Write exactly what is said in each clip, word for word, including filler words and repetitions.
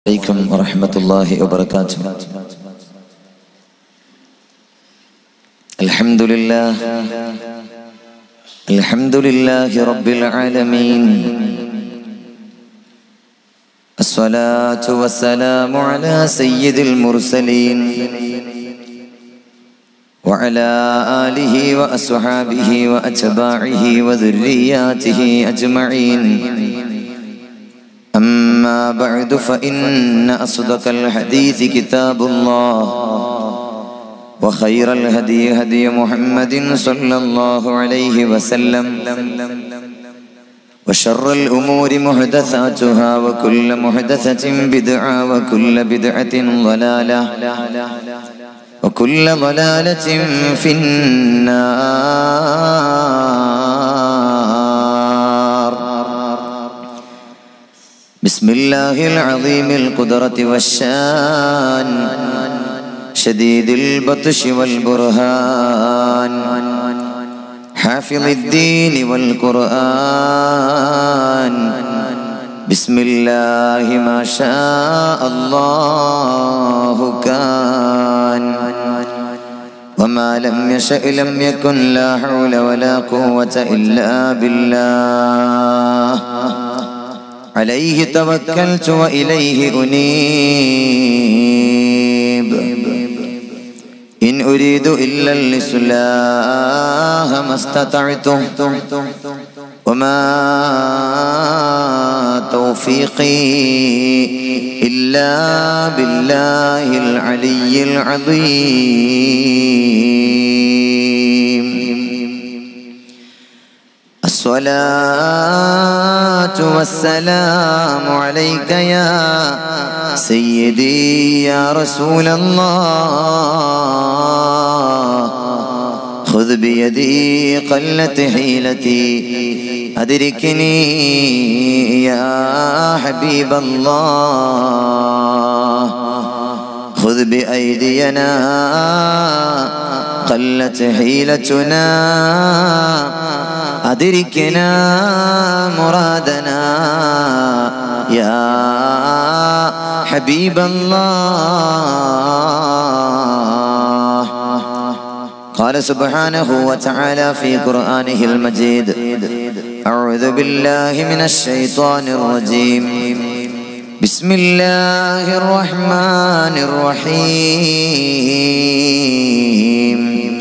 عليكم ورحمة الله وبركاته. الحمد لله الحمد لله رب العالمين، الصلاة والسلام على سيد المرسلين وعلى آله وأصحابه وأتباعه وذرياته أجمعين. أما بعد، فإن أصدق الحديث كتاب الله، وخير الهدي هدي محمد صلى الله عليه وسلم، وشر الأمور محدثاتها، وكل محدثة بدعة، وكل بدعة ضلالة، وكل ضلالة في النار. بسم الله العظيم القدرة والشان، شديد البطش والبرهان، حافظ الدين والقرآن. بسم الله ما شاء الله كان، وما لم يشأ لم يكن. لا حول ولا قوة إلا بالله. عليه توكلت وإليه أنيب. إن أريد إلا الإصلاح ما استطعت، وما توفيقي إلا بالله العلي العظيم. الصلاة والسلام عليك يا سيدي يا رسول الله. خذ بيدي قلت حيلتي، أدركني يا حبيب الله. خذ بأيدينا قلت حيلتنا، أدركنا مرادنا يا حبيب الله. قال سبحانه وتعالى في قرآنه المجيد: أعوذ بالله من الشيطان الرجيم، بسم الله الرحمن الرحيم.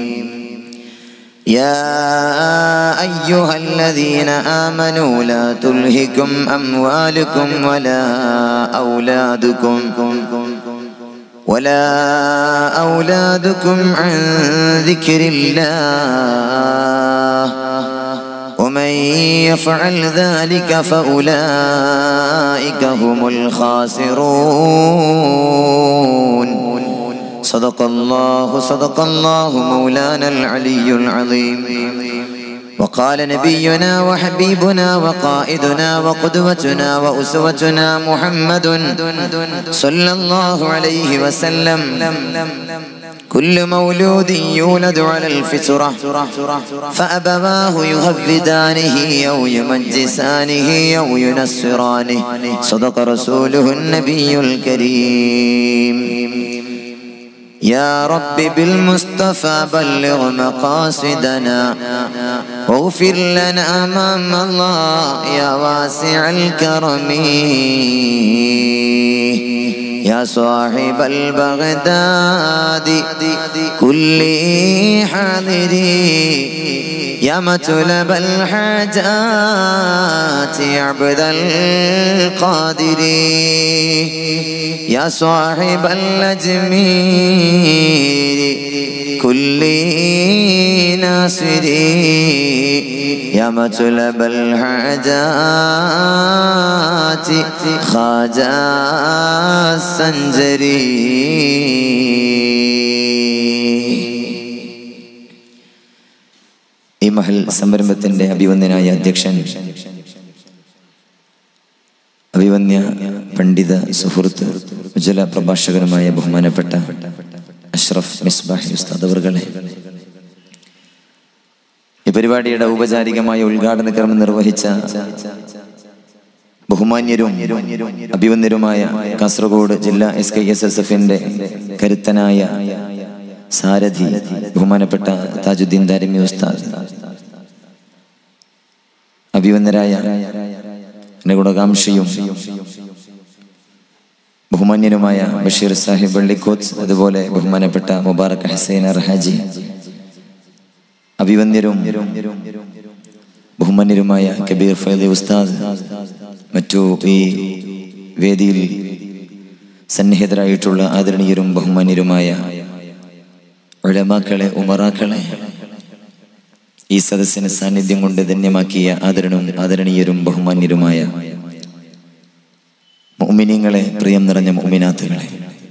يا أيها الذين آمنوا لا تلهكم أموالكم ولا أولادكم ولا أولادكم عن ذكر الله، ومن يفعل ذلك فأولئك هم الخاسرون. صدق الله صدق الله مولانا العلي العظيم. وقال نبينا وحبيبنا وقائدنا وقدوتنا وأسوتنا محمد صلى الله عليه وسلم: كل مولود يولد على الفطرة، فأبواه يهودانه أو يمجسانه أو ينصرانه. صدق رسوله النبي الكريم. يا رب بالمصطفى بلغ مقاصدنا، واغفر لنا أمام الله يا واسع الكرم. يا صاحب البغداد كل حاضري، يا مطلب الحاجات يا عبد القادر، يا صاحب الأجمير كل ناصري، يا مطلب الحاجات خواجة السنجري. ഈ മഹൽ സംരംഭത്തിന്റെ അഭിവന്ദനായ അധ്യക്ഷൻ, അഭിവന്യ പണ്ഡിത സുഹൃത്ത്, ഉജ്ജ്വല പ്രഭാഷകനുമായ ബഹുമാനപ്പെട്ട അഷ്റഫ് മിസ്ബാഹി ഉസ്താദ് അവർകളെ, ഈ പരിപാടിയുടെ ഔപചാരികമായ ഉദ്ഘാടന കർമ്മം നിർവഹിച്ച ബഹുമാന്യരും അഭിവന്ദരുമായ കാസർഗോഡ് ജില്ലാ എസ് കെ എസ് എസ് എഫിന്റെ കരുത്തനായ സാരഥി ബഹുമാനപ്പെട്ട താജുദ്ദീൻ ദാരിമി ഉസ്താദ്, അഭിവന്ദരായ ഗുണകാംക്ഷിയും ബഹുമാന്യനുമായ ബഷീർ സാഹിബ് വള്ളിക്കോത്ത്, അതുപോലെ ബഹുമാനപ്പെട്ട മുബാറക് ഹസൈൻ ഹാജി, അഭിവന്ദരും ബഹുമാന്യരുമായ കബീർ ഫൈദി ഉസ്താദ്, മറ്റു ഈ വേദിയിൽ സന്നിഹിതരായിട്ടുള്ള ആദരണീയരും ബഹുമാന്യരുമായ ഉലമാക്കളെ, ഉമറാക്കളെ, ഈ സദസ്സിന് സാന്നിധ്യം കൊണ്ട് ധന്യമാക്കിയ ആദരണവും ആദരണീയരും ബഹുമാന്യരുമായ മുഅ്മിനീങ്ങളെ, പ്രിയം നിറഞ്ഞ മുഅ്മിനാത്തുകളെ,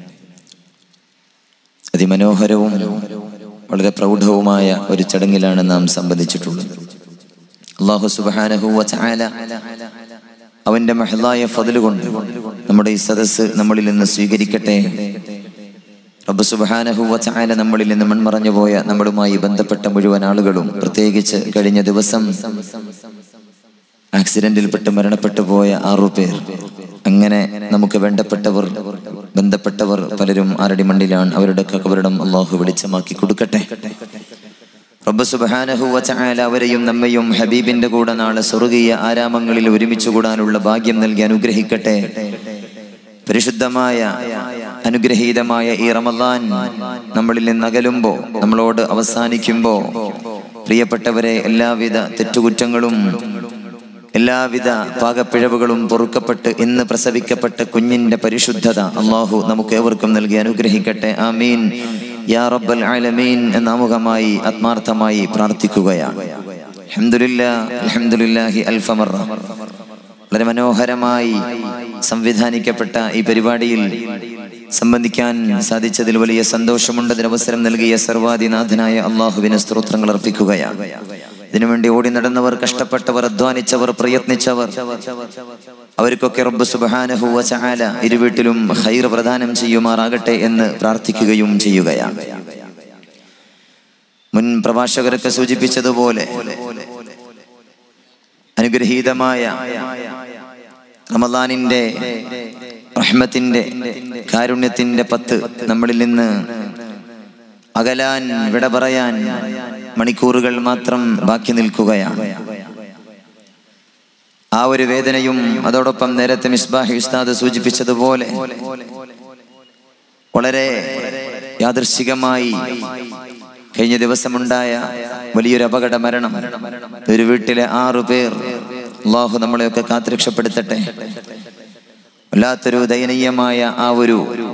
അതിമനോഹരവും വളരെ പ്രൗഢവുമായ ഒരു ചടങ്ങിലാണ് നാം സംബന്ധിച്ചിട്ടുള്ളത്. അല്ലാഹു സുബ്ഹാനഹു വ തആല അവന്റെ മഹ്ലായ ഫദ്ല് കൊണ്ട് നമ്മുടെ ഈ സദസ്സ് നമ്മളിൽ നിന്ന് സ്വീകരിക്കട്ടെ. റബ്ബ് സുബ്ഹാനഹു വ തആല നമ്മളിൽ നിന്ന് മൺമറഞ്ഞു പോയ നമ്മളുമായി ബന്ധപ്പെട്ട മുഴുവൻ ആളുകളും, പ്രത്യേകിച്ച് കഴിഞ്ഞ ദിവസം ആക്സിഡന്റിൽപ്പെട്ട് മരണപ്പെട്ടു പോയ ആറു പേർ, അങ്ങനെ നമുക്ക് വേണ്ടപ്പെട്ടവർ, ബന്ധപ്പെട്ടവർ പലരും ആരടി മണ്ണിലാണ്. അവരുടെ കബറിടം അല്ലാഹു വെളിച്ചമാക്കി കൊടുക്കട്ടെ. റബ്ബ് സുബ്ഹാനഹു വ തആല അവരെയും നമ്മയും ഹബീബിന്റെ കൂടെ നാളെ സ്വർഗീയ ആരാമങ്ങളിൽ ഒരുമിച്ച് കൂടാനുള്ള ഭാഗ്യം നൽകി അനുഗ്രഹിക്കട്ടെ. പരിശുദ്ധമായ അനുഗ്രഹീതമായ ഈ റമദാൻ നമ്മളിൽ നിന്ന് അകലുമ്പോ, നമ്മളോട് അവസാനിക്കുമ്പോ, പ്രിയപ്പെട്ടവരെ, എല്ലാവിധ തെറ്റുകുറ്റങ്ങളും എല്ലാവിധ പാകപ്പിഴവുകളും പൊറുക്കപ്പെട്ട് ഇന്ന് പ്രസവിക്കപ്പെട്ട കുഞ്ഞിന്റെ പരിശുദ്ധത അല്ലാഹു നമുക്ക് ഏവർക്കും നൽകി അനുഗ്രഹിക്കട്ടെ. ആമീൻ യാ റബ്ബൽ ആലമീൻ എന്നാമുഖമായി ആത്മാർത്ഥമായി പ്രാർത്ഥിക്കുകയാണ്. അൽഹംദുലില്ലാഹ് അൽഹംദുലില്ലാഹി അൽഫ മർറ. വളരെ മനോഹരമായി സംവിധാനിക്കപ്പെട്ട ഈ പരിപാടിയിൽ സംബന്ധിക്കാൻ സാധിച്ചതിൽ വലിയ സന്തോഷമുണ്ട്. അതിനവസരം നൽകിയ സർവാധിനാഥനായ അള്ളാഹുവിന് സ്തോത്രങ്ങൾ അർപ്പിക്കുകയാണ്. ഇതിനുവേണ്ടി ഓടി നടന്നവർ, കഷ്ടപ്പെട്ടവർ, അധ്വാനിച്ചവർ, പ്രയത്നിച്ചവർ, അവർക്കൊക്കെ റബ്ബ് സുബ്ഹാനഹു വ തആല ഇരുവീട്ടിലും ഖൈർ പ്രദാനം ചെയ്യുമാറാകട്ടെ എന്ന് പ്രാർത്ഥിക്കുകയും ചെയ്യുകയാണ്. മുൻ പ്രഭാഷകരൊക്കെ സൂചിപ്പിച്ചതുപോലെ അനുഗ്രഹീതമായ റമദാനിന്റെ റഹ്മത്തിന്റെ കാരുണ്യത്തിന്റെ പത്ത് നമ്മളിൽ നിന്ന് അകലാൻ, വിട പറയാൻ മണിക്കൂറുകൾ മാത്രം ബാക്കി നിൽക്കുകയാണ്. ആ ഒരു വേദനയും അതോടൊപ്പം നേരത്തെ മിസ്ബാഹി ഉസ്താദ് സൂചിപ്പിച്ചതുപോലെ വളരെ യാദൃശ്ചികമായി കഴിഞ്ഞ ദിവസമുണ്ടായ വലിയൊരു അപകട മരണം, ഒരു വീട്ടിലെ ആറു പേർ, അല്ലാഹു നമ്മളെയൊക്കെ കാത്തുരക്ഷപ്പെടുത്തട്ടെ. വല്ലാത്തൊരു ദയനീയമായ ആ ഒരു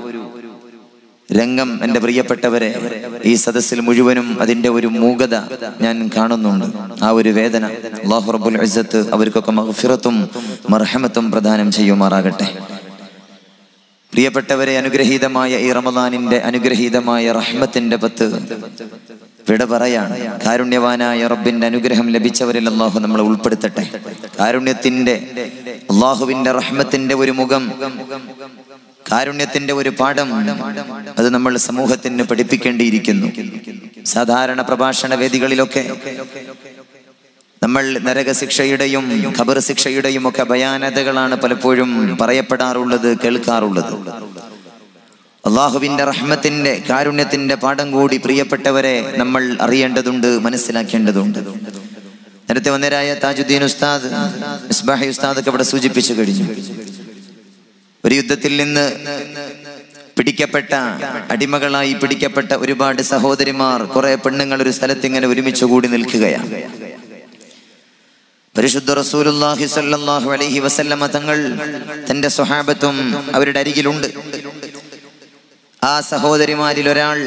രംഗം എൻ്റെ പ്രിയപ്പെട്ടവരെ, ഈ സദസ്സിൽ മുഴുവനും അതിൻ്റെ ഒരു മൂകത ഞാൻ കാണുന്നുണ്ട്. ആ ഒരു വേദന അല്ലാഹു റബ്ബുൽ ഇസ്സത്ത് അവർക്കൊക്കെ മഗ്ഫിറത്തും മർഹമത്തും പ്രദാനം ചെയ്യുമാറാകട്ടെ. പ്രിയപ്പെട്ടവരെ, അനുഗ്രഹീതമായ ഈ റമദാനിന്റെ അനുഗ്രഹീതമായ റഹ്മത്തിന്റെ പത്ത് വിട പറയാണ്. കാരുണ്യവാനായ റബ്ബിന്റെ അനുഗ്രഹം ലഭിച്ചവരിൽ അല്ലാഹു നമ്മളെ ഉൾപ്പെടുത്തട്ടെ. കാരുണ്യത്തിന്റെ, അല്ലാഹുവിന്റെ റഹ്മത്തിന്റെ ഒരു മുഖം, കാരുണ്യത്തിന്റെ ഒരു പാഠം, അത് നമ്മൾ സമൂഹത്തിന് പഠിപ്പിക്കേണ്ടിയിരിക്കുന്നു. സാധാരണ പ്രഭാഷണ വേദികളിലൊക്കെ നമ്മൾ നരകശിക്ഷയുടെയും ഖബർ ശിക്ഷയുടെയും ഒക്കെ ഭയാനതകളാണ് പലപ്പോഴും പറയപ്പെടാറുള്ളത്, കേൾക്കാറുള്ളത്. അല്ലാഹുവിന്റെ റഹ്മത്തിന്റെ, കാരുണ്യത്തിന്റെ പാഠം കൂടി പ്രിയപ്പെട്ടവരെ നമ്മൾ അറിയേണ്ടതുണ്ട്, മനസ്സിലാക്കേണ്ടതുണ്ട്. നേരത്തെ വന്നരായ താജുദ്ദീൻ ഉസ്താദ്, മിസ്ബാഹി ഉസ്താദ് ഒക്കെ ഇവിടെ സൂചിപ്പിച്ചു കഴിഞ്ഞു. ഒരു യുദ്ധത്തിൽ നിന്ന് പിടിക്കപ്പെട്ട, അടിമകളായി പിടിക്കപ്പെട്ട ഒരുപാട് സഹോദരിമാർ, കുറെ പെണ്ണുങ്ങൾ ഒരു സ്ഥലത്ത് ഇങ്ങനെ ഒരുമിച്ച് കൂടി നിൽക്കുകയാണ്. പരിശുദ്ധ റസൂലുള്ളാഹി സ്വല്ലല്ലാഹു അലൈഹി വസല്ലമ തങ്ങൾ തന്റെ സ്വഹാബത്തും അവരുടെ അരികിലുണ്ട്. ആ സഹോദരിമാരിൽ ഒരാൾ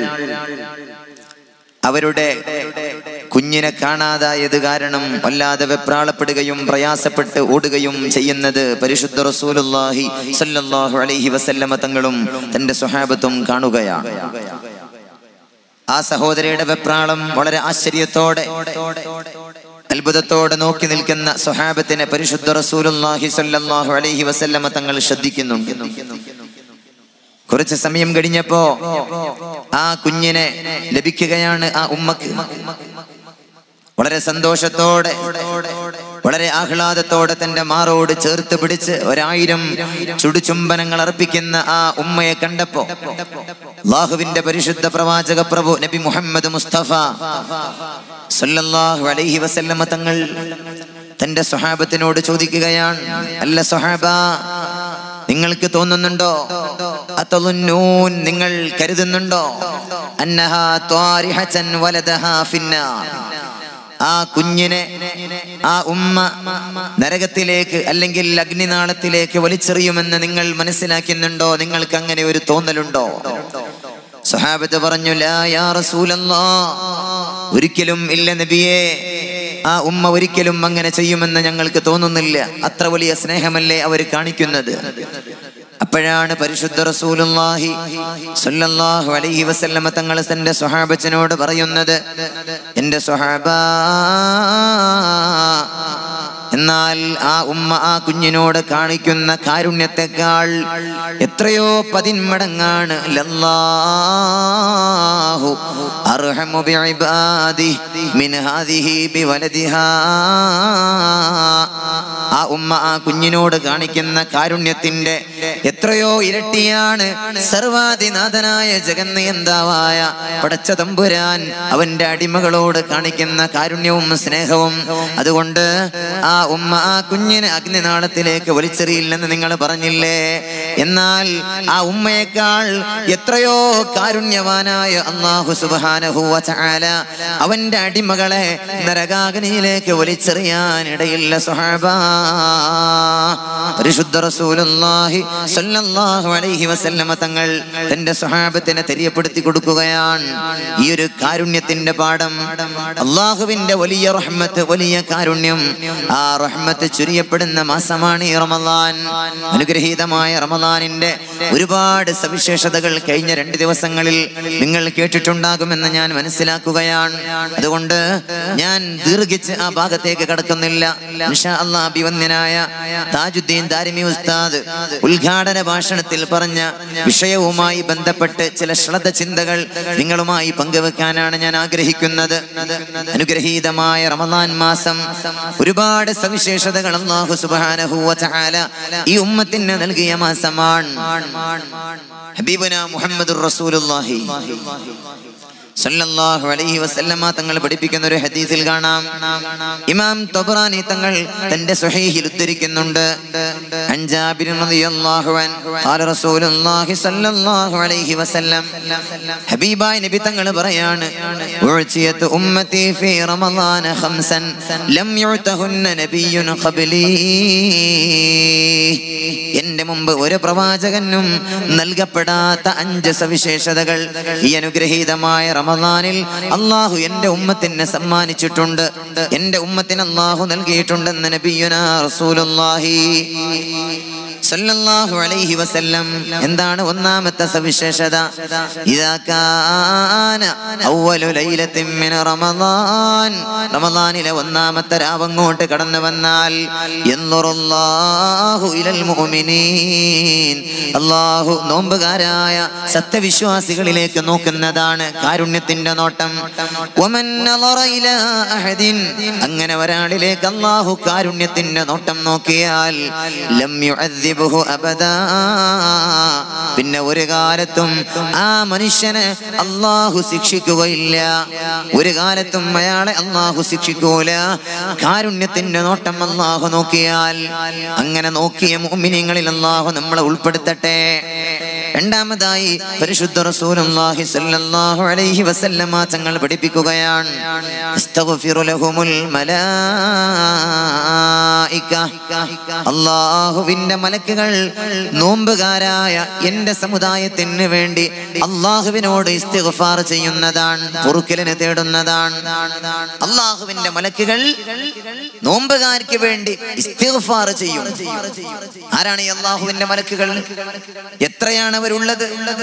അവരുടെ കുഞ്ഞിനെ കാണാതായത് കാരണം വല്ലാതെ വെപ്രാളപ്പെടുകയും പ്രയാസപ്പെട്ട് ഓടുകയും ചെയ്യുന്നത് പരിശുദ്ധ റസൂലുള്ളാഹി സ്വല്ലല്ലാഹു അലൈഹി വസല്ലമ തങ്ങളും തന്റെ സ്വഹാബത്തും കാണുകയാണ്. ആ സഹോദരിയുടെ വെപ്രാളം വളരെ ആശ്ചര്യത്തോടെ, അത്ഭുതത്തോടെ നോക്കി നിൽക്കുന്ന സ്വഹാബത്തിനെ പരിശുദ്ധ റസൂലുള്ളാഹി സ്വല്ലല്ലാഹു അലൈഹി വസല്ലമ തങ്ങൾ ശ്രദ്ധിക്കുന്നുണ്ട്. കുറച്ച് സമയം കഴിഞ്ഞപ്പോ ആ കുഞ്ഞിനെ ലഭിക്കുകയാണ് ആ ഉമ്മക്ക്. വളരെ സന്തോഷത്തോടെ, വളരെ ആഹ്ലാദത്തോടെ തന്റെ മാറോട് ചേർത്ത് പിടിച്ച് ഒരായിരം ചുടുചുംബനങ്ങൾ അർപ്പിക്കുന്ന ആ ഉമ്മയെ കണ്ടപ്പോ അല്ലാഹുവിന്റെ പരിശുദ്ധ പ്രവാചക പ്രഭു നബി മുഹമ്മദ് മുസ്തഫ സല്ലല്ലാഹു അലൈഹി വസല്ലമ തങ്ങൾ തന്റെ സ്വഹാബത്തിനോട് ചോദിക്കുകയാണ്, അല്ല സ്വഹാബ, നിങ്ങൾക്ക് തോന്നുന്നുണ്ടോ, അതളുന്നൂൻ, നിങ്ങൾ കരുതുന്നുണ്ടോ, അന്നഹാ ത്വാരിഹതൻ വലദഹാ ഫിന്നാർ, ആ കുഞ്ഞിനെ ആ ഉമ്മ നരകത്തിലേക്ക് അല്ലെങ്കിൽ അഗ്നിനാളത്തിലേക്ക് വലിച്ചെറിയുമെന്ന് നിങ്ങൾ മനസ്സിലാക്കുന്നുണ്ടോ? നിങ്ങൾക്ക് അങ്ങനെ ഒരു തോന്നലുണ്ടോ? സ്വഹാബത്ത് പറഞ്ഞു, ലാ യാ റസൂലല്ലാഹ്, ഒരിക്കലും ഇല്ല നബിയേ, ആ ഉമ്മ ഒരിക്കലും അങ്ങനെ ചെയ്യുമെന്ന് ഞങ്ങൾക്ക് തോന്നുന്നില്ല. അത്ര വലിയ സ്നേഹമല്ലേ അവർ കാണിക്കുന്നത്. അപ്പോഴാണ് പരിശുദ്ധ റസൂലുള്ളാഹി സ്വല്ലല്ലാഹു അലൈഹി വസല്ലമ തങ്ങൾ തന്റെ സ്വഹാബത്തിനോട് പറയുന്നത്, എന്റെ സ്വഹാബാ, എന്നാൽ ആ ഉമ്മ ആ കുഞ്ഞിനോട് കാണിക്കുന്ന കാരുണ്യത്തെക്കാൾ എത്രയോ പതിന്മടങ്ങാണ് ലല്ലാഹു അർഹമു ബിഇബാദിഹി മിൻ ഹാദിഹി ബിവലദിഹാ. ആ ഉമ്മ ആ കുഞ്ഞിനോട് കാണിക്കുന്ന കാരുണ്യത്തിന്റെ എത്രയോ ഇരട്ടിയാണ് സർവാധിനാഥനായ ജഗന്നിയന്താവായ പടച്ച തമ്പുരാൻ അവന്റെ അടിമകളോട് കാണിക്കുന്ന കാരുണ്യവും സ്നേഹവും. അതുകൊണ്ട് ആ ഉമ്മ ആ കുഞ്ഞിനെ അഗ്നിനാളത്തിലേക്ക് വലിച്ചെറിയില്ലെന്ന് നിങ്ങൾ പറഞ്ഞില്ലേ, എന്നാൽ ആ ഉമ്മയേക്കാൾ എത്രയോ കാരുണ്യവാനായ അല്ലാഹു സുബ്ഹാനഹു വ തആല അവന്റെ അടിമകളെ നരകാഗ്നിയിലേക്ക് വലിച്ചെറിയാൻ ഇടയില്ല. സ്വഹാബാ, പരിശുദ്ധ റസൂലുള്ളാഹി സ്വല്ലല്ലാഹു അലൈഹി വസല്ലമ തങ്ങൾ തന്റെ സ്വഹാബത്തിനെ തെരിയപ്പെടുത്തി കൊടുക്കുകയാണ് ഈ ഒരു കാരുണ്യത്തിന്റെ പാഠം. അല്ലാഹുവിന്റെ വലിയ റഹ്മത്ത്, വലിയ കാരുണ്യം, ആ റഹ്മത്ത് ചുരിയപ്പെടുന്ന മാസമാണ് ഈ റമളാൻ. അനുഗ്രഹീതമായ റമളാനിന്റെ ഒരുപാട് സവിശേഷതകൾ കഴിഞ്ഞ രണ്ട് ദിവസങ്ങളിൽ നിങ്ങൾ കേട്ടിട്ടുണ്ടാകുമെന്ന് ഞാൻ മനസ്സിലാക്കുകയാണ്. അതുകൊണ്ട് ഞാൻ ദീർഘിച്ച് ആ ഭാഗത്തേക്ക് കടക്കുന്നില്ല. ഇൻഷാ അല്ലാഹ് അഭിവന്യനായ താജുദ്ദീൻ ദാരിമി ഉസ്താദ് ഉദ്ഘാടന ഭാഷണത്തിൽ പറഞ്ഞ വിഷയവുമായി ബന്ധപ്പെട്ട് ചില ശ്രദ്ധ ചിന്തകൾ നിങ്ങളുമായി പങ്കുവെക്കാനാണ് ഞാൻ ആഗ്രഹിക്കുന്നത്. അനുഗ്രഹീതമായ റമളാൻ മാസം ഒരുപാട് സവിശേഷതകൾ അല്ലാഹു സുബ്ഹാനഹു വ തആല ഈ ഉമ്മത്തിന് നൽകിയ മാസമാണ്. ഹബീബുനാ മുഹമ്മദുർ റസൂലുള്ളാഹി സല്ലല്ലാഹു അലൈഹി വസല്ലമ തങ്ങൾ പഠിപ്പിക്കുന്ന ഒരു ഹദീസിൽ കാണാം, ഇമാം തബറാനി തങ്ങൾ തന്റെ സ്വഹീഹിൽ ഉദ്ധരിക്കുന്നുണ്ട്, അൻ ജാബിർ റളിയല്ലാഹു അൻഹു ഖാല റസൂലുള്ളാഹി സല്ലല്ലാഹു അലൈഹി വസല്ലം, ഹബീബായ നബി തങ്ങൾ പറയാണ്, ഉഅ്തിയതു ഉമ്മത്തി ഫീ റമളാന ഖംസൻ ലം യുഅ്തഹുന്ന നബിയ്യുൻ ഖബ്ലി, എന്റെ മുമ്പ് ഒരു പ്രവാചകനും നൽകപ്പെടാത്ത അഞ്ച് സവിശേഷതകൾ ഈ അനുഗ്രഹീതമായ റമളാനിൽ അല്ലാഹു എന്റെ ഉമ്മത്തിനെ സമ്മാനിച്ചിട്ടുണ്ട്, എന്റെ ഉമ്മത്തിന് അല്ലാഹു നൽകിയിട്ടുണ്ടെന്ന് നബിയുനാ റസൂലുള്ളാഹി സല്ലല്ലാഹു അലൈഹി വസല്ലം. എന്താണ് ഒന്നാമത്തെ സവിശേഷത? ഇദാ കാന അവ്വലു ലൈലത്തിൻ മിൻ റമളാൻ, റമളാനിലെ ഒന്നാമത്തെ രാവ് അങ്ങോട്ട് കടന്നു വന്നാൽ യൻദുറുല്ലാഹു ഇലൽ മുഅ്മിനീൻ, അല്ലാഹു നോമ്പുകാരായ സത്യവിശ്വാസികളിലേക്ക് നോക്കുന്നതാണ് കാരുണ്യത്തിന്റെ നോട്ടം. വമൻ നളറ ഇലാ അഹദിൻ, അങ്ങനെ ഒരാളിലേക്ക് അല്ലാഹു കാരുണ്യത്തിന്റെ നോട്ടം നോക്കിയാൽ ലം യുഅദ്ദിബ് അബദാ, പിന്നെ ഒരു കാലത്തും ആ മനുഷ്യനെ അല്ലാഹു ശിക്ഷിക്കുകയില്ല, ഒരു കാലത്തും അയാളെ അല്ലാഹു ശിക്ഷിക്കൂല. കാരുണ്യത്തിന്റെ നോട്ടം അല്ലാഹു നോക്കിയാൽ, അങ്ങനെ നോക്കിയ മുഅ്മിനീങ്ങളിൽ അല്ലാഹു നമ്മളെ ഉൾപ്പെടുത്തട്ടെ. രണ്ടാമതായി പരിശുദ്ധ റസൂലുള്ളാഹി സ്വല്ലല്ലാഹു അലൈഹി വസല്ലമ തങ്ങൾ പഠിപ്പിക്കുകയാണ്, അസ്തഗ്ഫിറു ലഹുമുൽ മലായിക, അല്ലാഹുവിന്റെ മലക്കുകൾ നോമ്പുകാരായ എന്റെ സമുദായത്തിന് വേണ്ടി അല്ലാഹുവിനോട് ഇസ്തിഗ്ഫാർ ചെയ്യുന്നതാണ്, പൊറുക്കലിനെ തേടുന്നതാണ്. അല്ലാഹുവിന്റെ മലക്കുകൾ നോമ്പുകാർക്ക് വേണ്ടി ഇസ്തിഗ്ഫാർ ചെയ്യും. ആരാണ് ഈ അല്ലാഹുവിന്റെ മലക്കുകൾ? എത്രയാണ് അവരുള്ളത്?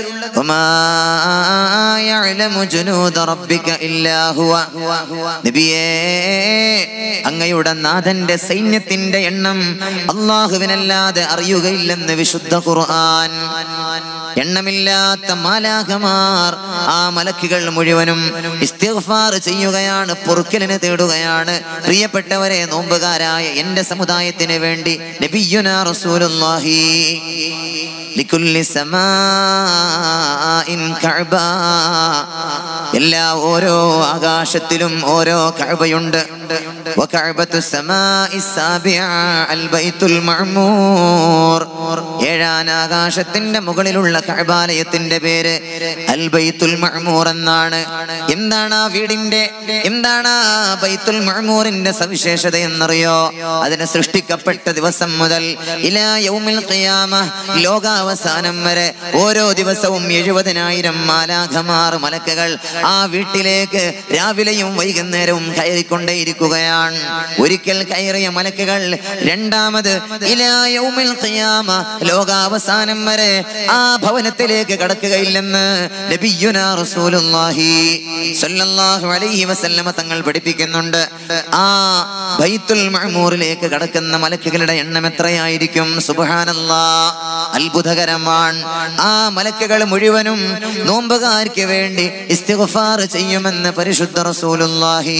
നബിയേ, അങ്ങയുടെ നാഥന്റെ സൈന്യത്തിന്റെ എണ്ണം അല്ലാഹുവിനല്ലാതെ അറിയുകയില്ലെന്ന് വിശുദ്ധ ഖുർആൻ. എണ്ണമില്ലാത്ത മാലാഖമാർ ആ മലക്കുകൾ മുഴുവനും ഇസ്തിഗ്ഫാർ ചെയ്യുകയാണ്, പൊറുക്കലിനെ തേടുകയാണ്. പ്രിയപ്പെട്ടവരെ, നോമ്പുകാരായ എന്റെ സമുദായത്തിന് വേണ്ടി നബിയുനാ റസൂലുള്ളാഹി ലികുല്ലി സമാഇൻ കഅബ, എല്ലാ ഓരോ ആകാശത്തിലും ഓരോ കഅബയുണ്ട്. വകഅബത്തു സമാഇ സാബിഅ അൽ ബൈത്തുൽ മഅമൂർ, ഏഴാം ആകാശത്തിന്റെ മുകളിലുള്ള കഅബാലയത്തിന്റെ പേര് അൽ ബൈത്തുൽ മഅമൂർ എന്നാണ്. എന്താണ് ആ വീടിന്റെ, എന്താണ് ആ ബൈത്തുൽ മഅമൂറിന്റെ സവിശേഷത എന്നറിയോ? അതിനെ സൃഷ്ടിക്കപ്പെട്ട ദിവസം മുതൽ ഇലാ യൗമിൽ ഖിയാമ, ലോകാവസാനം വരെ ഓരോ ദിവസവും എഴുപതിനായിരം മാലാഖമാർ, മലക്കുകൾ ആ വീട്ടിലേക്ക് രാവിലെയും വൈകുന്നേരവും കയറിക്കൊണ്ടേയിരിക്കുകയാണ്. ഒരിക്കൽ കയറിയ മലക്കുകൾ രണ്ടാമത് ഇലാ യൗമിൽ ഖിയാമ, ലോകാവസാനം വരെ ആ ഭവനത്തിലേക്ക് കടക്കുകയില്ലെന്ന് നബിയുനാ റസൂലുള്ളാഹി സ്വല്ലല്ലാഹു അലൈഹി വസല്ലമ തങ്ങൾ പഠിപ്പിക്കുന്നുണ്ട്. ആ ബൈത്തുൽ മഅമൂറിലേക്ക് കടക്കുന്ന മലക്കുകളുടെ എണ്ണം എത്രയായിരിക്കും? സുബ്ഹാനല്ലാഹ്, അത്ഭുതകരമാണ്. ആ മലക്കുകൾ മുഴുവനും നോമ്പുകാർക്ക് വേണ്ടി ഇസ്തിഗ്ഫാർ ചെയ്യുമെന്ന് പരിശുദ്ധ റസൂലുള്ളാഹി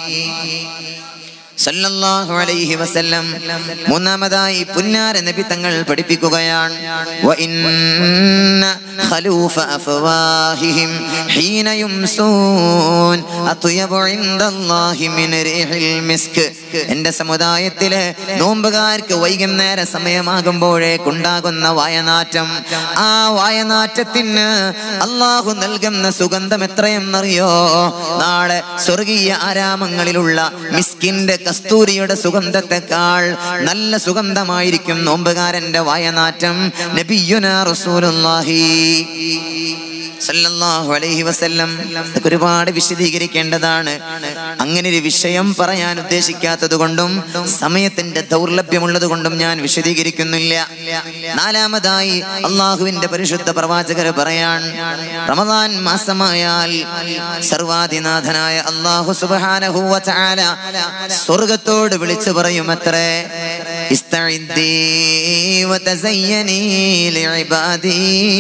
സല്ലല്ലാഹു അലൈഹി വസല്ലം. മൂന്നാമതായി പുന്നാര നബി തങ്ങൾ പഠിപ്പിക്കുകയാണ്, വ ഇന്ന ഖലൂഫ അഫ്വാഹിഹിം ഹീന യുംസൂൻ അത്യബു ഇൻദല്ലാഹി മിൻ റീഹിൽ മിസ്ക്. എന്റെ സമുദായത്തിലെ നോമ്പുകാർക്ക് വൈകുന്നേര സമയമാകുമ്പോഴേക്കുണ്ടാകുന്ന വായനാറ്റം, ആ വായനാറ്റത്തിന് അള്ളാഹു നൽകുന്ന സുഗന്ധം എത്രയെന്നറിയോ? നാളെ സ്വർഗീയ ആരാമങ്ങളിലുള്ള മിസ്കിന്റെ, കസ്തൂരിയുടെ സുഗന്ധത്തെക്കാൾ നല്ല സുഗന്ധമായിരിക്കും നോമ്പുകാരന്റെ വായനാറ്റം. നബിയുനാ റസൂലുള്ളാഹി സല്ലല്ലാഹു അലൈഹി വസല്ലം. ഒരുപാട് വിശദീകരിക്കേണ്ടതാണ്. അങ്ങനെ ഒരു വിഷയം പറയാൻ ഉദ്ദേശിക്കാത്തത് കൊണ്ടും സമയത്തിന്റെ ദൗർലഭ്യമുള്ളത് കൊണ്ടും ഞാൻ വിശദീകരിക്കുന്നില്ല. നാലാമതായി അള്ളാഹുവിന്റെ പരിശുദ്ധ പ്രവാചകർ പറയാൻ, റമദാൻ മാസമായാൽ സർവാധിനാഥനായ അല്ലാഹു സുബ്ഹാനഹു വ തആല സ്വർഗ്ഗത്തോട് വിളിച്ചു പറയുമത്രേ, ഇസ്തഇദ്ദീ വതസയ്യനീ ലിഇബാദീ.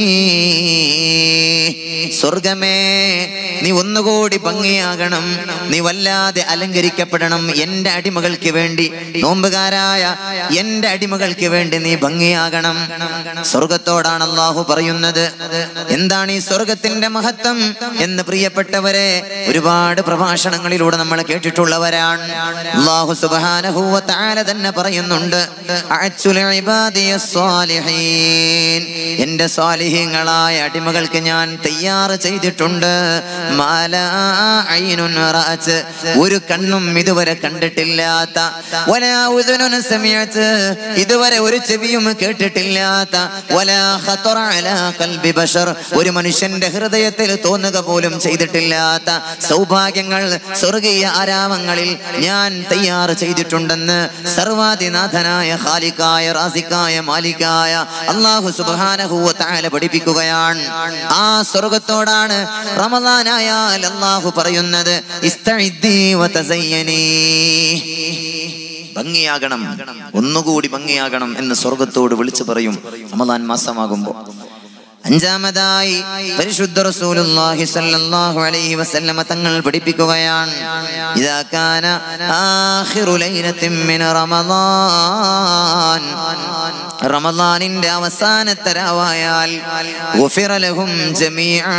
സ്വർഗമേ, നീ ഒന്നുകൂടി ഭംഗിയാകണം, നീ വല്ലാതെ അലങ്കരിക്കപ്പെടണം എന്റെ അടിമകൾക്ക് വേണ്ടി. നോമ്പുകാരായ എന്റെ അടിമകൾക്ക് വേണ്ടി നീ ഭംഗിയാകണം. സ്വർഗത്തോടാണ് അല്ലാഹു പറയുന്നത്. എന്താണ് ഈ സ്വർഗത്തിന്റെ മഹത്വം എന്ന് പ്രിയപ്പെട്ടവരെ ഒരുപാട് പ്രഭാഷണങ്ങളിലൂടെ നമ്മൾ കേട്ടിട്ടുള്ളവരാണ്. അല്ലാഹു സുബ്ഹാനഹു വ തആല തന്നെ പറയുന്നുണ്ട്, അഅ്സുൽ ഇബാദിയസ് സ്വാലിഹീൻ, എന്റെ സ്വാലിഹീങ്ങളായ അടിമകൾക്ക് ഞാൻ തയ്യാറ് ചെയ്തിട്ടുണ്ട്. മാലാ ഐനുൻ റഅത്, ഒരു കണ്ണും ഇതുവരെ കണ്ടിട്ടില്ലാത്ത, വലാ ഉദുനുൻ സമിഅത്, ഇതുവരെ ഒരു ചെവിയും കേട്ടിട്ടില്ലാത്ത, വലാ ഖതറ അലാ ഖൽബി ബശർ, ഒരു മനുഷ്യന്റെ ഹൃദയത്തിൽ തോന്നുക പോലും ചെയ്തിട്ടില്ലാത്ത സൗഭാഗ്യങ്ങൾ സ്വർഗീയ ആരാമങ്ങളിൽ ഞാൻ തയ്യാറ് ചെയ്തിട്ടുണ്ടെന്ന് സർവാധിനാഥനായ ഖാലിഖായ റാസിഖായ മാലിക്കായ അല്ലാഹു സുബ്ഹാനഹു വ തആല പഠിപ്പിക്കുകയാണ്. ആ സ്വർഗത്തോടാണ് റമദാനായാൽ അല്ലാഹു പറയുന്നത്, ഇസ്തഇദ്ദീ വതസയ്യനീ, ഭംഗിയാകണം, ഒന്നുകൂടി ഭംഗിയാകണം എന്ന് സ്വർഗത്തോട് വിളിച്ചു പറയും റമദാൻ മാസമാകുമ്പോൾ. അഞ്ചാമതായി പരിശുദ്ധ റസൂലുള്ളാഹി സ്വല്ലല്ലാഹു അലൈഹി വസല്ലമ തങ്ങൾ പഠിപ്പിക്കുകയാണ്, ഇദാ കാന ആഖിറു ലൈലത്തിൻ മിൻ റമദാൻ, റമദാനിന്റെ അവസാനത്തെ രാവായാൽ ഗുഫിറ ലഹും ജമീഅ,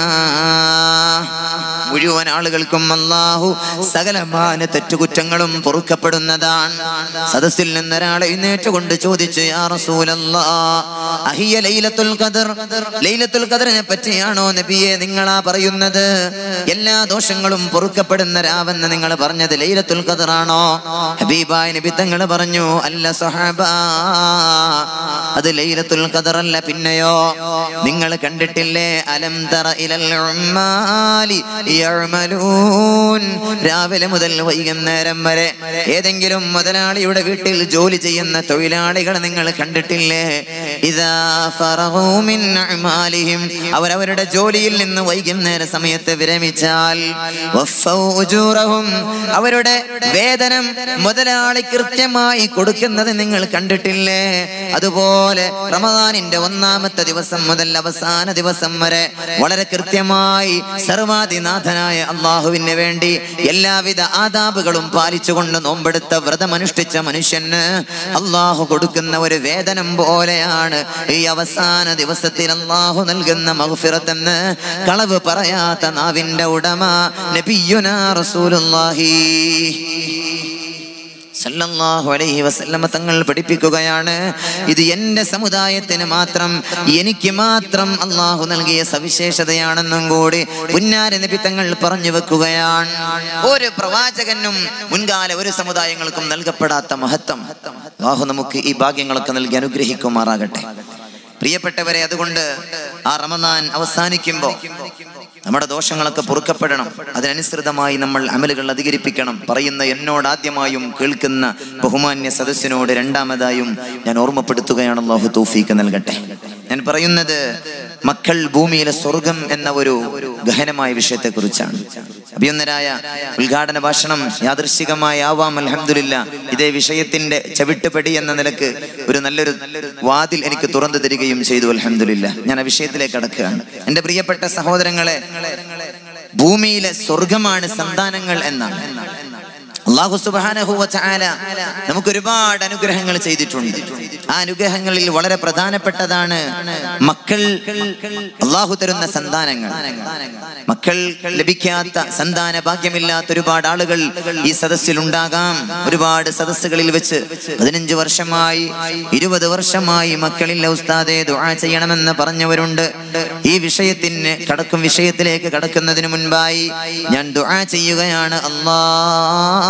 മുഴുവൻ ആളുകൾക്കും അല്ലാഹു സകലമാന തെറ്റുകുറ്റങ്ങളും പൊറുക്കപ്പെടുന്നതാണ്. സദസ്സിൽ നിന്നൊരാൾ എഴുന്നേറ്റ് കൊണ്ട് ചോദിച്ചു, യാ റസൂലല്ലാഹ്, അഹിയ ലൈലത്തുൽ ഖദർ, ലൈലത്തുൽ ഖദറിനെ പറ്റിയാണോ നബിയെ നിങ്ങളാ പറയുന്നത്? എല്ലാ ദോഷങ്ങളും പൊറുക്കപ്പെടുന്ന രാവെന്ന് നിങ്ങൾ പറഞ്ഞത് ലൈലത്തുൽ ഖദറാണോ? ഹബീബായ നബി തങ്ങൾ പറഞ്ഞു, അല്ല സഹാബ, അത് ലൈലത്തുൽ ഖദർ അല്ല, പിന്നെയോ? നിങ്ങൾ കണ്ടിട്ടില്ലേ, അലം തറ ഇലൽ ഉമ്മാലി യഅമലൂൻ. രാവിലെ മുതൽ വൈകുന്നേരം വരെ ഏതെങ്കിലും മുതലാളിയുടെ വീട്ടിൽ ജോലി ചെയ്യുന്ന തൊഴിലാളികളെ നിങ്ങൾ കണ്ടിട്ടില്ലേ? ഇദാ ഫറഗൂ മിൻ അഅമാലിഹിം, അവരവരുടെ ജോലിയിൽ നിന്ന് വൈകുന്നേര സമയത്ത് വിരമിച്ചാൽ വഫൗ ഉജൂറഹും, അവരുടെ വേതനം മുതലാളി കൃത്യമായി കൊടുക്കുന്നത് നിങ്ങൾ കണ്ടിട്ടില്ലേ? അതുപോലെ റമദാനിന്റെ ഒന്നാമത്തെ ദിവസം മുതൽ അവസാന ദിവസം വരെ വളരെ കൃത്യമായി സർവാധിനാഥനായ അള്ളാഹുവിന് വേണ്ടി എല്ലാവിധ ആദാബുകളും പാലിച്ചുകൊണ്ട് നോമ്പെടുത്ത വ്രതമനുഷ്ഠിച്ച മനുഷ്യന് അള്ളാഹു കൊടുക്കുന്ന ഒരു വേതനം പോലെയാണ് ഈ അവസാന ദിവസത്തിൽ അള്ളാഹു നൽകുന്ന മഗ്ഫിറത്ത് എന്ന് കളവ് പറയാത്ത നാവിന്റെ ഉടമ നബിയുനാ റസൂലുള്ളാഹി സല്ലല്ലാഹു അലൈഹി വസല്ലമ തങ്ങൾ പഠിപ്പിക്കുകയാണ്. ഇത് എന്റെ സമുദായത്തിന് മാത്രം, എനിക്ക് മാത്രം അള്ളാഹു നൽകിയ സവിശേഷതയാണെന്നും കൂടി പുന്നാര നബി തങ്ങൾ പറഞ്ഞു വെക്കുകയാണ്. ഒരു പ്രവാചകനും മുൻകാല ഒരു സമുദായങ്ങൾക്കും നൽകപ്പെടാത്ത മഹത്വം അള്ളാഹു നമുക്ക് ഈ ഭാഗ്യങ്ങളൊക്കെ നൽകി അനുഗ്രഹിക്കുമാറാകട്ടെ. പ്രിയപ്പെട്ടവരെ, അതുകൊണ്ട് ആ റമദാൻ അവസാനിക്കുമ്പോൾ നമ്മുടെ ദോഷങ്ങളൊക്കെ പൊറുക്കപ്പെടണം. അതിനനുസൃതമായി നമ്മൾ അമലുകൾ അധികരിപ്പിക്കണം. പറയുന്ന എന്നോട് ആദ്യമായും കേൾക്കുന്ന ബഹുമാന്യ സദസ്സിനോട് രണ്ടാമതായും ഞാൻ ഓർമ്മപ്പെടുത്തുകയാണ്, അല്ലാഹു തൗഫീഖ് നൽകട്ടെ. ഞാൻ പറയുന്നത് മക്കൾ ഭൂമിയിലെ സ്വർഗം എന്ന ഒരു ഗഹനമായ വിഷയത്തെ കുറിച്ചാണ്. അഭിയുന്നരായ ഉദ്ഘാടന ഭാഷണം യാദൃശ്ചികമായി ആവാം, അൽഹംദുലില്ലാ, ഇതേ വിഷയത്തിന്റെ ചവിട്ടുപടി എന്ന നിലക്ക് ഒരു നല്ലൊരു വാതിൽ എനിക്ക് തുറന്നു തരികയും ചെയ്തു, അൽഹംദുലില്ലാ. ഞാൻ ആ വിഷയത്തിലേക്ക് കടക്കുകയാണ്. എന്റെ പ്രിയപ്പെട്ട സഹോദരങ്ങളെ, ഭൂമിയിലെ സ്വർഗമാണ് സന്താനങ്ങൾ എന്നാണ്. അല്ലാഹു സുബ്ഹാനഹു വ തആല നമുക്ക് ഒരുപാട് അനുഗ്രഹങ്ങൾ ചെയ്തിട്ടുണ്ട്. ആ അനുഗ്രഹങ്ങളിൽ വളരെ പ്രധാനപ്പെട്ടതാണ് മക്കൾ, അല്ലാഹു തരുന്ന സന്താനങ്ങൾ. മക്കൾ ലഭിക്കാത്ത, സന്താന ഭാഗ്യമില്ലാത്ത ഒരുപാട് ആളുകൾ ഈ സദസ്സിൽ ഉണ്ടാകാം. ഒരുപാട് സദസ്സുകളിൽ വെച്ച് പതിനഞ്ച് വർഷമായി ഇരുപത് വർഷമായി മക്കളില്ല ഉസ്താദേ ദുആ ചെയ്യണമെന്ന് പറഞ്ഞവരുണ്ട്. ഈ വിഷയത്തിന് കടക്കും വിഷയത്തിലേക്ക് കടക്കുന്നതിന് മുൻപായി ഞാൻ ദുആ ചെയ്യുകയാണ്. അല്ലാഹ്,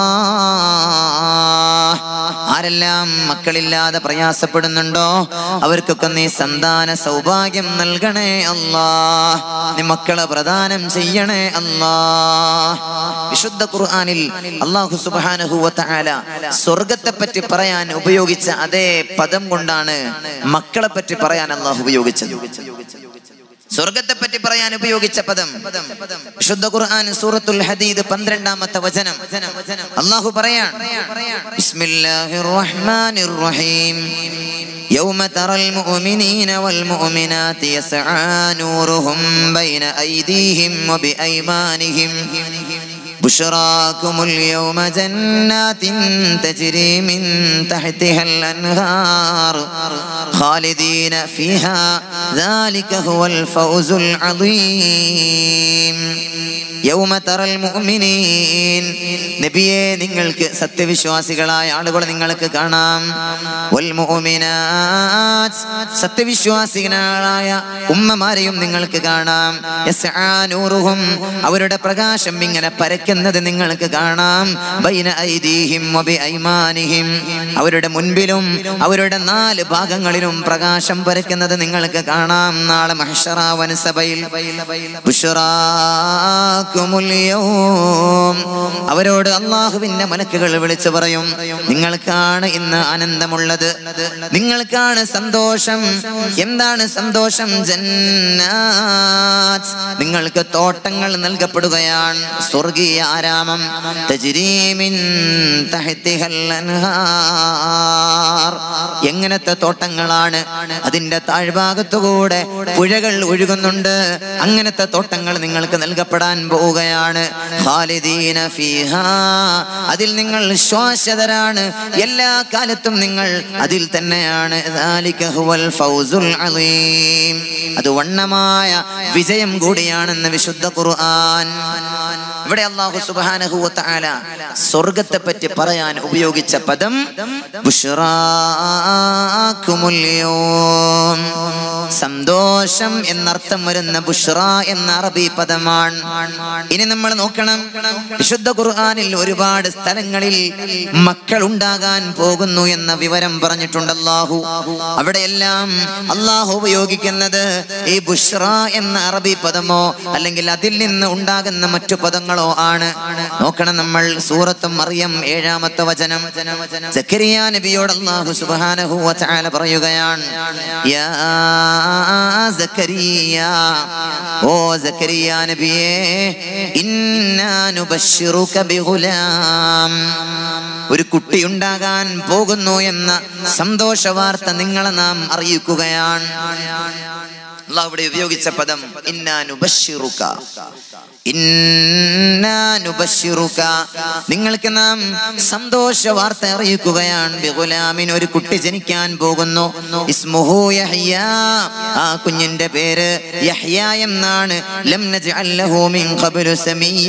ആരെല്ലാം മക്കളില്ലാതെ പ്രയാസപ്പെടുന്നുണ്ടോ അവർക്കൊക്കെ നീ സന്താന സൗഭാഗ്യം നൽകണേ അല്ലാഹ്. നീ മക്കളെ പ്രദാനം ചെയ്യണേ അല്ലാഹ്. വിശുദ്ധ ഖുർആനിൽ അല്ലാഹു സുബ്ഹാനഹു വ തആല സ്വർഗ്ഗത്തെ പറ്റി പറയാൻ ഉപയോഗിച്ച അതേ പദം കൊണ്ടാണ് മക്കളെ പറ്റി പറയാൻ അല്ലാഹു ഉപയോഗിച്ചത്. സ്വർഗ്ഗത്തെ പറ്റി പറയാൻ ഉപയോഗിച്ച പദം വിശുദ്ധ ഖുർആൻ സൂറത്തുൽ ഹദീദ് പന്ത്രണ്ടാമത്തെ വചനം അല്ലാഹു പറയാൻ, ബിസ്മില്ലാഹിർ റഹ്മാനിർ റഹീം يوم ترى المؤمنين والمؤمنات يسعى نورهم بين أيديهم وبأيمانهم بشراكم اليوم جنات تجري من تحتها الأنهار خالدين فيها ذلك هو الفوز العظيم. യൗമ തറൽ മുഅ്മിനീൻ, നബിയെ നിങ്ങൾക്ക് സത്യവിശ്വാസികളായ ആളുകളെ നിങ്ങൾക്ക് കാണാം. വൽ മുഅ്മിനാത്ത്, സത്യവിശ്വാസികളായ ഉമ്മമാരെയും നിങ്ങൾക്ക് കാണാം. യസ്ആ നൂറുഹും, അവരുടെ പ്രകാശം ഇങ്ങനെ പരക്കുന്നത് നിങ്ങൾക്ക് കാണാം. ബൈന ഐദീഹിം വബി ഐമാനിഹിം, അവരുടെ മുൻപിലും അവരുടെ നാല് ഭാഗങ്ങളിലും പ്രകാശം പരക്കുന്നത് നിങ്ങൾക്ക് കാണാം. നാളെ മഹ്ശറ വൻസബയിൽ ബുശ്റാ അവരോട് അള്ളാഹുവിന്റെ മലക്കുകൾ വിളിച്ചു പറയും, നിങ്ങൾക്കാണ് ഇന്ന് ആനന്ദമുള്ളത്, നിങ്ങൾക്കാണ് സന്തോഷം. എന്താണ് സന്തോഷം? ജന്നാത്ത്, നിങ്ങൾക്ക് തോട്ടങ്ങൾ നൽകപ്പെടുകയാണ്, സ്വർഗീയ ആരാമം. തജ്രീ മിൻ തഹ്തിഹൽ അൻഹാർ, എങ്ങനത്തെ തോട്ടങ്ങളാണ്? അതിന്റെ താഴ്ഭാഗത്തുകൂടെ പുഴകൾ ഒഴുകുന്നുണ്ട്. അങ്ങനത്തെ തോട്ടങ്ങൾ നിങ്ങൾക്ക് നൽകപ്പെടാൻ പോവുകയാണ്. ഖാലിദീന ഫീഹാ, അതിൽ നിങ്ങൾ ശ്വാസതരാണ്, എല്ലാ കാലത്തും നിങ്ങൾ അതിൽ തന്നെയാണ്. ദാലിക ഹുവൽ ഫൗസുൽ അലീം, അത് വണ്ണമായ വിജയം കൂടിയാണെന്ന് വിശുദ്ധ ഖുർആൻ. ഇവിടെ അല്ലാഹു സുബ്ഹാനഹു വ തആല സ്വർഗ്ഗത്തെ പറ്റി പറയാൻ ഉപയോഗിച്ച പദം ബുശ്റാകുമുൽ യൗം, സന്തോഷം എന്നർത്ഥം വരുന്ന ബുശ്റ എന്ന അറബി പദമാണ്. ഇനി നമ്മൾ നോക്കണം, വിശുദ്ധ ഖുർആനിൽ ഒരുപാട് സ്ഥലങ്ങളിൽ മക്കൾ ഉണ്ടാകാൻ പോകുന്നു എന്ന വിവരം പറഞ്ഞിട്ടുണ്ട് അല്ലാഹു. അവിടെയെല്ലാം അല്ലാഹു ഉപയോഗിക്കുന്നത് ഈ ബുശ്റ എന്ന അറബി പദമോ അല്ലെങ്കിൽ അതിൽ നിന്ന് ഉണ്ടാകുന്ന മറ്റു പദങ്ങളോ ആണ്. നോക്കണം, നമ്മൾ സൂറത്ത് മറിയം ഏഴാമത്തെ വചനം, സക്കരിയ നബിയോട് അല്ലാഹു സുബ്ഹാനഹു വ തആല പറയുകയാണ്, യാ സക്കരിയ, ഓ സക്കരിയ നബിയേ, ഇന്നാ നുബശ്ശിറുക ബിഗുലാം, ഒരു കുട്ടി ഉണ്ടാകാൻ പോകുന്നു എന്ന സന്തോഷ വാർത്ത നിങ്ങളെ നാം അറിയിക്കുകയാണ്. അല്ലാഹു ഇവിടെ ഉപയോഗിച്ച പദം ഇന്നാ നുബശ്ശിറുക, ഇന്നാ നുബശ്ശിറുക, നിങ്ങൾക്ക് നാം സന്തോഷ വാർത്ത അറിയിക്കുകയാണ്. ബിഗുലാമിൻ, ഒരു കുട്ടി ജനിക്കാൻ പോകുന്നു. ഇസ്മുഹു യഹ്യ, ആ കുഞ്ഞിന്റെ പേര് യഹ്യ എന്നാണ്. ലം നജ്അൽ ലഹു മിൻ ഖബ്ലു സമീയ,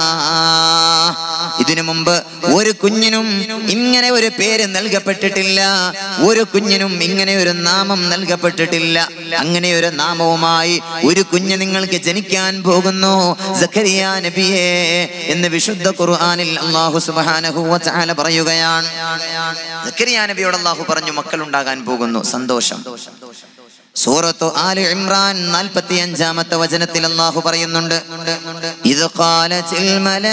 ഇതിനു മുമ്പ് ഒരു കുഞ്ഞിനും ഇങ്ങനെ ഒരു പേര് നൽകപ്പെട്ടിട്ടില്ല, ഒരു കുഞ്ഞിനും ഇങ്ങനെ ഒരു നാമം നൽകപ്പെട്ടിട്ടില്ല. അങ്ങനെ ഒരു നാമവുമായി ഒരു കുഞ്ഞ് നിങ്ങൾക്ക് ജനിക്കാൻ പോകുന്നു, സക്കരിയ നബിയെ എന്ന് വിശുദ്ധ ഖുർആനിൽ അല്ലാഹു സുബ്ഹാനഹു വ തആല പറയുകയാണ്. സക്കരിയ നബിയോട് അല്ലാഹു പറഞ്ഞു, മക്കൾ ഉണ്ടാകാൻ പോകുന്നു, സന്തോഷം. സൂറത്തു ആലി ഇംറാൻ നാൽപ്പത്തിയഞ്ചാമത്തെ വചനത്തിൽ അല്ലാഹു പറയുന്നുണ്ട്, ഇദ് ഖാലത്തിൽ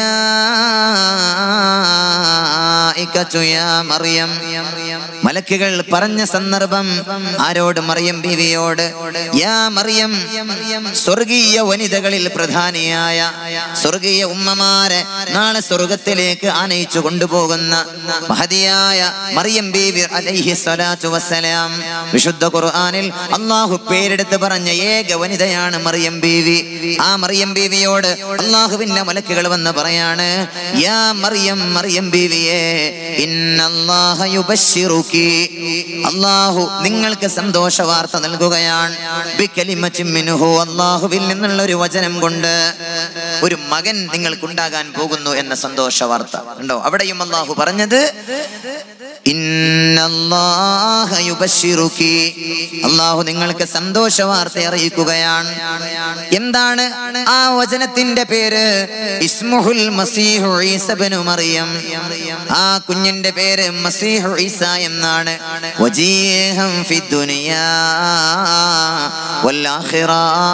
മലായികതു യാ മറിയം, മലക്കുകൾ പറഞ്ഞ സന്ദർഭം ആരോട്? മറിയം ബീവിയോട്. യാ മറിയം, സ്വർഗീയ വനിതകളിൽ പ്രധാനിയായ സ്വർഗീയ ഉമ്മമാരെ നാളെ സ്വർഗത്തിലേക്ക് ആനയിച്ചു കൊണ്ടുപോകുന്ന മഹതിയായ മറിയം ബീവി അലൈഹി സ്വലാത്തു വസ്സലാം. വിശുദ്ധ ഖുർആനിൽ അല്ലാഹു പേരെടുത്ത് പറഞ്ഞ ഏക വനിതയാണ് മറിയം ബീവി. ആ മറിയം ബീവിയോട് അല്ലാഹുവിന്റെ മലക്കുകൾ വന്ന് പറയാണ്, യാ മറിയം, മറിയം ബീവിയെ, ഇന്നല്ലാഹ യുബശ്ശിറുകി, അല്ലാഹു നിങ്ങൾക്ക് സന്തോഷ വാർത്ത നൽകുകയാണ്. ബികലിമത്തിൻ മിൻഹു, അല്ലാഹുവിൽ നിന്നുള്ള ഒരു വചനം കൊണ്ട് ഒരു മകൻ നിങ്ങൾക്കുണ്ടാകാൻ പോകുന്നു എന്ന സന്തോഷ വാർത്ത ഉണ്ടോ? അവിടെയും അല്ലാഹു പറഞ്ഞത് ഇന്നല്ലാഹ യുബശ്ശിറുകി, അല്ലാഹു നിങ്ങൾക്ക് സന്തോഷ വാർത്ത അറിയിക്കുകയാണ്. എന്താണ് ആ വചനത്തിന്റെ പേര്? ഇസ്മുഹുൽ മസീഹു ഈസ ഇബ്നു മറിയം, ആ കുഞ്ഞിന്റെ പേര് മസീഹു ഈസ എന്നാണ്. വജീഹൻ ഫിദ്ദുനിയാ വൽ ആഖിറ,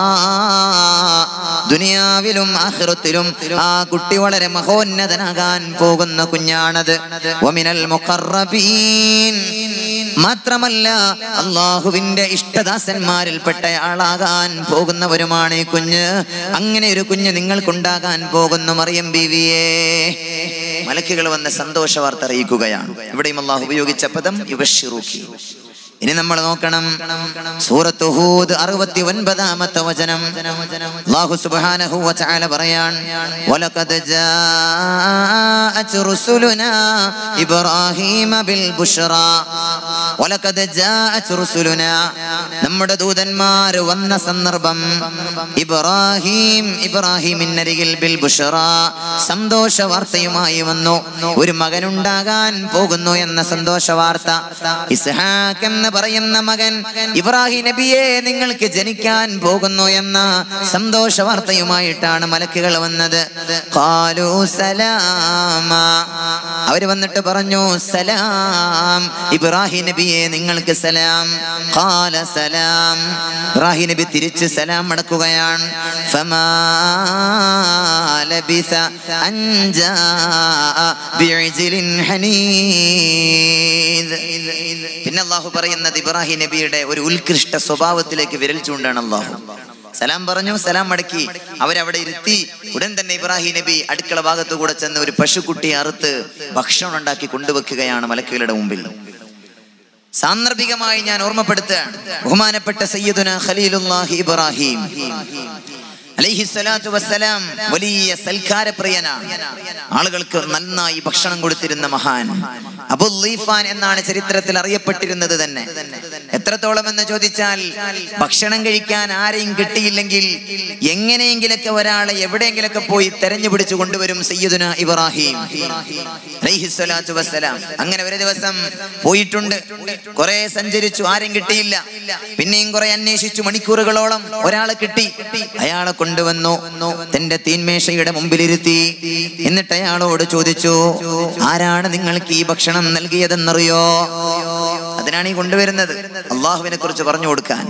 ദുനിയാവിലും ആഖിറത്തിലും ആ കുട്ടി വളരെ മഹോന്നതനാകാൻ പോകുന്ന കുഞ്ഞാണത്. വമിനൽ മുഖറബീൻ, മാത്രമല്ല അല്ലാഹുവിന്റെ ഇഷ്ടദാസന്മാരിൽപ്പെട്ട ആളാകാൻ പോകുന്നവരുമാണ് ഈ കുഞ്ഞ്. അങ്ങനെ ഒരു കുഞ്ഞ് നിങ്ങൾക്കുണ്ടാകാൻ പോകുന്നു മറിയം ബീവിയെ. മലക്കുകൾ വന്ന് സന്തോഷ വാർത്ത അറിയിക്കുകയാണ്. ഇവിടെയും അല്ലാഹു ഉപയോഗിച്ച പദം യുബശ്ശിറുകി. ഇനി നമ്മൾ നോക്കണം, സൂറത്ത് ഹൂദ് അറുപത്തിയൊൻപതാമത്തെ വചനം, അല്ലാഹു സുബ്ഹാനഹു വ തആല പറയാൻ, വലഖദ് ജാഅത് റുസുലുനാ ഇബ്രാഹീമ ബിൽ ബുശ്റാ, വലഖദ് ജാഅത് റുസുലുനാ, നമ്മുടെ ദൂതന്മാർ വന്ന സന്ദർഭം, ഇബ്രാഹീം, ഇബ്രാഹീമിനരികിൽ ബിൽ ബുശ്റാ, സന്തോഷ വാർത്തയുമായി വന്നു. ഒരു മകനുണ്ടാകാൻ പോകുന്നു എന്ന സന്തോഷ വാർത്ത. ഇസ്ഹാഖ് എന്ന പറയുന്ന മകൻ, ഇബ്രാഹിം നബിയെ നിങ്ങൾക്ക് ജനിക്കാൻ പോകുന്നു എന്ന സന്തോഷ വാർത്തയുമായിട്ടാണ് മലക്കുകൾ വന്നത്. ഖാലൂ സലാമ, അവർ വന്നിട്ട് പറഞ്ഞു, സലാം, ഇബ്രാഹിം നബിയെ നിങ്ങൾക്ക് സലാം. ഖാല സലാം, ഇബ്രാഹിം നബി തിരിച്ച് സലാം മടക്കുകയാണ്. ഫമാ ലബിസ അൻ ജാഅ ബിഇജ്ലിൻ ഹനീദ്. പിന്നെ അല്ലാഹു പറയുന്നത് ഇബ്രാഹിം നബിയുടെ ഒരു ഉത്കൃഷ്ട സ്വഭാവത്തിലേക്ക് വിരൽ ചൂണ്ടാണ് അല്ലാഹു. സലാം പറഞ്ഞു, സലാം മടക്കി, അവരവിടെ ഇരുത്തി. ഉടൻ തന്നെ ഇബ്രാഹിം നബി അടുക്കള ഭാഗത്തു കൂടെ ചെന്ന് ഒരു പശുക്കുട്ടിയെ അറുത്ത് ഭക്ഷണം ഉണ്ടാക്കി കൊണ്ടുവെക്കുകയാണ് മലക്കുകളുടെ മുമ്പിൽ. സാന്ദർഭികമായി ഞാൻ ഓർമ്മപ്പെടുത്തുകയാണ്, ബഹുമാനപ്പെട്ട സയ്യിദുനാ ഖലീലുല്ലാഹി ഇബ്രാഹിം അലൈഹിസ്സലാത്തു വസ്സലാം വലിയ സൽക്കാരപ്രിയനാണ്. ആളുകൾക്ക് നന്നായി ഭക്ഷണം കൊടുത്തിരുന്ന മഹാൻ. അബൂ ലീഫാൻ എന്നാണ് ചരിത്രത്തിൽ അറിയപ്പെട്ടിരുന്നത് തന്നെ. എത്രത്തോളം എന്ന് ചോദിച്ചാൽ, ഭക്ഷണം കഴിക്കാൻ ആരെയും കിട്ടിയില്ലെങ്കിൽ എങ്ങനെയെങ്കിലൊക്കെ ഒരാളെ എവിടെയെങ്കിലൊക്കെ പോയി തെരഞ്ഞു പിടിച്ചു കൊണ്ടുവരും സയ്യിദുന ഇബ്രാഹിം അലൈഹിസ്സലാത്തു വസ്സലാം. അങ്ങനെ ഒരു ദിവസം പോയിട്ടുണ്ട്, കുറെ സഞ്ചരിച്ചു, ആരും കിട്ടിയില്ല. പിന്നെയും കുറെ അന്വേഷിച്ചു, മണിക്കൂറുകളോളം ഒരാളെ കിട്ടി. അയാളെ കൊണ്ടുവന്നു, തന്റെ തീന്മേശയുടെ മുമ്പിലിരുത്തി. എന്നിട്ട് അയാളോട് ചോദിച്ചു, ആരാണ് നിങ്ങൾക്ക് ഈ ഭക്ഷണം നൽകിയതെന്നറിയോ? അതിനാണ് ഈ കൊണ്ടുവരുന്നത്, അള്ളാഹുവിനെ കുറിച്ച് പറഞ്ഞു കൊടുക്കാൻ.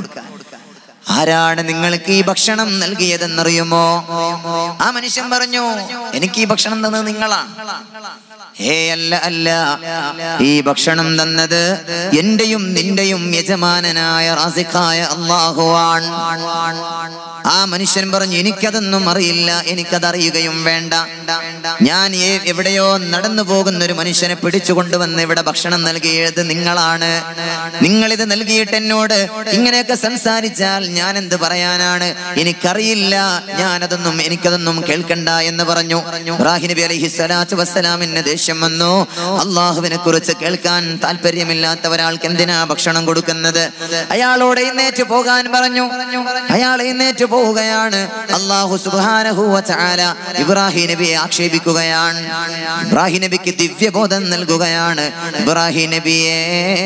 ആരാണ് നിങ്ങൾക്ക് ഈ ഭക്ഷണം നൽകിയതെന്നറിയുമോ? ആ മനുഷ്യൻ പറഞ്ഞു, എനിക്ക് ഈ ഭക്ഷണം തന്നത് നിങ്ങളാണ്. ഹേ അല്ല അല്ല, ഈ ഭക്ഷണം തന്നത് എന്റെയും നിന്റെയും യജമാനനായ റാസിഖായ അല്ലാഹുവാണ്. ആ മനുഷ്യൻ പറഞ്ഞു, എനിക്കതൊന്നും അറിയില്ല, എനിക്കതറിയുകയും വേണ്ട. ഞാൻ എവിടെയോ നടന്നു പോകുന്ന ഒരു മനുഷ്യനെ പിടിച്ചു കൊണ്ടുവന്ന് ഇവിടെ ഭക്ഷണം നൽകിയത് നിങ്ങളാണ്. നിങ്ങളിത് നൽകിയിട്ട് എന്നോട് ഇങ്ങനെയൊക്കെ സംസാരിച്ചാൽ ഞാൻ എന്ത് പറയാനാണ്? എനിക്കറിയില്ല, ഞാനതൊന്നും എനിക്കതൊന്നും കേൾക്കണ്ട എന്ന് പറഞ്ഞു. ഇബ്രാഹിം നബി അലൈഹി സ്വലാത്തു വസ്സലാമിന് ദേഷ്യം വന്നു. അള്ളാഹുവിനെ കുറിച്ച് കേൾക്കാൻ താല്പര്യമില്ലാത്ത ഒരാൾക്ക് എന്തിനാ ഭക്ഷണം കൊടുക്കുന്നത്? അയാളോട് എഴുന്നേറ്റ് പോകാൻ പറഞ്ഞു. അയാൾ എഴുന്നേറ്റ് പോവുകയാണ്. അല്ലാഹു സുബ്ഹാനഹു വ തആല ഇബ്രാഹിം നബിയെ ആക്ഷേപിക്കുകയാണ്. ഇബ്രാഹിം നബിക്ക് ദിവ്യബോധം നൽകുകയാണ്. ഇബ്രാഹിം നബിയെ,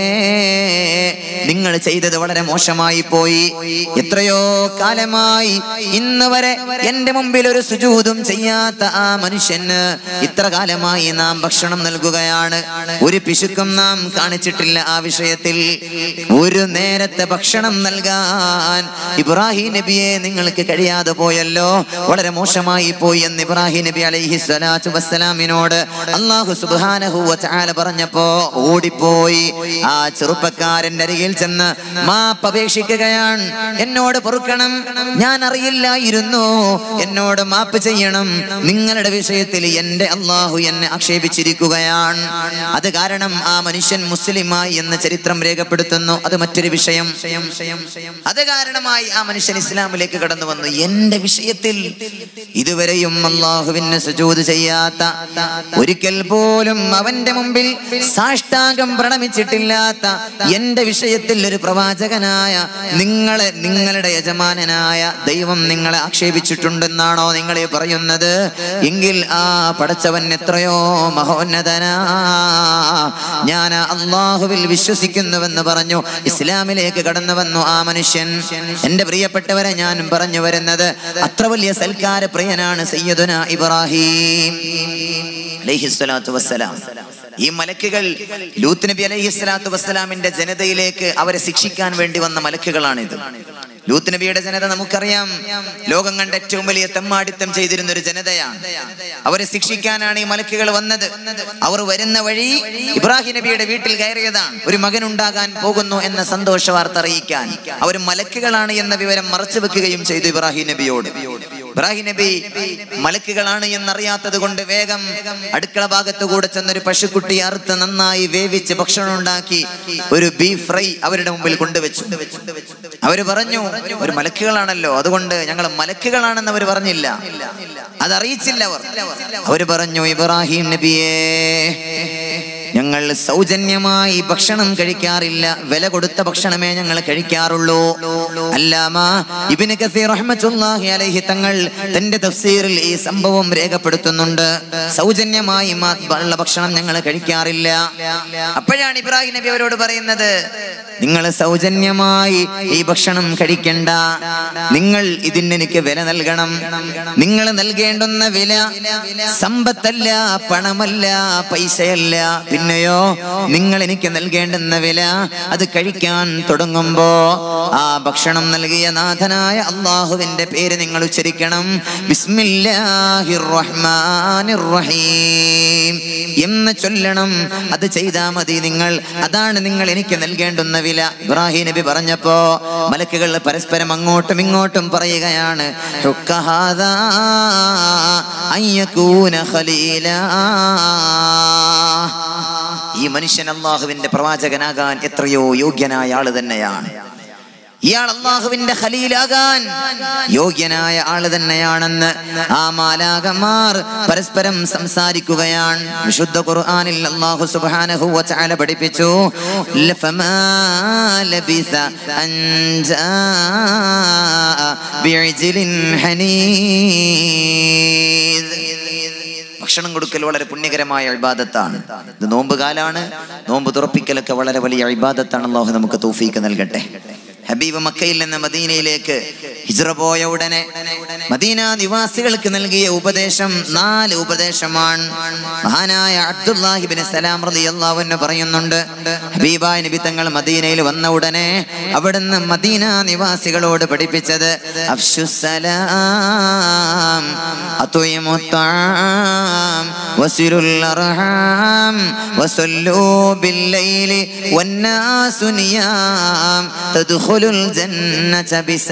നിങ്ങൾ ചെയ്തത് വളരെ മോശമായി പോയി. എത്രയോ കാലമായി ഇന്ന് വരെ എന്റെ മുമ്പിൽ ഒരു സുജൂദും ചെയ്യാത്ത ആ മനുഷ്യന് ഇത്ര കാലമായി നാം ഭക്ഷണം നൽകുകയാണ്. ഒരു പിശുക്കും നാം കാണിച്ചിട്ടില്ല ആ വിഷയത്തിൽ. ഒരു നേരത്തെ ഭക്ഷണം നൽകാൻ ഇബ്രാഹിം നബിയെ നിങ്ങൾക്ക് കഴിയാതെ പോയല്ലോ, വളരെ മോശമായി പോയി എന്ന് ഇബ്രാഹിം നബി അലൈഹി സ്വലാത്തു വസ്സലാമിനോട് അല്ലാഹു സുബ്ഹാനഹു വ തആല പറഞ്ഞപ്പോ ഓടിപ്പോയി ആ ചെറുപ്പക്കാരന്റെ അരികിൽ ചെന്ന് മാപ്പ് അപേക്ഷിക്കുകയാണ്. എന്നോട് പൊറുക്കണം, ഞാൻ അറിയില്ലായിരുന്നു, എന്നോട് മാപ്പ് ചെയ്യണം. നിങ്ങളുടെ വിഷയത്തിൽ എന്റെ അല്ലാഹു എന്നെ ആക്ഷേപിച്ചിരിക്കുകയാണ്. അത് കാരണം ആ മനുഷ്യൻ മുസ്ലിമായി എന്ന് ചരിത്രം രേഖപ്പെടുത്തുന്നു. അത് മറ്റൊരു വിഷയം. അത് കാരണമായി ആ മനുഷ്യൻ ഇസ്ലാമിലേക്ക് കടന്നു വന്നു. എന്റെ വിഷയത്തിൽ ഇതുവരെയും അല്ലാഹുവിന് സുജൂദ് ചെയ്യാത്ത, ഒരിക്കൽ പോലും അവന്റെ മുമ്പിൽ സാഷ്ടാംഗം പ്രണമിച്ചിട്ടില്ലാത്ത എന്റെ വിഷയത്തിൽ ഒരു പ്രവാചകനായ നിങ്ങളെ, നിങ്ങളുടെ യജമാനനായ ദൈവം നിങ്ങളെ ആക്ഷേപിച്ചിട്ടുണ്ടെന്നാണോ നിങ്ങളെ പറയുന്നത്? എങ്കിൽ ആ പടച്ചവൻ എത്രയോ മഹോന്നതനാ, ഞാൻ അല്ലാഹുവിൽ വിശ്വസിക്കുന്നുവെന്ന് പറഞ്ഞു ഇസ്ലാമിലേക്ക് കടന്നു വന്നു ആ മനുഷ്യൻ. എന്റെ പ്രിയപ്പെട്ടവരെ, ഞാൻ പറഞ്ഞു വരുന്നത്, അത്ര വലിയ സൽക്കാര പ്രിയനാണ് സയ്യിദുനാ ഇബ്രാഹിം അലൈഹിസ്സലാത്തു വസ്സലാം. ഈ മലക്കുകൾ ലൂത്ത് നബി അലൈഹിസ്സലാത്തു വസ്സലാമിന്റെ ജനതയിലേക്ക് അവരെ ശിക്ഷിക്കാൻ വേണ്ടി വന്ന മലക്കുകളാണിത്. ലൂത്ത് നബിയുടെ ജനത നമുക്കറിയാം, ലോകം കണ്ട ഏറ്റവും വലിയ തെമ്മാടിത്തം ചെയ്തിരുന്ന ഒരു ജനതയാണ്. അവരെ ശിക്ഷിക്കാനാണ് ഈ മലക്കുകൾ വന്നത്. അവർ വരുന്ന വഴി ഇബ്രാഹിം നബിയുടെ വീട്ടിൽ കയറിയതാണ്, ഒരു മകൻ ഉണ്ടാകാൻ പോകുന്നു എന്ന സന്തോഷ വാർത്ത അറിയിക്കാൻ. അവർ മലക്കുകളാണ് എന്ന വിവരം മറച്ചു വെക്കുകയും ചെയ്തു ഇബ്രാഹിം നബിയോട്. ഇബ്രാഹിം നബി മലക്കുകളാണ് എന്നറിയാത്തത് കൊണ്ട് വേഗം അടുക്കള ഭാഗത്ത് കൂടെ ചെന്നൊരു പശുക്കുട്ടി അറുത്ത് നന്നായി വേവിച്ച് ഭക്ഷണം ഉണ്ടാക്കി ഒരു ബീഫ് ഫ്രൈ അവരുടെ മുമ്പിൽ കൊണ്ടുവച്ചു. അവര് പറഞ്ഞു, ഒരു മലക്കുകളാണല്ലോ, അതുകൊണ്ട് ഞങ്ങൾ മലക്കുകളാണെന്ന് അവർ പറഞ്ഞില്ല, അതറിയിച്ചില്ല അവർ. അവര് പറഞ്ഞു, ഇബ്രാഹിം നബിയേ, ഞങ്ങൾ സൗജന്യമായി ഭക്ഷണം കഴിക്കാറില്ല, വില കൊടുത്ത ഭക്ഷണമേ ഞങ്ങൾ കഴിക്കാറുള്ളൂ. അല്ലാമ ഇബ്നു കസീർ റഹ്മത്തുള്ളാഹി അലൈഹി തങ്ങൾ തന്റെ തഫ്സീറിൽ ഈ സംഭവം രേഖപ്പെടുത്തുന്നുണ്ട്. സൗജന്യമായി ഉള്ള ഭക്ഷണം ഞങ്ങൾ കഴിക്കാറില്ല. അപ്പോഴാണ് ഇബ്രാഹിം നബി അവരോട് പറയുന്നത്, നിങ്ങൾ സൗജന്യമായി ഈ ഭക്ഷണം കഴിക്കണ്ട, നിങ്ങൾ ഇതിന് എനിക്ക് വില നൽകണം. നിങ്ങൾ നൽകേണ്ടുന്ന വില സമ്പത്തല്ല, പണമല്ല, പൈസയല്ല, പിന്നെയോ നിങ്ങൾ എനിക്ക് നൽകേണ്ടുന്ന വില അത് കഴിക്കാൻ തുടങ്ങുമ്പോ ആ ഭക്ഷണം നൽകിയ നാഥനായ അല്ലാഹുവിന്റെ പേര് നിങ്ങൾ ഉച്ചരിക്കണം, ബിസ്മില്ലാഹിർ റഹ്മാനിർ റഹീം എന്ന് ചൊല്ലണം. അത് ചെയ്താൽ മതി നിങ്ങൾ, അതാണ് നിങ്ങൾ എനിക്ക് നൽകേണ്ടുന്ന വില. ഇബ്രാഹിം നബി പറഞ്ഞപ്പോ മലക്കുകൾ പരസ്പരം അങ്ങോട്ടും ഇങ്ങോട്ടും പറയുകയാണ്, ഹുക്കഹാദാ അയ്യകൂന ഖലീലാ, ഈ മനുഷ്യൻ അല്ലാഹുവിന്റെ പ്രവാചകനാകാൻ എത്രയോ യോഗ്യനായ ആള് തന്നെയാണ്. ഇയാൾ അല്ലാഹുവിന്റെ ഖലീലാകാൻ യോഗ്യനായ ആള് തന്നെയാണെന്ന് ആ മാലാകമാർ പരസ്പരം സംസാരിക്കുകയാണ്. വിശുദ്ധ ഖുർആനിൽ അല്ലാഹു സുബ്ഹാനഹു വ തആല പഠിപ്പിച്ചു, ലഫമാ ലബിസ അൻ ജാഅ ബിഇജ്ലിൻ ഹനീദ്. ഭക്ഷണം കൊടുക്കൽ വളരെ പുണ്യകരമായ ഇബാദത്താണ്. ഇത് നോമ്പ് കാലാണ്. നോമ്പ് തുറപ്പിക്കലൊക്കെ വളരെ വലിയ ഇബാദത്താണ്. അല്ലാഹു നമുക്ക് തൗഫീഖ് നൽകട്ടെ. ഹബീബ് മക്കയിൽ നിന്ന് മദീനയിലേക്ക് ഹിജ്റ പോയ ഉടനെ മദീന നിവാസികൾക്ക് നൽകിയ ഉപദേശം നാല് ഉപദേശമാണ്. മഹാനായ അബ്ദുല്ലാഹി ഇബ്നു സലാം റളിയല്ലാഹു അൻഹു പറയുന്നുണ്ട്, ഹബീബായ നബി തങ്ങൾ മദീനയിൽ വന്ന ഉടനെ അവിടുന്ന് മദീന നിവാസികളോട് പഠിപ്പിച്ചത് അഫ്ശുസ്സലാം അത്ഇമുത്താം വസിലുൽ അർഹാം വസല്ലൂ ബില്ലൈലി വന്നാസു നിയാം തദ്ഖുലുൽ ജന്നത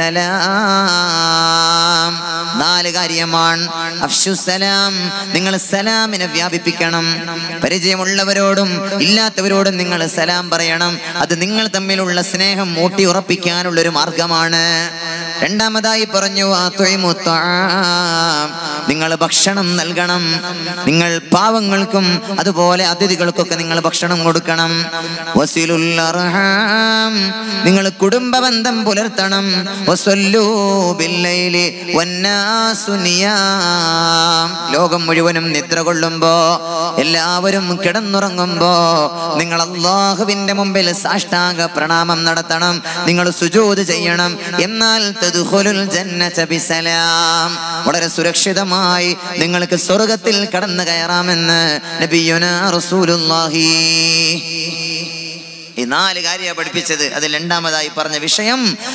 ബിസലാം. നാല് കാര്യമാണ്. അഫ്ശുസ്സലാം, നിങ്ങൾ സലാമിനെ വ്യാപിപ്പിക്കണം. പരിചയമുള്ളവരോടും ഇല്ലാത്തവരോടും നിങ്ങൾ സലാം പറയണം. അത് നിങ്ങൾ തമ്മിലുള്ള സ്നേഹം ഊട്ടി ഉറപ്പിക്കാനുള്ള ഒരു മാർഗമാണ്. രണ്ടാമതായി പറഞ്ഞു അത്ഇമുത്താം, നിങ്ങൾ ഭക്ഷണം നൽകണം. നിങ്ങൾ പാവങ്ങൾക്കും അതുപോലെ അതിഥികൾക്കൊക്കെ നിങ്ങൾ ഭക്ഷണം കൊടുക്കണം. വസിലുൽ അർഹാം, നിങ്ങൾ കുടുംബ ബന്ധം പുലർത്തണം. വസല്ലൂ ബില്ലൈലി വന്നാസു നിയാം, ലോകം മുഴുവനും നിദ്ര കൊള്ളുമ്പോ, എല്ലാവരും കിടന്നുറങ്ങുമ്പോ നിങ്ങൾ അല്ലാഹുവിന്റെ മുമ്പിൽ സാഷ്ടാംഗ പ്രണാമം നടത്തണം. നിങ്ങൾ സുജൂദ് ചെയ്യണം. എന്നാൽ തദ്ഖുലുൽ ജന്നത ബിസലാം, വളരെ സുരക്ഷിതമായി നിങ്ങൾക്ക് സ്വർഗ്ഗത്തിൽ കടന്നു കയറാമെന്ന് നബിയുനാ റസൂലുള്ളാഹി. ഈ നാല് കാര്യമാണ് പഠിപ്പിച്ചത്. അതിൽ രണ്ടാമതായി പറഞ്ഞ വിഷയം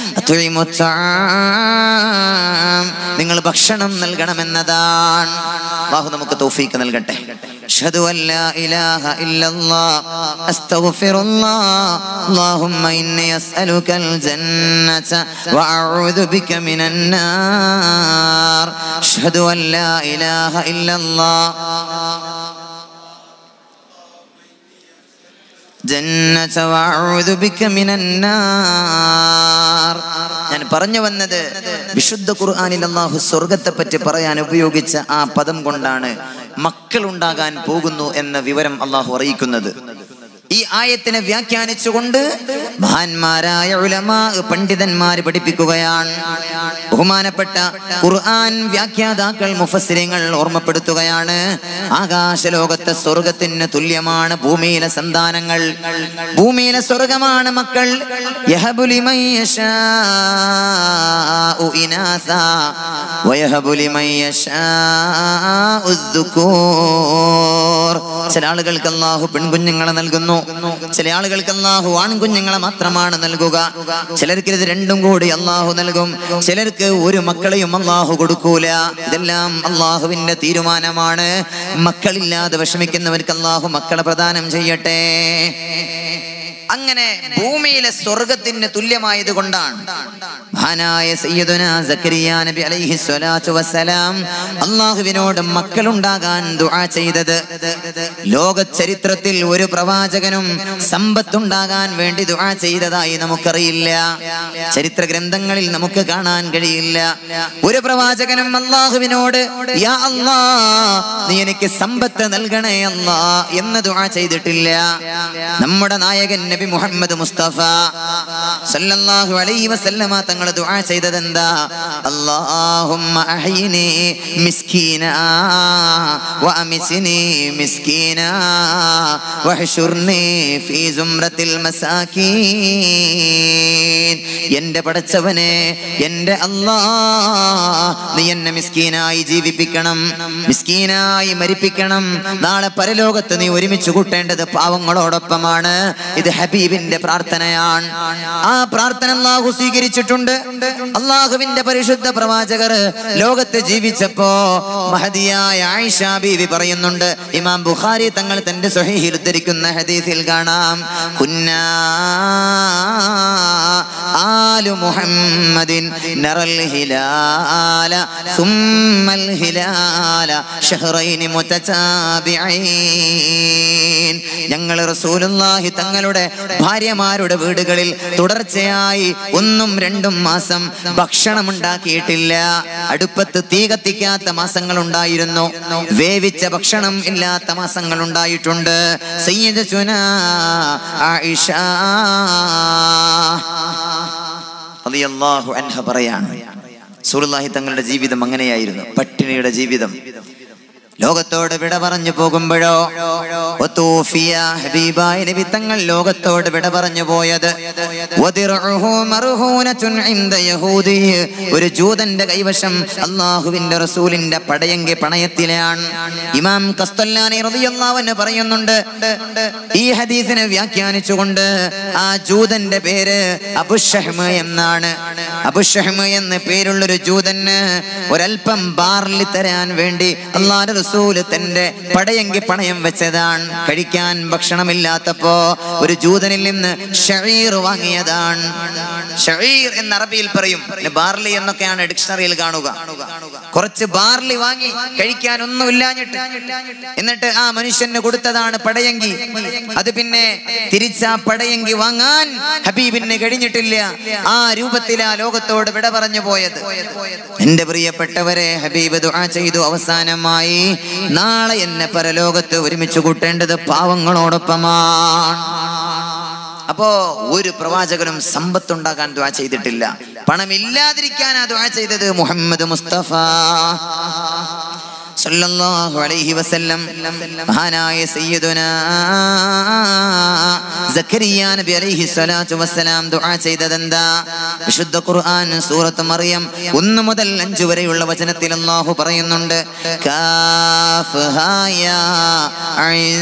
നിങ്ങൾ ഭക്ഷണം നൽകണമെന്നതാണ്. അല്ലാഹു നമുക്ക് തൗഫീഖ് നൽകട്ടെ. അഷ്ഹദു അല്ലാ ഇലാഹ ഇല്ലല്ലാഹ് അസ്തഗ്ഫിറുല്ലാഹ് അല്ലാഹുമ്മ ഇന്നി അസ്അലുകൽ ജന്നത വഅഊദു ബിക മിനൻ നാർ. അഷ്ഹദു അല്ലാ ഇലാഹ ഇല്ലല്ലാഹ് ജന്നത വഅഊദു ബിക മിനൻ നാർ. ഞാൻ പറഞ്ഞു വന്നത് വിശുദ്ധ ഖുർആനിൽ അല്ലാഹു സ്വർഗ്ഗത്തെ പറ്റി പറയാൻ ഉപയോഗിച്ച ആ പദം കൊണ്ടാണ് മക്കൾ ഉണ്ടാകാൻ പോകുന്നു എന്ന വിവരം അല്ലാഹു അറിയിക്കുന്നത്. ഈ ആയത്തിനെ വ്യാഖ്യാനിച്ചുകൊണ്ട് മഹാന്മാരായ ഉലമാ പണ്ഡിതന്മാർ പഠിപ്പിക്കുകയാണ്. ബഹുമാനപ്പെട്ട ഖുർആൻ വ്യാഖ്യാതാക്കൾ മുഫസ്സിരിങ്ങൾ ഓർമ്മപ്പെടുത്തുകയാണ്, ആകാശലോകത്തെ സ്വർഗ്ഗത്തിന് തുല്യമാണ് ഭൂമിയിലെ സന്താനങ്ങൾ. ഭൂമിയിലെ സ്വർഗ്ഗമാണ് മക്കൾ. യഹബു ലിമൻ യശാഉ ഇനാസാ വയഹബു ലിമൻ യശാഉ ദുകൂർ. ചില ആളുകൾക്ക് അല്ലാഹു പെൺകുഞ്ഞുങ്ങളെ നൽകുന്നു, ചില ആളുകൾക്ക് അല്ലാഹു ആൺകുഞ്ഞുങ്ങളെ മാത്രമാണ് നൽകുക. ചിലർക്ക് ഇത് രണ്ടും കൂടി അല്ലാഹു നൽകും. ചിലർക്ക് ഒരു മക്കളെയും അല്ലാഹു കൊടുക്കൂല. ഇതെല്ലാം അല്ലാഹുവിന്റെ തീരുമാനമാണ്. മക്കളില്ലാതെ വിഷമിക്കുന്നവർക്ക് അല്ലാഹു മക്കളെ പ്രദാനം ചെയ്യട്ടെ. അങ്ങനെ ഭൂമിയിലെ സ്വർഗ്ഗത്തിന് തുല്യമായത് കൊണ്ടാണ് മഹാനായ സയ്യിദുനാ സക്കരിയ നബി അലൈഹി സ്വലാത്തു വസ്സലാം അല്ലാഹുവിനോട് മക്കളുണ്ടാകാൻ ദുആ ചെയ്തത്. ലോക ചരിത്രത്തിൽ ഒരു പ്രവാചകനും സമ്പത്തുണ്ടാകാൻ വേണ്ടി ദുആ ചെയ്തതായി നമുക്കറിയില്ല. ചരിത്ര ഗ്രന്ഥങ്ങളിൽ നമുക്ക് കാണാൻ കഴിയില്ല. ഒരു പ്രവാചകനും അല്ലാഹുവിനോട് യാ അല്ലാഹ് നീ എനിക്ക് സമ്പത്ത് നൽകണേ അല്ലാഹ് എന്ന് ദുആ ചെയ്തിട്ടില്ല. നമ്മുടെ നായകൻ നബി മുഹമ്മദ് മുസ്തഫ സല്ലല്ലാഹു അലൈഹി വസല്ലമ തങ്ങൾ ദുആ ചെയ്തത് എന്താ? അല്ലാഹുമ്മ അഹ്യിനി മിസ്കീനാ വഅമിസ്നി മിസ്കീനാ വഹ്ശുർനി ഫീ സുംറത്തിൽ മസാകീൻ. എൻ്റെ പടച്ചവനെ, എൻ്റെ അല്ലാഹ്, നീ എന്നെ മിസ്കീനായി ജീവിപ്പിക്കണം, മിസ്കീനായി മരിപ്പിക്കണം. നാളെ പരലോകത്ത് നീ ഒരുമിച്ച് കൂട്ടേണ്ടത് പാവങ്ങളോടൊപ്പമാണ്. ഇത് ഹബീബിന്റെ പ്രാർത്ഥനയാണ്. ആ പ്രാർത്ഥന അല്ലാഹു സ്വീകരിച്ചിട്ടുണ്ട്. അല്ലാഹുവിന്റെ പരിശുദ്ധ പ്രവാചകർ ലോകത്ത് ജീവിച്ചപ്പോ മഹദിയായ ആയിഷ ബീവി പറയുന്നുണ്ട്, ഇമാം ബുഖാരി തങ്ങൾ തന്റെ സ്വഹീഹിൽ ഉദ്ധരിക്കുന്ന ഹദീസിൽ കാണാം, കുന്നാ ആലു മുഹമ്മദിൻ നറൽ ഹിലാല സുമ്മൽ ഹിലാല ഷഹ്റൈനി മുതതാബിഈൻ. ഞങ്ങൾ റസൂലുള്ളാഹി തങ്ങളുടെ ഭാര്യമാരുടെ വീടുകളിൽ തുടർച്ചയായി ഒന്നും രണ്ടും മാസം ഭക്ഷണം ഉണ്ടാക്കിയിട്ടില്ല. അടുപ്പത്ത് തീ കത്തിക്കാത്ത മാസങ്ങൾ ഉണ്ടായിരുന്നു. വേവിച്ച ഭക്ഷണം ഇല്ലാത്ത മാസങ്ങൾ ഉണ്ടായിട്ടുണ്ട്. സയ്യിദത്തുനാ ആയിഷ റളിയല്ലാഹു അൻഹ പറയാണ്, റസൂലുള്ളാഹി തങ്ങളുടെ ജീവിതം അങ്ങനെയായിരുന്നു, പട്ടിണിയുടെ ജീവിതം. ലോകത്തോട് വിട പറഞ്ഞു പോകുമ്പോഴോ ഹബീബായ നബി തങ്ങൾ ലോകത്തോട് വിട പറഞ്ഞു പോയത് ഒരു ജൂതന്റെ കൈവശം അള്ളാഹുവിന്റെ റസൂലിന്റെ പടയങ്കി പണയത്തിലാണ്. ഇമാം ഖസ്തല്ലാനി റളിയല്ലാഹു അൻഹു പറയുന്നുണ്ട്, ഈ ഹദീസിനെ വ്യാഖ്യാനിച്ചുകൊണ്ട് ആ ജൂതന്റെ പേര് അബുശഹ്മ എന്നാണ്. അബുശഹ്മ എന്ന് പേരുള്ളൊരു ജൂതന് ഒരൽപ്പം ബാർലി തരാൻ വേണ്ടി അള്ളാഹുവിന്റെ റസൂൽ തന്റെ പടയങ്കി പണയം വെച്ചതാണ്. കഴിക്കാൻ ഭക്ഷണമില്ലാത്തപ്പോ ഒരു ജൂതനിൽ നിന്ന് ഷഈർ വാങ്ങിയതാണ്. ഷഈർ എന്ന് അറബിയിൽ പറയും, ബാർലി എന്നൊക്കെയാണ് ഡിക്ഷണറിയിൽ കാണുക. കുറച്ച് ബാർലി വാങ്ങി കഴിക്കാൻ ഒന്നുമില്ലാഞ്ഞിട്ട് എന്നിട്ട് ആ മനുഷ്യന് കൊടുത്തതാണ് പടയങ്കി. അത് പിന്നെ തിരിച്ചാ പടയങ്കി വാങ്ങാൻ ഹബീബിന് കഴിഞ്ഞിട്ടില്ല. ആ രൂപത്തിലാ ലോകത്തോട് വിട പറഞ്ഞു പോയത്. എന്റെ പ്രിയപ്പെട്ടവരെ, ഹബീബ് ദുആ ചെയ്തു, അവസാനമായി നാളെ എന്നെ പരലോകത്ത് ഒരുമിച്ച് കൂട്ടേണ്ടത് പാവങ്ങളോടൊപ്പമാണ്. അപ്പോ ഒരു പ്രവാചകനും സമ്പത്തുണ്ടാക്കാൻ ദുആ ചെയ്തിട്ടില്ല, പണമില്ലാതിരിക്കാനാ ദുആ ചെയ്തത്. മുഹമ്മദ് മുസ്തഫ സല്ലല്ലാഹു അലൈഹി വസല്ലം മഹാനായ സയ്യിദുനാ സക്കരിയ നബി അലൈഹി സ്വലാത്തു വസ്സലാം ദുആ ചെയ്തതെന്താ? വിശുദ്ധ ഖുർആൻ സൂറത്ത് മറിയം ഒന്ന് മുതൽ അഞ്ച് വരെയുള്ള വചനത്തിൽ അല്ലാഹു പറയുന്നുണ്ട്, കാഫ് ഹാ യാ ഐൻ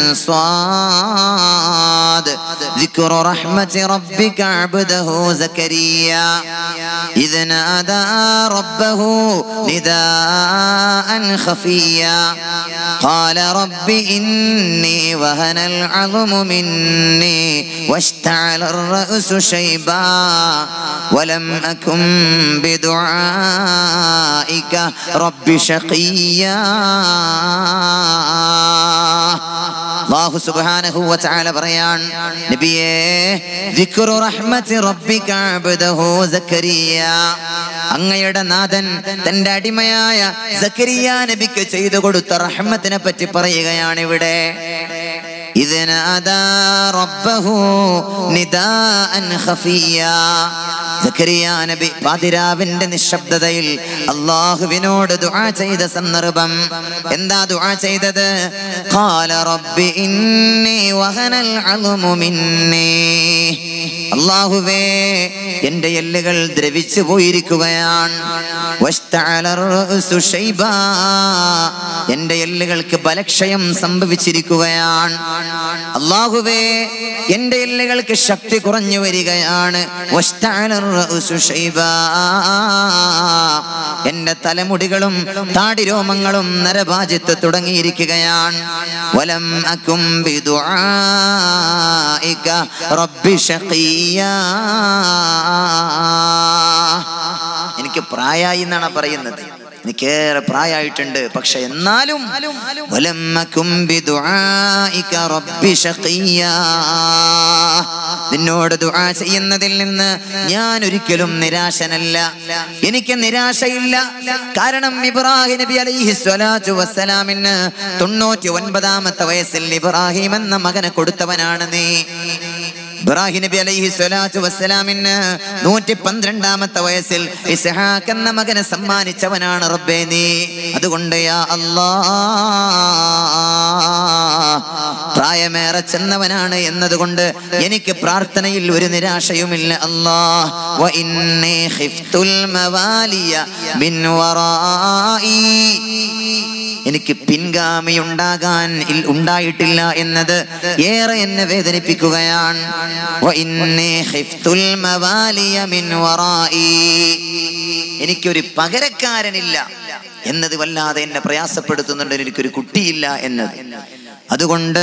സ്വാദ് ദിക്റു റഹ്മതി റബ്ബിക അബ്ദഹു സക്കരിയ ഇദ് നാദാ റബ്ബഹു നിദാഅൻ خفيا قال رب إني وهن العظم مني واشتعل الرأس شيبا ولم أكن بدعائك رب شقيا. അല്ലാഹു സുബ്ഹാനഹു വ തആല പറയാൻ, നബിയേ, ദിക്റു റഹ്മത്തി റബ്ബിക അബ്ദഹു സക്കരിയ, അങ്ങയുടെ നാഥൻ തന്റെ അടിമയായ സക്കരിയ നബിക്ക് ചെയ്തു കൊടുത്ത റഹ്മത്തിനെ പറ്റി പറയുകയാണ് ഇവിടെ. ഇദ് നാദാ റബ്ബഹു നിദാഅൻ ഖഫിയ, സക്കരിയ നബി പാതിരാവിന്റെ നിശബ്ദതയിൽ അല്ലാഹുവിനോട് ദുആ ചെയ്ത സന്ദർഭം. എന്താ ദുആ ചെയ്തത്? ഖാല റബ്ബി ഇന്നി വഹനൽ അൽമു മിന്നി, അല്ലാഹുവേ, എന്റെ എല്ലുകൾ ദ്രവിച്ചു പോയിരിക്കുകയാണ്. വസ്തഅല റഅസു ശൈബാ, എന്റെ എല്ലുകൾക്ക് ബലക്ഷയം സംഭവിച്ചിരിക്കുകയാണ്. അല്ലാഹുവേ, എന്റെ എല്ലുകൾക്ക് ശക്തി കുറഞ്ഞു വരികയാണ്. വസ്തഅല റഅസു ശൈബാ, എന്റെ തലമുടികളും താടിരോമങ്ങളും നരഭാജ്യത്ത് തുടങ്ങിയിരിക്കുകയാണ്. വലം അകും ബിദുആഇക റബ്ബി ശഖിയാ, എനിക്ക് പ്രായമായി എന്നാണ് പറയുന്നത്, എനിക്കേറെ പ്രായമായിട്ടുണ്ട്, പക്ഷെ എന്നാലും വലം അകും ബിദുആഇക റബ്ബി ശഖിയാ, നിന്നോട് ദുആ ചെയ്യുന്നതിൽ നിന്ന് ഞാൻ ഒരിക്കലും നിരാശനല്ല, എനിക്ക് നിരാശയില്ല. കാരണം ഇബ്രാഹിം നബി അലൈഹി സ്വലാത്തു വസ്സലാമിന് തൊണ്ണൂറ്റി ഒൻപതാമത്തെ വയസ്സിൽ ഇബ്രാഹിം എന്ന മകനെ കൊടുത്തവനാണ് നീ. ഇബ്രാഹിം നബി അലൈഹി സ്വലാത്തു വസ്സലാമിന് നൂറ്റി പന്ത്രണ്ടാമത്തെ വയസ്സിൽ ഇസ്ഹാഖ് എന്ന മകനെ സമ്മാനിച്ചവനാണ് റബ്ബേ നീ. അതുകൊണ്ട് യാ അല്ലാഹ്, പ്രായമേറെ ചെന്നവനാണ് എന്നതുകൊണ്ട് എനിക്ക് പ്രാർത്ഥനയിൽ ഒരു നിരാശയുമില്ല. അല്ലാഹ്, വ ഇന്നി ഖിഫ്തുൽ മവാലിയ മിൻ വറായി, എനിക്ക് പിൻഗാമി ഉണ്ടാകാൻ ഉണ്ടായിട്ടില്ല എന്നത് ഏറെ എന്നെ വേദനിപ്പിക്കുകയാണ്. വ ഇന്നി ഖിഫ്തുൽ മവാലിയ മിൻ വറായി, എനിക്കൊരു പകരക്കാരനില്ല എന്നത് വല്ലാതെ എന്നെ പ്രയാസപ്പെടുത്തുന്നുണ്ട്. എനിക്കൊരു കുട്ടിയില്ല എന്നത്. അതുകൊണ്ട്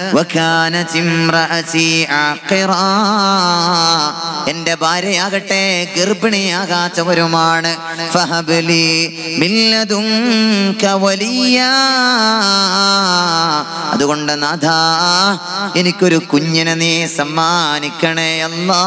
എന്റെ ഭാര്യയാകട്ടെ ഗർഭിണിയാകാത്തവരുമാണ്. ഫഹബ്ലി മിൻ ലദുൻക വലിയാ, അതുകൊണ്ട് നാഥാ എനിക്കൊരു കുഞ്ഞിനെ നീ സമ്മാനിക്കണേ അല്ലാ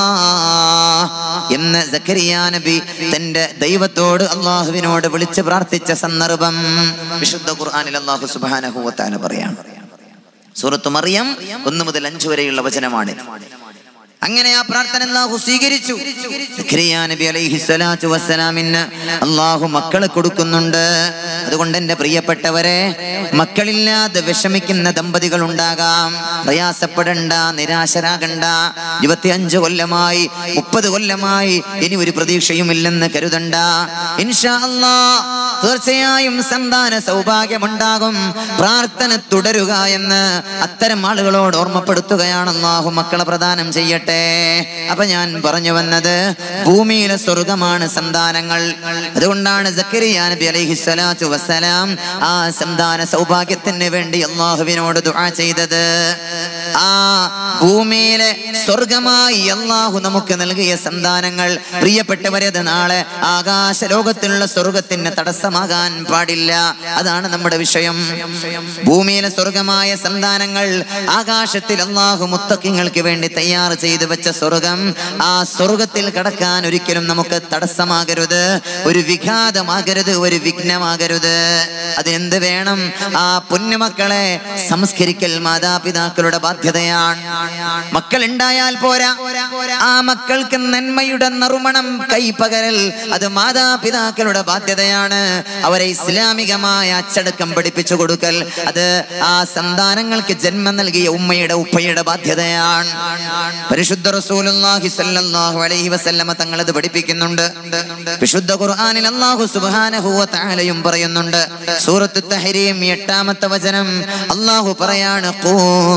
എന്ന് സക്കരിയ നബി തന്റെ ദൈവത്തോട് അല്ലാഹുവിനോട് വിളിച്ച് പ്രാർത്ഥിച്ച സന്ദർഭം വിശുദ്ധ ഖുർആനിൽ അല്ലാഹു സുബ്ഹാനഹു വ തആല പറയാണ്. സൂറത്ത് മറിയം ഒന്ന് മുതൽ അഞ്ച് വരെയുള്ള വചനമാണ്. അങ്ങനെ ആ പ്രാർത്ഥന അല്ലാഹു സ്വീകരിച്ചു. സക്കരിയ നബി അലൈഹിസ്സലാത്തു വസ്സലാമിന് അല്ലാഹു മക്കളെ കൊടുക്കുന്നുണ്ട്. അതുകൊണ്ട് എൻ്റെ പ്രിയപ്പെട്ടവരെ, മക്കളില്ലാതെ വിഷമിക്കുന്ന ദമ്പതികൾ ഉണ്ടാകാം. പ്രയാസപ്പെടണ്ട, നിരാശരാകണ്ട. ഇരുപത്തിയഞ്ച് കൊല്ലമായി മുപ്പത് കൊല്ലമായി ഇനി ഒരു പ്രതീക്ഷയുമില്ലെന്ന് കരുതണ്ട. ഇൻഷാ അല്ലാഹ് തീർച്ചയായും സന്താന സൗഭാഗ്യമുണ്ടാകും. പ്രാർത്ഥന തുടരുക എന്ന് അത്തരം ആളുകളോട് ഓർമ്മപ്പെടുത്തുകയാണ്. അല്ലാഹു മക്കളെ പ്രദാനം ചെയ്യട്ടെ. അപ്പൊ ഞാൻ പറഞ്ഞു വന്നത്, ഭൂമിയിലെ സ്വർഗമാണ് സന്താനങ്ങൾ. അതുകൊണ്ടാണ് സക്കരിയ നബി അലൈഹിസ്സലാത്തു വസ്സലാം ആ സന്താന സൗഭാഗ്യത്തിന് വേണ്ടി അല്ലാഹുവിനോട് ദുആ ചെയ്തത്. ആ ഭൂമിയിലെ സ്വർഗമായി അല്ലാഹു നമുക്ക് നൽകിയ സന്താനങ്ങൾ, പ്രിയപ്പെട്ടവരെ, അത് നാളെ ആകാശ ലോകത്തിലുള്ള സ്വർഗത്തിന് തടസ്സമാകാൻ പാടില്ല. അതാണ് നമ്മുടെ വിഷയം. ഭൂമിയിലെ സ്വർഗമായ സന്താനങ്ങൾ, ആകാശത്തിൽ അല്ലാഹു മുത്തഖിങ്ങൾക്ക് വേണ്ടി തയ്യാർ ചെയ്തു വെച്ച സ്വർഗം, ആ സ്വർഗത്തിൽ കടക്കാൻ ഒരിക്കലും നമുക്ക് തടസ്സമാകരുത്, ഒരു വിഘാതമാകരുത്, ഒരു വിഘ്നമാകരുത്. അതിനെന്ത് വേണം? ആ പൊന്നുമക്കളെ സംസ്കരിക്കൽ മാതാപിതാക്കളുടെ ബാധ്യതയാണ്. മക്കൾ ഉണ്ടായാൽ പോരാ, ആ മക്കൾക്ക് നന്മയുടെ നറുമണം കൈപകരൽ അത് മാതാപിതാക്കളുടെ ബാധ്യതയാണ്. അവരെ ഇസ്ലാമികമായ അച്ചടക്കം പഠിപ്പിച്ചു കൊടുക്കൽ അത് ആ സന്താനങ്ങൾക്ക് ജന്മം നൽകിയ ഉമ്മയുടെ ഉപ്പയുടെ ബാധ്യതയാണ്. പരിശുദ്ധ റസൂലുള്ളാഹി സ്വല്ലല്ലാഹു അലൈഹി വസല്ലമ തങ്ങൾ അത് പഠിപ്പിക്കുന്നുണ്ട്. വിശുദ്ധ ഖുർആനിൽ അല്ലാഹു സുബ്ഹാനഹു വ തആലയും പറയുന്നുണ്ട്. സൂറത്ത് തഹ്രീം എട്ടാമത്തെ വചനം അല്ലാഹു പറയാണ്, ഖൂ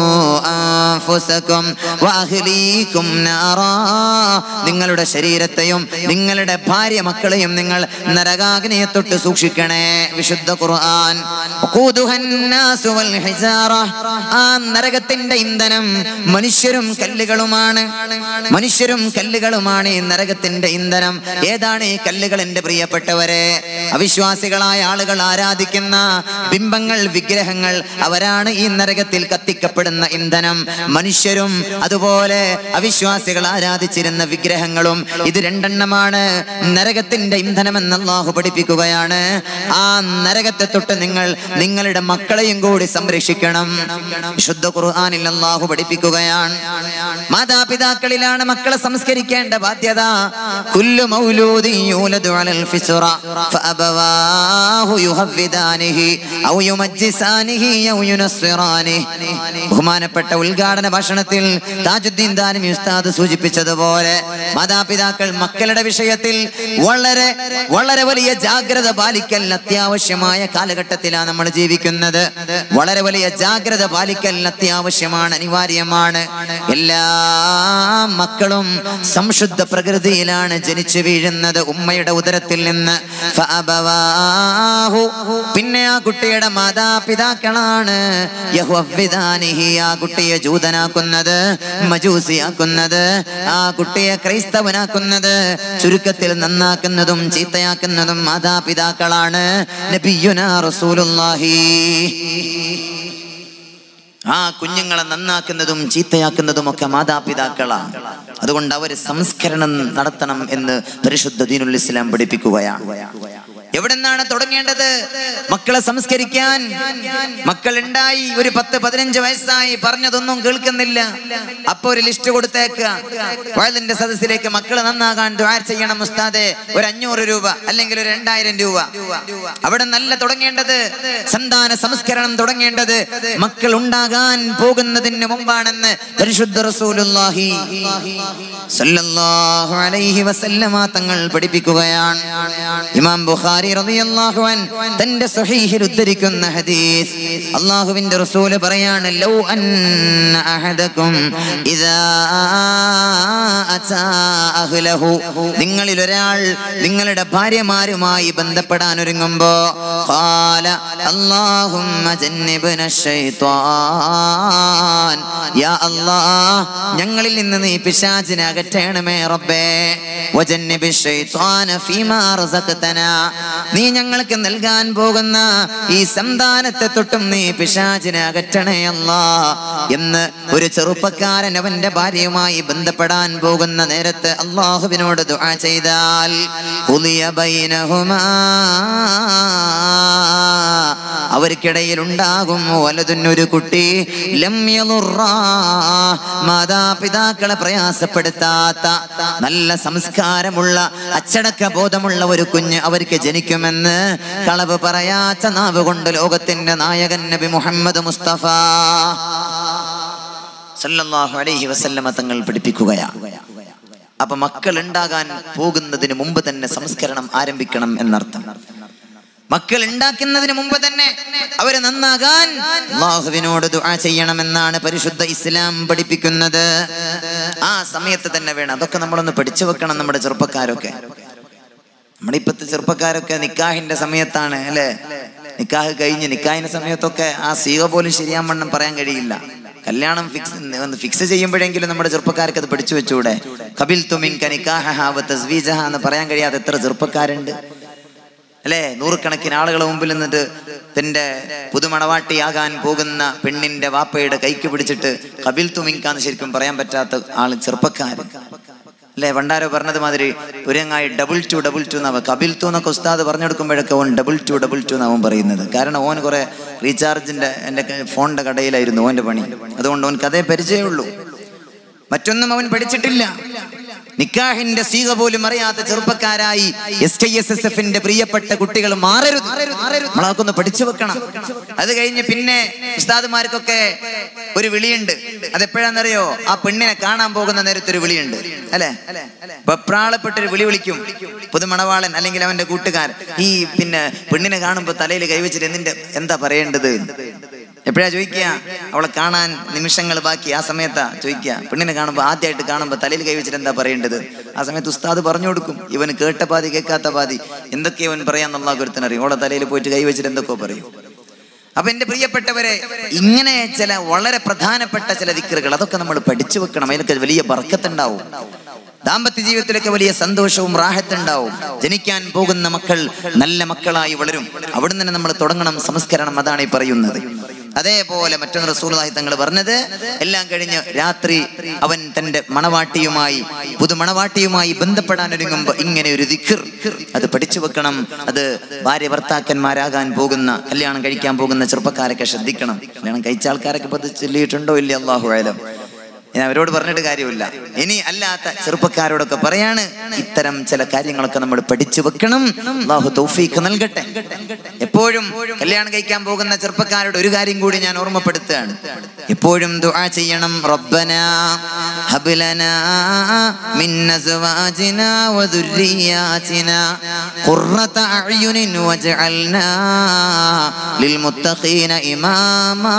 അൻഫുസകും വഅഹ്ലീകും നാറാ, നിങ്ങളുടെ ശരീരത്തെയും നിങ്ങളുടെ ഭാര്യ മക്കളെയും നിങ്ങൾ നരകാഗ്നിയെ തൊട്ട് സൂക്ഷിക്കണേ. വിശുദ്ധ ഖുർആൻ. ഖൂദുഹന്നാസു വൽ ഹിജാറ, ആ നരകത്തിന്റെ ഇന്ധനം മനുഷ്യരും കല്ലുകളുമാണ്. മനുഷ്യരും കല്ലുകളുമാണ് ഈ നരകത്തിന്റെ ഇന്ധനം. ഏതാണ് ഈ കല്ലുകൾ? എന്റെ പ്രിയപ്പെട്ടവരെ, അവിശ്വാസികളായ ആളുകൾ ആരാധിക്കുന്ന ബിംബങ്ങൾ, വിഗ്രഹങ്ങൾ, അവരാണ് ഈ നരകത്തിൽ കത്തിക്കപ്പെടുന്ന ഇന്ധനം. മനുഷ്യരും അതുപോലെ അവിശ്വാസികൾ ആരാധിച്ചിരുന്ന വിഗ്രഹങ്ങളും, ഇത് രണ്ടെണ്ണമാണ് നരകത്തിന്റെ ഇന്ധനമെന്ന് അല്ലാഹു പഠിപ്പിക്കുകയാണ്. ആ നരകത്തെ തൊട്ട് നിങ്ങൾ നിങ്ങളുടെ മക്കളെയും കൂടി സംരക്ഷിക്കണം. വിശുദ്ധ ഖുർആനിൽ അല്ലാഹു പഠിപ്പിക്കുകയാണ്. മാതാപിതാക്കളിലാണ് മക്കളെ സംസ്കരിക്കേണ്ട ബാധ്യത. കുല്ലു മൗലൂദിൻ യൂലദു അലൽ ഫിസ്റ ഫഅബവാഹു യുഹവ്വിദാനിഹി ഔ യുമജ്ജിസാനിഹി ഔ യുനസ്സിറാനിഹി. ബഹുമാനപ്പെട്ട ഉദ്ഘാടന ഭാഷണത്തിൽ താജുദ്ദീൻ ദാരിമി ഉസ്താദ് സൂചിപ്പിച്ചതുപോലെ, മാതാപിതാക്കൾ മക്കളുടെ വിഷയത്തിൽ വളരെ വളരെ വലിയ ജാഗ്രത പാലിക്കൽ അത്യാവശ്യമായ കാലഘട്ടത്തിലാണ് നമ്മൾ ജീവിക്കുന്നത്. വളരെ വലിയ ജാഗ്രത പാലിക്കൽ അത്യാവശ്യമാണ്, അനിവാര്യമാണ്. എല്ലാ മക്കളും സംശുദ്ധ പ്രകൃതിയിലാണ് ജനിച്ചു വീഴുന്നത്, ഉമ്മയുടെ ഉദരത്തിൽ നിന്ന്. ഫഅബവാഹു, പിന്നെ ആ കുട്ടിയുടെ മാതാപിതാക്കളാണ് യഹ്വവിദാനിഹി, ആ കുട്ടിയെ ജൂതനാക്കുന്നത്, മജൂസിയാക്കുന്നത്, ആ കുട്ടിയെ ക്രൈസ്തവനാക്കുന്നത്, ചുരുക്കത്തിൽ നന്നാക്കുന്നതും ചീത്തയാക്കുന്നതും മാതാപിതാക്കളാണ്. നബിയുനാ റസൂലുള്ളാഹി ആ കുഞ്ഞുങ്ങളെ നന്നാക്കുന്നതും ചീത്തയാക്കുന്നതും ഒക്കെ മാതാപിതാക്കളാണ്. അതുകൊണ്ട് അവർ സംസ്കരണം നടത്തണം എന്ന് പരിശുദ്ധ ദീനുൽ ഇസ്ലാം പഠിപ്പിക്കുകയാണ്. എവിടെ നിന്നാണ് തുടങ്ങേണ്ടത് മക്കളെ സംസ്കരിക്കാൻ? മക്കൾ ഉണ്ടായി, ഒരു പത്ത് പതിനഞ്ച് വയസ്സായി, പറഞ്ഞതൊന്നും കേൾക്കുന്നില്ല. അപ്പൊ ഒരു ലിസ്റ്റ് കൊടുത്തേക്കുക, വയലിന്റെ സദസ്സിലേക്ക് മക്കളെ നന്നാകാൻ ദുആ ചെയ്യണം ഉസ്താദേ, ഒരു അഞ്ഞൂറ് രൂപ അല്ലെങ്കിൽ ഒരു രണ്ടായിരം രൂപ. അവിടെ നല്ല തുടങ്ങേണ്ടത്, സന്താന സംസ്കരണം തുടങ്ങേണ്ടത് മക്കൾ ഉണ്ടാകാൻ പോകുന്നതിന് മുമ്പാണെന്ന് പരിശുദ്ധ റസൂലുള്ളാഹി സ്വല്ലല്ലാഹു അലൈഹി വസല്ലമ തങ്ങൾ പഠിപ്പിക്കുകയാണ്. ഇമാം ബുഖാരി ബുഖാരി റളിയല്ലാഹു അൻ തന്റെ സ്വഹീഹിൽ ഉദ്ധരിക്കുന്ന ഹദീസ്, അല്ലാഹുവിന്റെ റസൂൽ പറയാണ്, ലൗ അന്ന അഹദകും ഇദാ അതാ അഹ്ലഹു, നിങ്ങളിൽ ഒരാൾ നിങ്ങളുടെ ഭാര്യമാരുമായി ബന്ധപ്പെടാൻ ഒരുങ്ങുമ്പോ ഖാല അല്ലാഹുമ്മ ജന്നിബ്ന ശൈത്വാൻ, യാ അല്ലാഹ് ഞങ്ങളിൽ നിന്ന് നീ പിശാചിനെ അകറ്റണമേ റബ്ബേ, വജന്നിബി ശൈത്വാന ഫീമാ റസഖ്തനാ, നീ ഞങ്ങൾക്ക് നൽകാൻ പോകുന്ന ഈ സന്താനത്തെ തൊട്ടും നീ പിശാചിനെ അകറ്റണേ അല്ലാഹ് എന്ന് ഒരു ചെറുപ്പക്കാരൻ അവന്റെ ഭാര്യയുമായി ബന്ധപ്പെടാൻ പോകുന്ന നേരത്ത് അല്ലാഹുവിനോട് ദുആ ചെയ്താൽ ഖുലിയ ബൈനഹുമാ, അവർക്കിടയിൽ ഉണ്ടാകും വലതുന്നൊരു കുട്ടി, ലം യളുറാ, മാതാപിതാക്കളെ പ്രയാസപ്പെടുത്താത്ത നല്ല സംസ്കാരമുള്ള അച്ചടക്ക ബോധമുള്ള ഒരു കുഞ്ഞ് അവർക്ക് ജനിക്കുമെന്ന് കളവ് പറയാത്ത നാവ് കൊണ്ട് ലോകത്തിന്റെ നായകൻ നബി മുഹമ്മദ് മുസ്തഫ സല്ലല്ലാഹു അലൈഹി വസല്ലമ തങ്ങൾ പഠിപ്പിക്കുകയാണ്. അപ്പൊ മക്കൾ ഉണ്ടാകാൻ പോകുന്നതിന് മുമ്പ് തന്നെ സംസ്കരണം ആരംഭിക്കണം എന്നർത്ഥം. മക്കൾ ഉണ്ടാക്കുന്നതിന് മുമ്പ് തന്നെ അവര് നന്നാകാൻ അല്ലാഹുവിനോട് ദുആ ചെയ്യണമെന്നാണ് പരിശുദ്ധ ഇസ്ലാം പഠിപ്പിക്കുന്നത്. ആ സമയത്ത് തന്നെ വേണം. അതൊക്കെ നമ്മളൊന്ന് പഠിച്ചു വെക്കണം. നമ്മുടെ ചെറുപ്പക്കാരൊക്കെ, നമ്മുടെ ഇപ്പത്തെ ചെറുപ്പക്കാരൊക്കെ നിക്കാഹിന്റെ സമയത്താണ് അല്ലെ, നിക്കാഹ് കഴിഞ്ഞ് നിക്കാഹിന്റെ സമയത്തൊക്കെ ആ സീഗ പോലും ശരിയാവണ്ണം പറയാൻ കഴിയില്ല. കല്യാണം ഫിക്സ് ഫിക്സ് ചെയ്യുമ്പോഴെങ്കിലും നമ്മുടെ ചെറുപ്പക്കാർക്ക് അത് പഠിച്ചു വെച്ചൂടെ? ഖബിൽതു മിൻക നിക്കാഹഹാ വ തസ്വീജഹാ എന്ന് പറയാൻ കഴിയാതെ എത്ര ചെറുപ്പക്കാരുണ്ട് അല്ലെ? നൂറുകണക്കിന് ആളുകളെ മുമ്പിൽ നിന്നിട്ട് തന്റെ പുതുമണവാട്ടിയാകാൻ പോകുന്ന പെണ്ണിന്റെ വാപ്പയുടെ കൈക്ക് പിടിച്ചിട്ട് ഖബിൽതു മിൻക എന്ന് ശരിക്കും പറയാൻ പറ്റാത്ത ആള് ചെറുപ്പക്കാര് അല്ലെ? പണ്ടാരോ പറഞ്ഞത് മാതിരി ഒരുങ്ങായി ഡബിൾ ടു ഡബിൾ ടു എന്നാവും. കബിൽ ടു എന്നൊക്കെ ഉസ്താദ് പറഞ്ഞെടുക്കുമ്പോഴൊക്കെ ഓൻ ഡബിൾ ടു ഡബിൾ ടു എന്നാവും പറയുന്നത്. കാരണം ഓൻ കുറെ റീചാർജിന്റെ എൻ്റെ ഫോണിന്റെ കടയിലായിരുന്നു ഓന്റെ പണി. അതുകൊണ്ട് ഓൻ കഥയെ പരിചയമുള്ളൂ, മറ്റൊന്നും അവൻ പഠിച്ചിട്ടില്ല. നിക്കാഹിന്റെ സീഗ പോലും അറിയാത്ത ചെറുപ്പക്കാരായി എസ് കെ എസ് എസ് എഫിന്റെ പ്രിയപ്പെട്ട കുട്ടികൾ മാറരുത്. നമ്മളൊക്കെ ഒന്ന് പഠിച്ചു വെക്കണം. അത് കഴിഞ്ഞ് പിന്നെ ഉസ്താദുമാർക്കൊക്കെ ഒരു വിളിയുണ്ട്. അതെപ്പോഴാന്നറിയോ? ആ പെണ്ണിനെ കാണാൻ പോകുന്ന നേരത്തെ ഒരു വിളിയുണ്ട് അല്ലെ? വെപ്രാളപ്പെട്ടൊരു വിളി വിളിക്കും പുതുമണവാളൻ അല്ലെങ്കിൽ അവന്റെ കൂട്ടുകാർ. ഈ പിന്നെ പെണ്ണിനെ കാണുമ്പോ തലയിൽ കൈവച്ചിട്ട് എന്തിന്റെ എന്താ പറയേണ്ടത് എപ്പോഴാ ചോദിക്കുക? അവളെ കാണാൻ നിമിഷങ്ങൾ ബാക്കി. ആ സമയത്താ ചോദിക്കുക. പെണ്ണിനെ കാണുമ്പോൾ ആദ്യമായിട്ട് കാണുമ്പോൾ തലയിൽ കൈവച്ചിട്ട് എന്താ പറയേണ്ടത്? ആ സമയത്ത് ഉസ്താദ് പറഞ്ഞു കൊടുക്കും. ഇവന് കേട്ട പാതി കേൾക്കാത്ത പാതി എന്തൊക്കെ ഇവൻ പറയാന്നുള്ള ഒരുത്തനറിയും. ഓളെ തലയിൽ പോയിട്ട് കൈവച്ചിട്ട് എന്തൊക്കെ പറയും. അപ്പൊ എന്റെ പ്രിയപ്പെട്ടവരെ, ഇങ്ങനെ ചില വളരെ പ്രധാനപ്പെട്ട ചില ദിക്റുകൾ അതൊക്കെ നമ്മൾ പഠിച്ചു വെക്കണം. അതിനൊക്കെ വലിയ ബർക്കത്തുണ്ടാവും. ദാമ്പത്യ ജീവിതത്തിലൊക്കെ വലിയ സന്തോഷവും റാഹത്തുണ്ടാവും. ജനിക്കാൻ പോകുന്ന മക്കൾ നല്ല മക്കളായി വളരും. അവിടെ നിന്ന് നമ്മൾ തുടങ്ങണം സംസ്കരണം. അതാണ് ഈ പറയുന്നത്. അതേപോലെ മറ്റൊന്ന് റസൂലുള്ളാഹി തങ്ങൾ പറഞ്ഞത്, എല്ലാം കഴിഞ്ഞ് രാത്രി അവൻ തന്റെ മണവാട്ടിയുമായി പുതുമണവാട്ടിയുമായി ബന്ധപ്പെടാൻ ഒരുങ്ങുമ്പോ ഇങ്ങനെ ഒരു ദിക്ർ അത് പഠിച്ചു വെക്കണം. അത് ഭാര്യ ഭർത്താക്കന്മാരാകാൻ പോകുന്ന, കല്യാണം കഴിക്കാൻ പോകുന്ന ചെറുപ്പക്കാരൊക്കെ ശ്രദ്ധിക്കണം. കല്യാണം കഴിച്ച ആൾക്കാരൊക്കെ ഇപ്പൊ ചൊല്ലിയിട്ടുണ്ടോ ഇല്ല അല്ലാഹു അലം. ഞാൻ അവരോട് പറഞ്ഞിട്ട് കാര്യമില്ല. ഇനി അല്ലാത്ത ചെറുപ്പക്കാരോടൊക്കെ പറയാണ്, ഇത്തരം ചില കാര്യങ്ങളൊക്കെ നമ്മൾ പഠിച്ചു വെക്കണം. അല്ലാഹു തൗഫീഖ് നൽകട്ടെ. എപ്പോഴും കല്യാണം കഴിക്കാൻ പോകുന്ന ചെറുപ്പക്കാരോട് ഒരു കാര്യം കൂടി ഞാൻ ഓർമ്മപ്പെടുത്തുകയാണ്. എപ്പോഴും ദുആ ചെയ്യണം. റബ്ബനാ ഹബ് ലനാ മിൻ അസ്വാജിനാ വദുർരിയാതിനാ ഖുർറത അഅ്യുനിൻ വജ്അൽനാ ലിൽ മുത്തഖീന ഇമാമാ.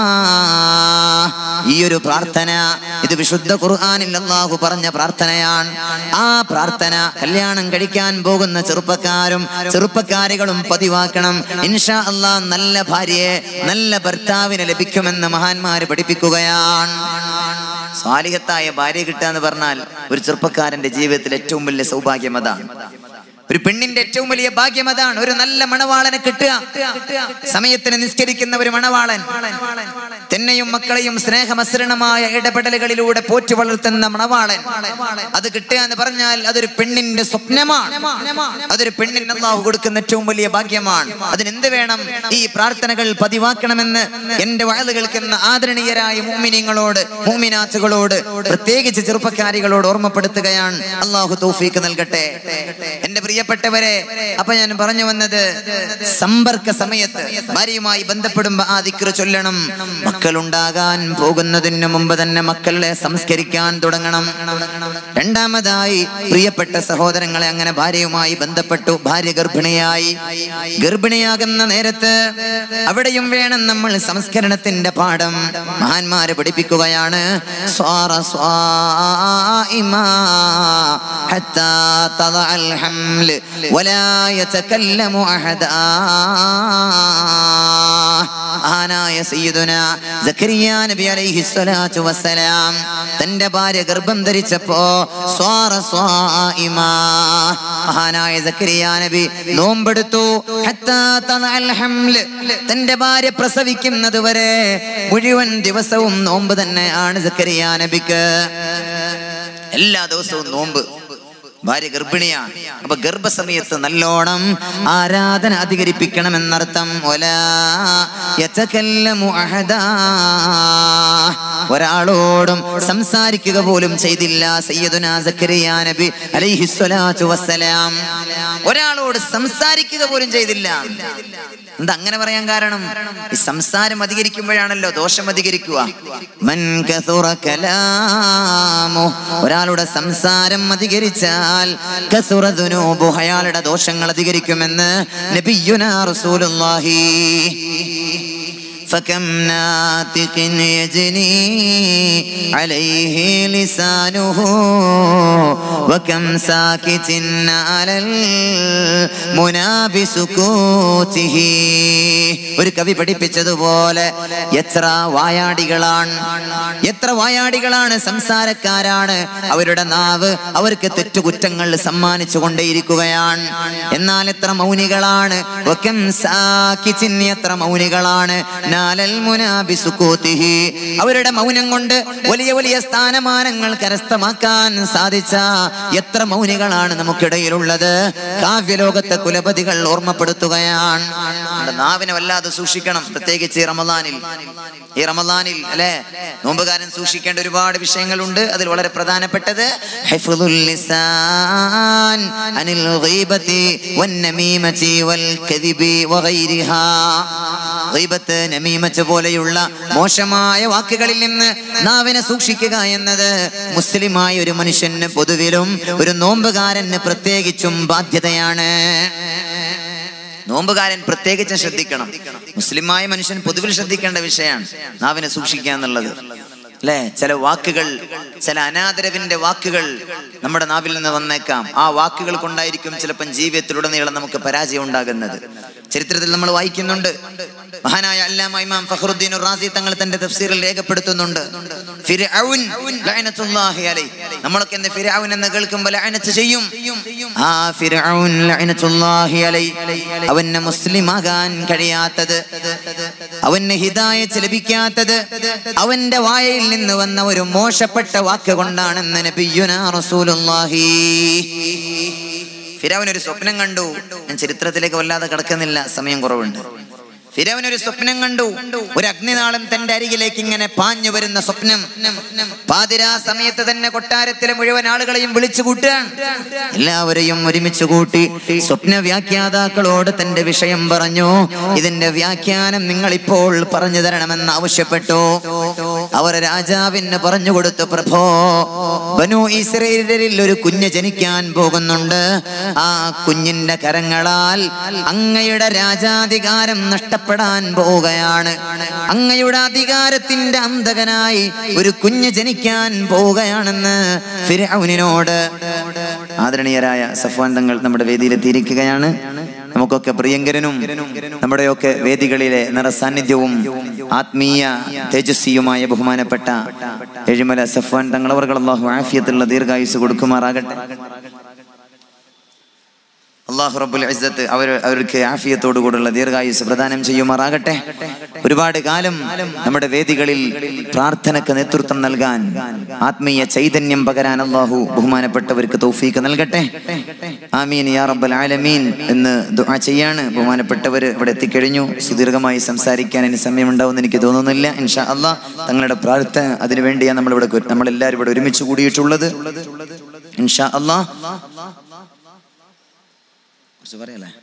ഈ ഒരു പ്രാർത്ഥന ഇത് വിശുദ്ധ ഖുർആനിൽ അല്ലാഹു പറഞ്ഞ പ്രാർത്ഥനയാണ്. ആ പ്രാർത്ഥന കല്യാണം കഴിക്കാൻ പോകുന്ന ചെറുപ്പക്കാരും ചെറുപ്പക്കാരികളും പതിവാക്കണം. ഇൻഷാ അല്ലാഹ് നല്ല ഭാര്യയെ നല്ല ഭർത്താവിനെ ലഭിക്കുമെന്ന് മഹാന്മാര് പഠിപ്പിക്കുകയാണ്. സ്വാലിഹത്തായ ഭാര്യ കിട്ടുക എന്ന് പറഞ്ഞാൽ ഒരു ചെറുപ്പക്കാരന്റെ ജീവിതത്തിൽ ഏറ്റവും വലിയ സൗഭാഗ്യം അതാണ്. ഒരു പെണ്ണിന്റെ ഏറ്റവും വലിയ ഭാഗ്യം അതാണ്. ഒരു നല്ല മണവാളനെ കിട്ടുക. സമയത്തിന് നിസ്കരിക്കുന്ന ഒരു മണവാളൻ, തന്നെയും മക്കളെയും സ്നേഹമസൃണമായ ഇടപെടലുകളിലൂടെ പോറ്റി വളർത്തുന്ന മണവാളൻ, അത് കിട്ടുക എന്ന് പറഞ്ഞാൽ അതൊരു പെണ്ണിന്റെ സ്വപ്നമാണ്. അതൊരു പെണ്ണിന് അല്ലാഹു കൊടുക്കുന്ന ഏറ്റവും വലിയ ഭാഗ്യമാണ്. അതിനെന്ത് വേണം? ഈ പ്രാർത്ഥനകൾ പതിവാക്കണമെന്ന് എന്റെ വഅദ് കേൾക്കുന്ന ആദരണീയരായ മുഅ്മിനീങ്ങളോട് മുഅ്മിനാത്തുകളോട് പ്രത്യേകിച്ച് ചെറുപ്പക്കാരികളോട് ഓർമ്മപ്പെടുത്തുകയാണ്. അല്ലാഹു തൗഫീഖ് നൽകട്ടെ. എന്റെ പ്രിയ പ്രിയപ്പെട്ടവരെ, അപ്പൊ ഞാൻ പറഞ്ഞു വന്നത്, സമ്പർക്ക സമയത്ത് ഭാര്യയുമായി ബന്ധപ്പെടുമ്പോ ആ ദിക്റ് ചൊല്ലണം. മക്കളുണ്ടാകാൻ പോകുന്നതിന് മുമ്പ് തന്നെ മക്കളെ സംസ്കരിക്കാൻ തുടങ്ങണം. രണ്ടാമതായി പ്രിയപ്പെട്ട സഹോദരങ്ങളെ, അങ്ങനെ ഭാര്യയുമായി ബന്ധപ്പെട്ടു, ഭാര്യ ഗർഭിണിയായി, ഗർഭിണിയാകുന്ന നേരത്ത് അവിടെയും വേണം നമ്മൾ സംസ്കരണത്തിന്റെ പാഠം. മഹാന്മാര് പഠിപ്പിക്കുകയാണ്, സ്വാറ സ്വാഇമാ ഹത്താ തദഅൽ ഹംൽ വലാ യതകല്ലമു അഹദാ. ആനായ സയ്യിദുനാ സക്കരിയ നബി അലൈഹി സ്വലാത്തു വസ്സലാം തന്റെ ഭാര്യ ഗർഭം ധരിച്ചപ്പോ സ്വാറ സ്വാഇമാ, ആനായ സക്കരിയ നബി നോമ്പെടുത്തു. ഹത്താ തദഅൽ ഹംൽ, തന്റെ ഭാര്യ പ്രസവിക്കുന്നത് വരെ മുഴുവൻ ദിവസവും നോമ്പ് തന്നെയാണ് സക്കരിയ നബിക്ക്. എല്ലാ ദിവസവും നോമ്പ്. ഭാര്യ ഗർഭിണിയാണ്. അപ്പൊ ഗർഭസമയത്ത് നല്ലോണം ആരാധന അധികരിപ്പിക്കണം എന്നർത്ഥം. ഒരാളോടും സംസാരിക്കുക പോലും ചെയ്തില്ല സയ്യിദുനാ സക്കരിയ നബി അലൈഹി സ്വലാത്തു വസ്സലാം. ഒരാളോട് സംസാരിക്കുക പോലും ചെയ്തില്ല. എന്താ അങ്ങനെ പറയാൻ കാരണം? ഈ സംസാരം അധികരിക്കുമ്പോഴാണല്ലോ ദോഷം അധികരിക്കുക. മൻ കസുറ കലാമു, ഒരാളുടെ സംസാരം അധികരിച്ചാൽ കസുറ ദുനൂബു, അയാളുടെ ദോഷങ്ങൾ അധികരിക്കുമെന്ന് നബിയുനാ റസൂലുള്ളാഹി. فكم ناطق يجني عليه لسانه وكم ساكت على المنى بسكوته. ഒരു കവി പഠിപ്പിച്ചതുപോലെ എത്ര വായാടികളാണ്, എത്ര വായാടികളാണ്, സംസാരക്കാരാണ്. അവരുടെ നാവ് അവർക്ക് തെറ്റുകുറ്റങ്ങൾ സമ്മാനിച്ചു കൊണ്ടേയിരിക്കുകയാണ്. എന്നാൽ എത്ര മൗനികളാണ്, വകം സാകിതിൻ, എത്ര മൗനികളാണ്. അവരുടെ മൗനം കൊണ്ട് വലിയ വലിയ സ്ഥാനമാനങ്ങൾ കരസ്ഥമാക്കാൻ സാധിച്ച എത്ര മൗനികളാണ് നമുക്കിടയിലുള്ളത്. കാവ്യലോകത്തെ കുലപതികൾ ഓർമ്മപ്പെടുത്തുകയാണ്, നാവിനെ വല്ലാതെ സൂക്ഷിക്കണം. പ്രത്യേകിച്ച് ഈ റമദാനിൽ ഈ റമദാനിൽ അല്ലെ, നോമ്പുകാരൻ സൂക്ഷിക്കേണ്ട ഒരുപാട് വിഷയങ്ങളുണ്ട്. അതിൽ വളരെ പ്രധാനപ്പെട്ടത് ഹിഫ്ളുൽ ലിസാൻ അനിൽ ഗീബതി വന്നമീമതി വൽ കദിബി വഗൈരിഹാ. ഗീബത്ത്, നമീമത്ത് പോലെയുള്ള മോശമായ വാക്കുകളിൽ നിന്ന് നാവിനെ സൂക്ഷിക്കുക എന്നത് മുസ്ലിമായ ഒരു മനുഷ്യന് പൊതുവിലും ഒരു നോമ്പുകാരന് പ്രത്യേകിച്ചും ബാധ്യതയാണ്. നോമ്പുകാരൻ പ്രത്യേകിച്ചും ശ്രദ്ധിക്കണം. മുസ്ലിമായ മനുഷ്യൻ പൊതുവിൽ ശ്രദ്ധിക്കേണ്ട വിഷയമാണ് നാവിനെ സൂക്ഷിക്കുക എന്നുള്ളത്. അല്ലെ, ചില വാക്കുകൾ, ചില അനാദരവിന്റെ വാക്കുകൾ നമ്മുടെ നാവിൽ നിന്ന് വന്നേക്കാം. ആ വാക്കുകൾ കൊണ്ടായിരിക്കും ചിലപ്പം ജീവിതത്തിലുടനീളം നമുക്ക് പരാജയം ഉണ്ടാകുന്നത്. ചരിത്രത്തിൽ നമ്മൾ വായിക്കുന്നുണ്ട്. മഹാനായ അല്ലാമ ഇമാം ഫഖ്റുദ്ദീൻ റാസി തങ്ങൾ തന്റെ തഫ്സീറിൽ രേഖപ്പെടുത്തുന്നുണ്ട്, ഫിർഔൻ ലഅനത്തുല്ലാഹി അലൈഹി. നമ്മളൊക്കെ എന്ന് ഫിർഔൻ എന്ന് കേൾക്കുമ്പോൾ ലഅനത്ത് ചെയ്യും. ആ ഫിർഔൻ ലഅനത്തുല്ലാഹി അലൈഹി, അവന് മുസ്ലിമാകാൻ കഴിയാത്തത്, അവന് ഹിദായത്ത് ലഭിക്കാത്തത് അവന്റെ വായിൽ നിന്ന് വന്ന ഒരു മോശപ്പെട്ട വാക്ക് കൊണ്ടാണെന്ന് നബിയുനാ റസൂലുള്ളാഹി. ഫിർഔൻ ഒരു സ്വപ്നം കണ്ടു. ഞാൻ ചരിത്രത്തിലേക്ക് വല്ലാതെ കടക്കുന്നില്ല, സമയം കുറവുണ്ട്. ഫിർഔൻ ഒരു സ്വപ്നം കണ്ടു. ഒരു അഗ്നിനാളം തന്റെ അരികിലേക്ക് ഇങ്ങനെ പാഞ്ഞു വരുന്ന സ്വപ്നം. പാതിരാ സമയത്ത് തന്നെ കൊട്ടാരത്തിലെ മുഴുവൻ ആളുകളെയും വിളിച്ചു കൂട്ടുകയാണ്. എല്ലാവരെയും ഒരുമിച്ച് കൂട്ടി സ്വപ്ന വ്യാഖ്യാതാക്കളോട് തന്റെ വിഷയം പറഞ്ഞു. ഇതിന്റെ വ്യാഖ്യാനം നിങ്ങൾ ഇപ്പോൾ പറഞ്ഞു തരണമെന്ന് ആവശ്യപ്പെട്ടു. അവർ രാജാവിന് പറഞ്ഞു കൊടുത്തു, പ്രഭോ, ബനൂ ഇസ്രായേലിൽ ഒരു കുഞ്ഞ് ജനിക്കാൻ പോകുന്നുണ്ട്. ആ കുഞ്ഞിന്റെ കരങ്ങളാൽ അങ്ങയുടെ രാജാധികാരം നഷ്ടപ്പെടാൻ പോവുകയാണ്. അങ്ങയുടെ അധികാരത്തിന്റെ അന്തകനായി ഒരു കുഞ്ഞ് ജനിക്കാൻ പോവുകയാണെന്ന് ഫിർഔനിനോട്. ആദരണീയരായ സഫ്വാൻ തങ്ങൾ നമ്മുടെ വേദിയിലെത്തിയിരിക്കുകയാണ്. നമുക്കൊക്കെ പ്രിയങ്കരനും നമ്മുടെയൊക്കെ വേദികളിലെ നിറസാന്നിധ്യവും ആത്മീയ തേജസ്വിയുമായ ബഹുമാനപ്പെട്ട എഴിമല സഫ്വാൻ തങ്ങൾ അവർകൾ അല്ലാഹു ആഫിയത്തുള്ള ദീർഘായുസ് കൊടുക്കുമാറാകട്ടെ. അല്ലാഹു റബ്ബുൽ ഇസ്സത്ത് അവർ അവർക്ക് ആഫിയത്തോടു കൂടിയുള്ള ദീർഘായുസ് പ്രദാനം ചെയ്യുമാറാകട്ടെ. ഒരുപാട് കാലം നമ്മുടെ വേദികളിൽ പ്രാർത്ഥനക്ക് നേതൃത്വം നൽകാൻ, ആത്മീയ ചൈതന്യം പകരാൻ അല്ലാഹു ബഹുമാനപ്പെട്ടവർക്ക് തൗഫീഖ് നൽകട്ടെ. ആമീൻ യാ റബ്ബൽ ആലമീൻ എന്ന് ദുആ ചെയ്യാണ്. ബഹുമാനപ്പെട്ടവർ ഇവിടെ എത്തിക്കഴിഞ്ഞു. സുദീർഘമായി സംസാരിക്കാൻ ഇനി സമയമുണ്ടാവുമെന്ന് എനിക്ക് തോന്നുന്നില്ല. ഇൻഷാ അല്ലാഹ് തങ്ങളുടെ പ്രാർത്ഥന അതിനു വേണ്ടിയാണ് നമ്മളിവിടെ നമ്മളെല്ലാവരും ഇവിടെ ഒരുമിച്ച് കൂടിയിട്ടുള്ളത്. ഇൻഷാ അല്ലാഹ് പറയല്ലേ?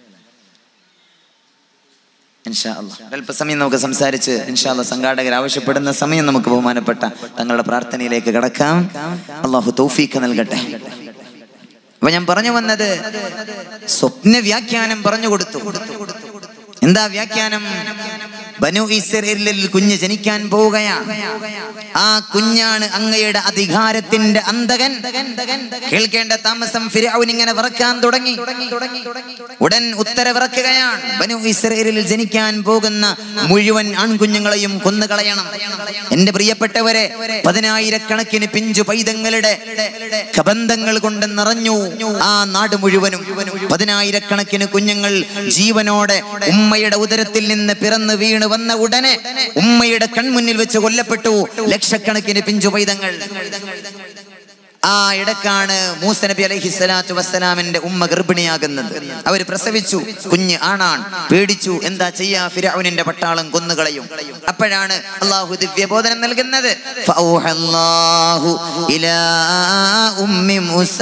ഇൻഷാ അല്ലാഹ് അല്പസമയം നമുക്ക് സംസാരിച്ച് ഇൻഷാ അല്ലാഹ് സംഘാടകർ ആവശ്യപ്പെടുന്ന സമയം നമുക്ക് ബഹുമാനപ്പെട്ട തങ്ങളുടെ പ്രാർത്ഥനയിലേക്ക് കടക്കാം. അല്ലാഹു തൗഫീഖ് നൽകട്ടെ. അപ്പൊ ഞാൻ പറഞ്ഞു വന്നത് സ്വപ്ന വ്യാഖ്യാനം പറഞ്ഞു കൊടുത്തു. എന്താ വ്യാഖ്യാനം? ബനു ഇസ്രായേലിൽ കുഞ്ഞ് ജനിക്കാൻ പോവുകയാണ്. ആ കുഞ്ഞാണ് അങ്ങയുടെ അധികാരത്തിന്റെ അന്തകൻ. കേൾക്കേണ്ട താമസം ഫിർഔൻ ഇങ്ങനെ വിറക്കാൻ തുടങ്ങി. ഉടൻ ഉത്തരവിറക്കുകയാണ്, ബനു ഇസ്രായേലിൽ ജനിക്കാൻ പോകുന്ന മുഴുവൻ ആൺകുഞ്ഞുങ്ങളെയും കൊന്നുകളയണം. എന്റെ പ്രിയപ്പെട്ടവരെ, പതിനായിരക്കണക്കിന് പിഞ്ചു പൈതങ്ങളുടെ കബന്ധങ്ങൾ കൊണ്ട് നിറഞ്ഞു ആ നാട് മുഴുവനും. പതിനായിരക്കണക്കിന് കുഞ്ഞുങ്ങൾ ജീവനോടെ ഉമ്മയുടെ ഉദരത്തിൽ നിന്ന് പിറന്നു വീണ് വന്ന ഉടനെ ഉമ്മയുടെ കൺമുന്നിൽ വെച്ച് കൊല്ലപ്പെട്ടു ലക്ഷക്കണക്കിന് പിഞ്ചു പൈതങ്ങൾ. ആ ഇടക്കാണ് മൂസ നബി അലൈഹി സ്വലാത്തു വസ്സലാമിന്റെ ഉമ്മ ഗർഭിണിയാകുന്നത്. അവർ പ്രസവിച്ചു, കുഞ്ഞ് ആണാണ്. പേടിച്ചു, എന്താ ചെയ്യാ? ഫിർഔനിന്റെ പട്ടാളം കൊന്നുകളയും. അപ്പോഴാണ് അല്ലാഹു ദിവ്യബോധനം നൽകുന്നത്. ഫഔഹല്ലാഹു ഇലാ ഉമ്മി മൂസ.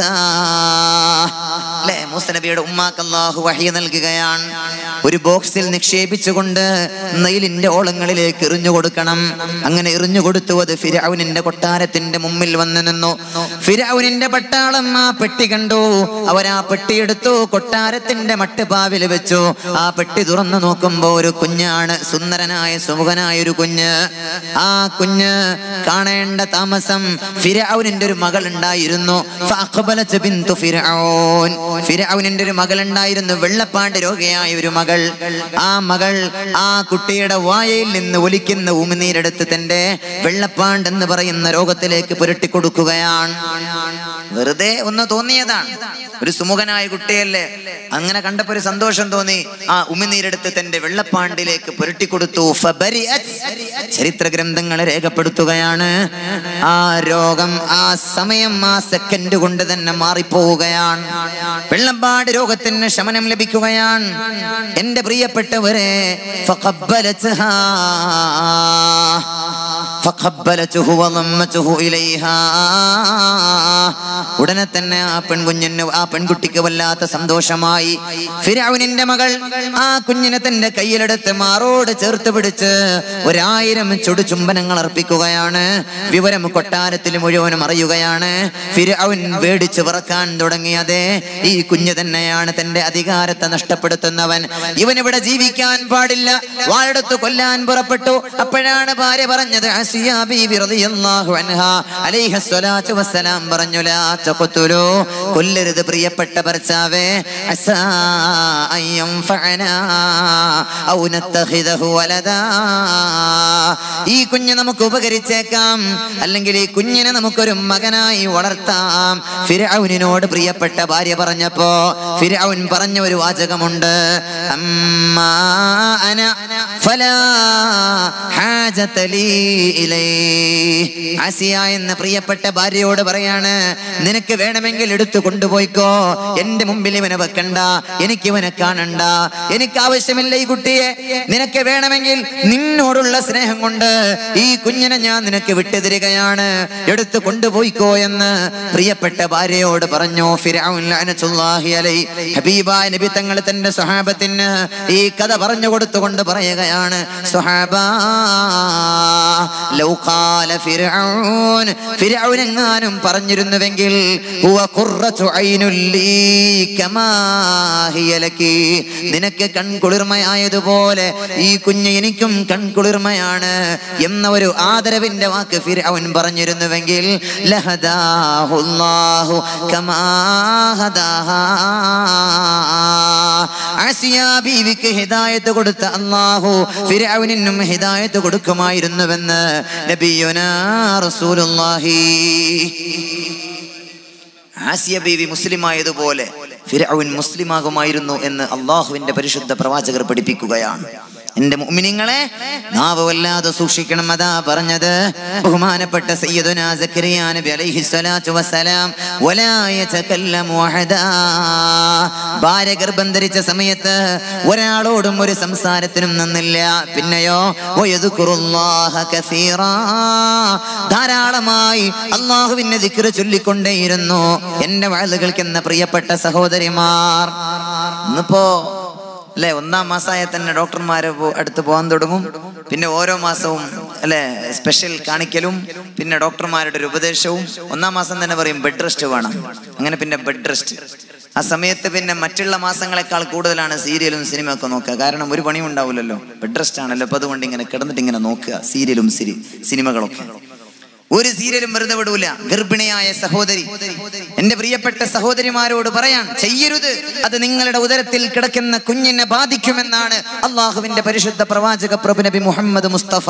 മൂസ നബിയുടെ ഉമ്മാക്ക് അല്ലാഹു വഹി നൽകുകയാണ്. ഒരു ബോക്സിൽ നിക്ഷേപിച്ചുകൊണ്ട് നൈലിന്റെ ഓളങ്ങളിലേക്ക് എറിഞ്ഞു കൊടുക്കണം. അങ്ങനെ എറിഞ്ഞു കൊടുത്തു. അത് ഫിർഔനിന്റെ കൊട്ടാരത്തിന്റെ മുമ്പിൽ വന്നു നിന്നു. ഫിർഔനിന്റെ പട്ടാളം ആ പെട്ടി കണ്ടു. അവരാ പെട്ടിയെടുത്തു, കൊട്ടാരത്തിന്റെ മട്ടുപാവിൽ വെച്ചു. ആ പെട്ടി തുറന്നു നോക്കുമ്പോ ഒരു കുഞ്ഞാണ്, സുന്ദരനായ സുമുഖനായ ഒരു കുഞ്ഞ്. ആ കുഞ്ഞ് കാണേണ്ട താമസം ഫിർഔനിന്റെ ഒരു മകൾ ഉണ്ടായിരുന്നു. ഫഅഖബലത് ബിന്തു ഫിർഔൻ. ഫിർഔനിന്റെ ഒരു മകൾ ഉണ്ടായിരുന്നു, വെള്ളപ്പാണ്ട് രോഗിയായ ഒരു മകൾ. ആ മകൾ ആ കുട്ടിയുടെ വായയിൽ നിന്ന് ഒലിക്കുന്ന ഉമിനീരെടുത്ത് തന്റെ വെള്ളപ്പാണ്ട് എന്ന് പറയുന്ന രോഗത്തിലേക്ക് പുരട്ടി കൊടുക്കുകയാണ്. വെറുതെ ഒന്ന് തോന്നിയതാണ്. ഒരു സുമുഖനായ കുട്ടിയല്ലേ, അങ്ങനെ കണ്ടപ്പോ ഒരു സന്തോഷം തോന്നി. ആ ഉമിനീരെടുത്ത് തന്റെ വെള്ളപ്പാണ്ടിലേക്ക് പുരട്ടിക്കൊടുത്തു. ചരിത്ര ഗ്രന്ഥങ്ങളെ രേഖപ്പെടുത്തുകയാണ്, ആ രോഗം ആ സമയം ആ സെക്കൻഡ് കൊണ്ട് തന്നെ മാറിപ്പോവുകയാണ്. വെള്ളപ്പാട് രോഗത്തിന് ശമനം ലഭിക്കുകയാണ്. എന്റെ പ്രിയപ്പെട്ടവരെ, ഫഖബ്ബലത്ഹാ ഫഖബ്ബലതുഹു വളമ്മതുഹു ഇലൈഹാ. ഉടനെ തന്നെ ആ പെൺകുഞ്ഞിന് ആ പെൺകുട്ടിക്ക് വല്ലാത്ത സന്തോഷമായി. ഫിർഔനിന്റെ മകൾ ആ കുഞ്ഞിനെ തന്റെ കയ്യിലെടുത്ത് മാറോട് ചേർത്ത് പിടിച്ച് ഒരായിരം ചുടുചുംബനങ്ങൾ അർപ്പിക്കുകയാണ്. വിവരം കൊട്ടാരത്തിൽ മുഴുവനും അറിയുകയാണ്. ഫിർഔൻ വേടിച്ചു വിറക്കാൻ തുടങ്ങിയതേ, ഈ കുഞ്ഞ് തന്നെയാണ് തന്റെ അധികാരത്തെ നഷ്ടപ്പെടുത്തുന്നവൻ. ഇവൻ ഇവിടെ ജീവിക്കാൻ പാടില്ല. വാളെടുത്ത് കൊല്ലാൻ പുറപ്പെട്ടു. അപ്പോഴാണ് ഭാര്യ പറഞ്ഞത്, ആസിയ ബീവി റളിയല്ലാഹു അൻഹാ അലൈഹി സ്വലാത്തു വസ്സലാം പറഞ്ഞു, ലാ തഖ്തുലൂ, കൊല്ലരുത് പ്രിയപ്പെട്ട ഭർത്താവേ. അസാ അയ്യം ഫഅനാ ഔ നത്തഖിദഹു വലദാ. ഈ കുഞ്ഞ് നമുക്ക് ഉപകരിച്ചേക്കാം, അല്ലെങ്കിൽ ഈ കുഞ്ഞിനെ നമുക്കൊരു മകനായി വളർത്താം. ഫിർഔനിനോട് പ്രിയപ്പെട്ട ഭാര്യ പറഞ്ഞപ്പോ ഫിർഔൻ പറഞ്ഞ ഒരു വാചകമുണ്ട്, അമ്മാ അന ഫലാ ഹാജത ലീ ഇലൈ. ആസിയ എന്ന പ്രിയപ്പെട്ട ഭാര്യയോട് പറയാണ്, നിനക്ക് വേണമെങ്കിൽ എടുത്തു കൊണ്ടുപോയിക്കോ, എന്റെ മുമ്പിൽ ഇവനെ വെക്കണ്ട, എനിക്ക് ഇവനെ കാണണ്ട, എനിക്ക് ആവശ്യമില്ല ഈ കുട്ടിയെ. നിനക്ക് വേണമെങ്കിൽ നിന്നോടുള്ള സ്നേഹം കൊണ്ട് ഈ കുഞ്ഞിനെ ഞാൻ നിനക്ക് വിട്ടുതരികയാണ്, എടുത്തു കൊണ്ടുപോയിക്കോ എന്ന് പ്രിയപ്പെട്ട ഭാര്യയോട് പറഞ്ഞു ഫിർഔൻ ലഅനത്തുല്ലാഹി അലൈഹി. ഹബീബായ നബി തങ്ങൾ തന്റെ സ്വഹാബത്തിന് ഈ കഥ പറഞ്ഞു കൊടുത്തുകൊണ്ട് പറയുകയാണ്, സ്വഹാബാ ലൗ ഖാല ഫിർഔൻ, ഫിർഔൻ എങ്ങാനും പറഞ്ഞിരുന്നുവെങ്കിൽ ഹുവ ഖുർറതു ഐനുൽ ലീ കമാ ഹിയ ലകി, നിനക്ക് കൺകുളിർമയായതുപോലെ ഈ കുഞ്ഞ് എനിക്കും കൺകുളിർമയാണ് എന്ന ഒരു ആദരവിന്റെ വാക്ക് ഫിർഔൻ പറഞ്ഞിരുന്നുവെങ്കിൽ ലഹദാഹുല്ലാഹു കമാ ഹദാഹാ. ആസിയ ബീവിക്ക് ഹിദായത്ത് കൊടുത്ത അല്ലാഹു ഫിർഔനിനും ഹിദായത്ത് കൊടുക്കുമായിരുന്നുവെന്ന് നബിയുനാ റസൂലുള്ളാഹി. ആസിയ ബീവി മുസ്ലിമായതുപോലെ ഫിർഔൻ മുസ്ലിമാകുമായിരുന്നു എന്ന് അള്ളാഹുവിന്റെ പരിശുദ്ധ പ്രവാചകർ പഠിപ്പിക്കുകയാണ്. എന്റെ മുഅ്മിനീങ്ങളെ, നാവ് വല്ലാതെ സൂക്ഷിക്കണം. അതാ പറഞ്ഞത് ബഹുമാനപ്പെട്ട സയ്യിദുനാ സക്കരിയ നബി അലൈഹി സ്വലാത്തു വസ്സലാം, വലാ യതകല്ലമു അഹദാ. ഭാര്യ ഗർഭം ധരിച്ച സമയത്ത് ഒരാളോടും ഒരു സംസാരത്തിനും നിന്നില്ല. പിന്നെയോ വയദ്കുറുല്ലാഹ കസീറാ, ധാരാളമായി അല്ലാഹുവിനെ ദിക്ർ ചൊല്ലിക്കൊണ്ടേയിരുന്നു. എന്റെ വഅദ് കേൾക്കുന്ന പ്രിയപ്പെട്ട സഹോദരിമാർ, ഇന്നിപ്പോ അല്ലെ ഒന്നാം മാസമായ തന്നെ ഡോക്ടർമാരെ അടുത്ത് പോകാൻ തുടങ്ങും. പിന്നെ ഓരോ മാസവും അല്ലെ സ്പെഷ്യൽ കാണിക്കലും പിന്നെ ഡോക്ടർമാരുടെ ഒരു ഉപദേശവും. ഒന്നാം മാസം തന്നെ പറയും ബെഡ് റെസ്റ്റ് വേണം, അങ്ങനെ പിന്നെ ബെഡ് റെസ്റ്റ്. ആ സമയത്ത് പിന്നെ മറ്റുള്ള മാസങ്ങളെക്കാൾ കൂടുതലാണ് സീരിയലും സിനിമ ഒക്കെ നോക്കുക. കാരണം ഒരു പണിയും ഉണ്ടാവില്ലല്ലോ, ബെഡ് റെസ്റ്റ് ആണല്ലോ. അപ്പൊ അതുകൊണ്ട് ഇങ്ങനെ കിടന്നിട്ട് ഇങ്ങനെ നോക്കുക സീരിയലും സിരി സിനിമകളൊക്കെ. ഒരു സീരിയലും വെറുതെ വിടൂല. ഗർഭിണിയായ സഹോദരി, എന്റെ പ്രിയപ്പെട്ട സഹോദരിമാരോട് പറയാൻ, ചെയ്യരുത്. അത് നിങ്ങളുടെ ഉദരത്തിൽ കിടക്കുന്ന കുഞ്ഞിനെ ബാധിക്കുമെന്നാണ് അള്ളാഹുവിന്റെ പരിശുദ്ധ പ്രവാചക പ്രഭു നബി മുഹമ്മദ് മുസ്തഫ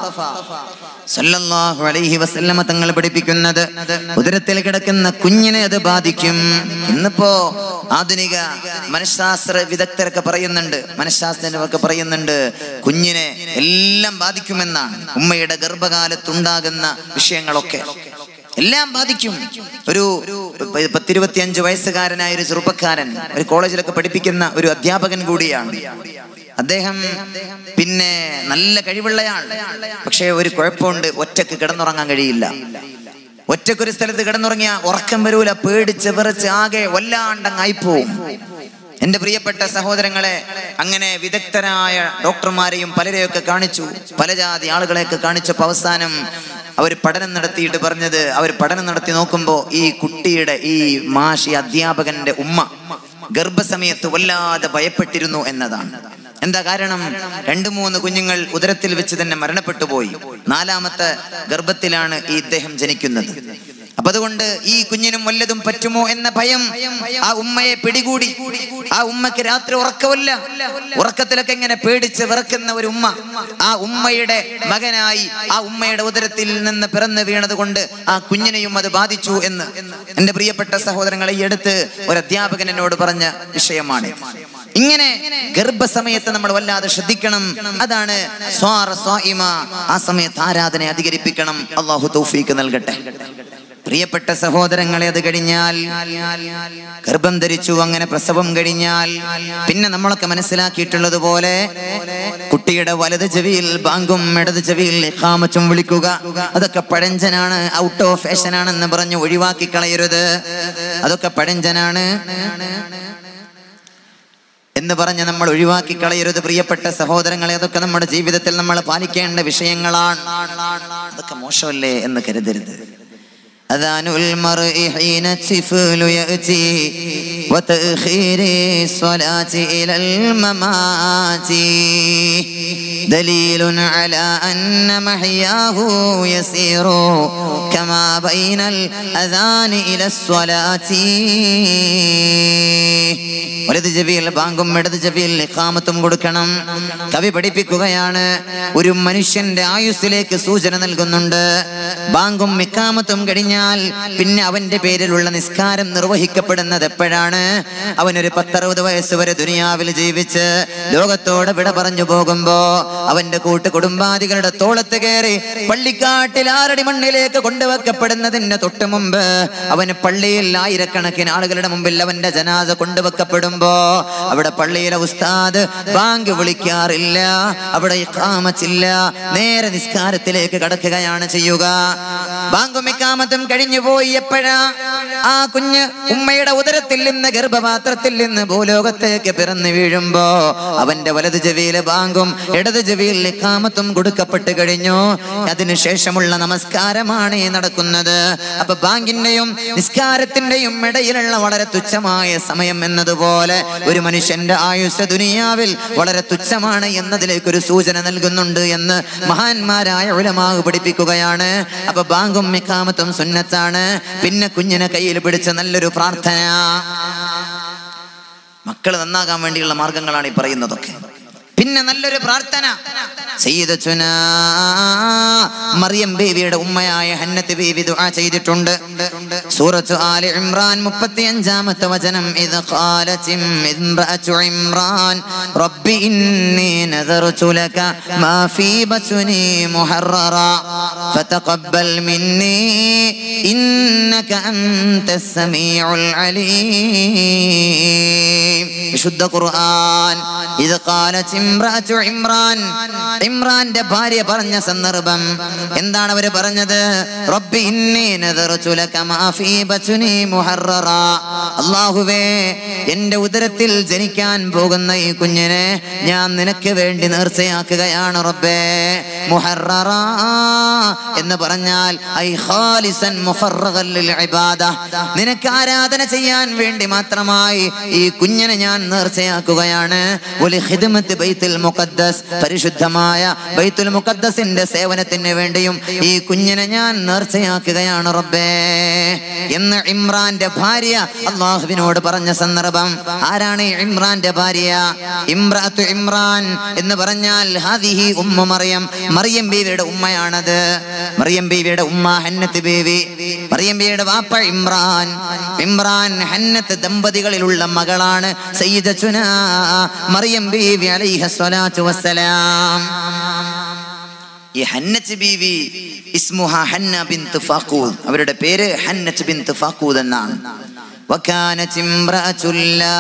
സല്ലല്ലാഹു അലൈഹി വസല്ലമ തങ്ങൾ പഠിപ്പിക്കുന്നത്. ഉദരത്തിൽ കിടക്കുന്ന കുഞ്ഞിനെ അത് ബാധിക്കും. ഇന്നിപ്പോ ആധുനിക മനഃശാസ്ത്ര വിദഗ്ധരൊക്കെ പറയുന്നുണ്ട്, മനഃശാസ്ത്രജ്ഞരൊക്കെ പറയുന്നുണ്ട്, കുഞ്ഞിനെ എല്ലാം ബാധിക്കുമെന്നാണ്. ഉമ്മയുടെ ഗർഭകാലത്തുണ്ടാകുന്ന വിഷയങ്ങളൊക്കെ എല്ലാം ബാധിക്കും. ഒരു പത്തിരുപത്തിയഞ്ച് വയസ്സുകാരനായ ഒരു ചെറുപ്പക്കാരൻ ഒരു കോളേജിലൊക്കെ പഠിപ്പിക്കുന്ന ഒരു അധ്യാപകൻ കൂടിയാണ് അദ്ദേഹം. പിന്നെ നല്ല കഴിവുള്ളയാൾ. പക്ഷെ ഒരു കുഴപ്പമുണ്ട്, ഒറ്റക്ക് കിടന്നുറങ്ങാൻ കഴിയില്ല. ഒറ്റക്കൊരു സ്ഥലത്ത് കിടന്നുറങ്ങിയ ഉറക്കം വരൂല, പേടിച്ച് വിറച്ച് ആകെ വല്ലാണ്ടങ്ങായിപ്പോവും. എന്റെ പ്രിയപ്പെട്ട സഹോദരങ്ങളെ, അങ്ങനെ വിദഗ്ധരായ ഡോക്ടർമാരെയും പലരെയൊക്കെ കാണിച്ചു, പല ജാതി ആളുകളെയൊക്കെ കാണിച്ചപ്പോൾ അവസാനം അവർ പഠനം നടത്തിയിട്ട് പറഞ്ഞത്, അവർ പഠനം നടത്തി നോക്കുമ്പോൾ ഈ കുട്ടിയുടെ ഈ മാഷി അധ്യാപകന്റെ ഉമ്മ ഗർഭസമയത്ത് വല്ലാതെ ഭയപ്പെട്ടിരുന്നു എന്നതാണ്. എന്താ കാരണം? രണ്ടു മൂന്ന് കുഞ്ഞുങ്ങൾ ഉദരത്തിൽ വെച്ച് തന്നെ മരണപ്പെട്ടു പോയി. നാലാമത്തെ ഗർഭത്തിലാണ് ഈ ഇദ്ദേഹം ജനിക്കുന്നത്. അപ്പൊ അതുകൊണ്ട് ഈ കുഞ്ഞിനും വല്ലതും പറ്റുമോ എന്ന ഭയം ആ ഉമ്മയെ പിടികൂടി. ആ ഉമ്മക്ക് രാത്രി ഉറക്കമില്ല. ഉറക്കത്തിലൊക്കെ ഇങ്ങനെ പേടിച്ച് വിറക്കുന്ന ഒരു ഉമ്മ, ആ ഉമ്മയുടെ മകനായി ആ ഉമ്മയുടെ ഉദരത്തിൽ നിന്ന് പിറന്നു വീണത് കൊണ്ട് ആ കുഞ്ഞിനെയും അത് ബാധിച്ചു എന്ന് എന്റെ പ്രിയപ്പെട്ട സഹോദരങ്ങളെ, ഈ അടുത്ത് ഒരു അധ്യാപകൻ എന്നോട് പറഞ്ഞ വിഷയമാണ്. ഇങ്ങനെ ഗർഭസമയത്ത് നമ്മൾ വല്ലാതെ ശ്രദ്ധിക്കണം. അതാണ് സ്വാറ സ്വാഇമ. ആ സമയത്ത് ആരാധന അധികരിപ്പിക്കണം. അല്ലാഹു തൗഫീഖ് നൽകട്ടെ. പ്രിയപ്പെട്ട സഹോദരങ്ങളെ, അത് കഴിഞ്ഞാൽ ഗർഭം ധരിച്ചു, അങ്ങനെ പ്രസവം കഴിഞ്ഞാൽ പിന്നെ നമ്മളൊക്കെ മനസ്സിലാക്കിയിട്ടുള്ളത് പോലെ കുട്ടിയുടെ വലത് ചെവിയിൽ ബാങ്കും ഇടത് ചെവിയിൽ ഇഖാമത്തും വിളിക്കുക, അതൊക്കെ പഴഞ്ചനാണ്, ഔട്ട് ഓഫ് ഫാഷൻ ആണെന്ന് പറഞ്ഞ് ഒഴിവാക്കി കളയരുത്. അതൊക്കെ പഴഞ്ചനാണ് എന്ന് പറഞ്ഞ് നമ്മൾ ഒഴിവാക്കി കളയരുത്. പ്രിയപ്പെട്ട സഹോദരങ്ങളെ, അതൊക്കെ നമ്മുടെ ജീവിതത്തിൽ നമ്മൾ പാലിക്കേണ്ട വിഷയങ്ങളാണ്. അതൊക്കെ മോശമല്ലേ എന്ന് കരുതരുത്. അദാനുൽ മർഇ ഹീന സിഫ്ലു യഅതി വതഅഖീരി സ്വലാത്തി ഇലൽ മമാതി ദലീലുൻ അലാ അന്ന മഹ്യാഹു യസീറു കമാ ബൈനൽ അദാനി ഇലസ് സ്വലാത്തി. വലത് ചെവിയിൽ ബാങ്കും ഇടത് ചെവിയിൽ ഇഖാമത്തും കൊടുക്കണം. കവി പഠിപ്പിക്കുകയാണ്, ഒരു മനുഷ്യന്റെ ആയുസ്സിലേക്ക് സൂചന നൽകുന്നുണ്ട്. ബാങ്കും ഇഖാമത്തും കഴിഞ്ഞാൽ പിന്നെ അവന്റെ പേരിലുള്ള നിസ്കാരം നിർവഹിക്കപ്പെടുന്നത് എപ്പോഴാണ്? അവനൊരു പത്തറുപത് വയസ്സ് വരെ ദുനിയാവിൽ ജീവിച്ച് ലോകത്തോട് വിട പറഞ്ഞു പോകുമ്പോ അവന്റെ കൂട്ട് കുടുംബാദികളുടെ തോളത്ത് കയറി പള്ളിക്കാട്ടിൽ ആറടി മണ്ണിലേക്ക് കൊണ്ടുവെക്കപ്പെടുന്നതിന് തൊട്ട് മുമ്പ് അവന് പള്ളിയിൽ ആയിരക്കണക്കിന് ആളുകളുടെ മുമ്പിൽ അവന്റെ ജനാസ കൊണ്ടുവെക്കപ്പെടുമ്പോ അവിടെ പള്ളിയിലെ ഉസ്താദ് ബാങ്ക് വിളിക്കാറില്ല, അവിടെ ഇഖാമത്തില്ല, നേരെ നിസ്കാരത്തിലേക്ക് കടക്കുകയാണ് ചെയ്യുക. ബാങ്കും ഇഖാമത്തും കഴിഞ്ഞു പോയി. എപ്പോഴാ? ആ കുഞ്ഞ് ഉമ്മയുടെ ഉദരത്തിൽ നിന്ന് ഗർഭപാത്രത്തിൽ നിന്ന് ഭൂലോകത്തേക്ക് പിറന്നു വീഴുമ്പോ അവന്റെ വലത് ചെവിയിലെ ബാങ്കും ഇടത് ചെവിയിൽ ഇഖാമത്തും കൊടുക്കപ്പെട്ട് കഴിഞ്ഞു. അതിനുശേഷമുള്ള നമസ്കാരമാണ് ഈ നടക്കുന്നത്. അപ്പൊ ബാങ്കിന്റെയും നിസ്കാരത്തിന്റെയും ഇടയിലുള്ള വളരെ തുച്ഛമായ സമയം എന്നതുപോലെ ഒരു മനുഷ്യന്റെ ആയുസ് ദുനിയാവിൽ വളരെ തുച്ഛമാണ് എന്നതിലേക്ക് ഒരു സൂചന നൽകുന്നുണ്ട് എന്ന് മഹാന്മാരായ ഉലമാ പഠിപ്പിക്കുകയാണ്. അപ്പൊ ബാങ്കും ഇഖാമത്തും സുന്നത്താണ്. പിന്നെ കുഞ്ഞിനെ കയ്യിൽ പിടിച്ച നല്ലൊരു പ്രാർത്ഥന, മക്കൾ നന്നാകാൻ വേണ്ടിയുള്ള മാർഗങ്ങളാണ് ഈ പറയുന്നതൊക്കെ. പിന്നെ നല്ലൊരു പ്രാർത്ഥന സയ്യിദത്തുനാ മറിയം ബീവിയുടെ ഉമ്മയായ ഹന്നത്ത് ബീവി ദുആ ചെയ്തിട്ടുണ്ട്. സൂറത്ത് ആലി ഇംറാൻ മുപ്പത്തിയഞ്ചാമത്തെ വചനം ഇദ് ഖാലത് ഇംറഅതു ഇംറാൻ റബ്ബി ഇന്നി നദർതു ലക മാ ഫീ ബത്നി മുഹററാ ഫതഖബ്ബൽ മിന്നി ഇന്നക അൻതസ് സമീഉൽ അലീം. വിശുദ്ധ ഖുർആൻ ഇദ് ഖാലത് ഇംറഅതു ഇംറാൻ, ഇംറാന്റെ ഭാര്യ പറഞ്ഞ സന്ദർഭം എന്താണ് അവർ പറഞ്ഞത്? റബ്ബി ഇന്നി നദർതു ലക മാ ഫീ ബത്നി മുഹററാ, അല്ലാഹുവേ എൻ്റെ ഉദരത്തിൽ ജനിക്കാൻ പോകുന്ന ഈ കുഞ്ഞിനെ ഞാൻ നിനക്ക് വേണ്ടി നേർച്ചയാക്കുകയാണ് റബ്ബേ. മുഹററാ എന്ന് പറഞ്ഞാൽ ഐ ഖാലിസൻ മുഫറഗൻ ലിൽ ഇബാദ, നിനക്ക് ആരാധന ചെയ്യാൻ വേണ്ടി മാത്രമായി ഈ കുഞ്ഞിനെ ഞാൻ നേർച്ചയാക്കുകയാണ്. വലി ഖിദ്മത്ത് ബൈത്തുൽ മുഖദ്ദസ്, പരിശുദ്ധമായ ബൈത്തുൽ മുഖദ്ദസിന്റെ സേവനത്തിന് വേണ്ടിയും ഈ കുഞ്ഞിനെ ഞാൻ നേർച്ചയാക്കുകയാണ് റബ്ബേ എന്ന് ഇമ്രാന്റെ ഭാര്യ അല്ലാഹുവിനോട് പറഞ്ഞ സന്ദർഭം. ആരാണ് ഇമ്രാന്റെ ഭാര്യ? ഇംറഅതു ഇമ്രാൻ എന്ന് പറഞ്ഞാൽ ഹാദിഹി ഉമ്മു മറിയം, മറിയം ബീവിയുടെ ഉമ്മയാണത്. മറിയം ബീവിയുടെ ഉമ്മ ഹന്നത്ത് ബീവി, മറിയം ബീവിയുടെ വാപ്പ ഇമ്രാൻ. ഇമ്രാൻ ഹന്നത്ത് ദമ്പതികളിലുള്ള മകളാണ് സയ്യിദത്തുനാ മറിയം ബീവി അലൈഹിസ്സലാത്തു വസ്സലാം. ഈ ഹന്നത്ത് ബീവി ഇസ്മുഹ ഹന്ന ബിൻത് ഫാഖൂദ്, അവരുടെ പേര് ഹന്നത്ത് ബിൻത് ഫാഖൂദ് എന്നാണ്. വകാനത് ഇംറഅതുൽ ലാ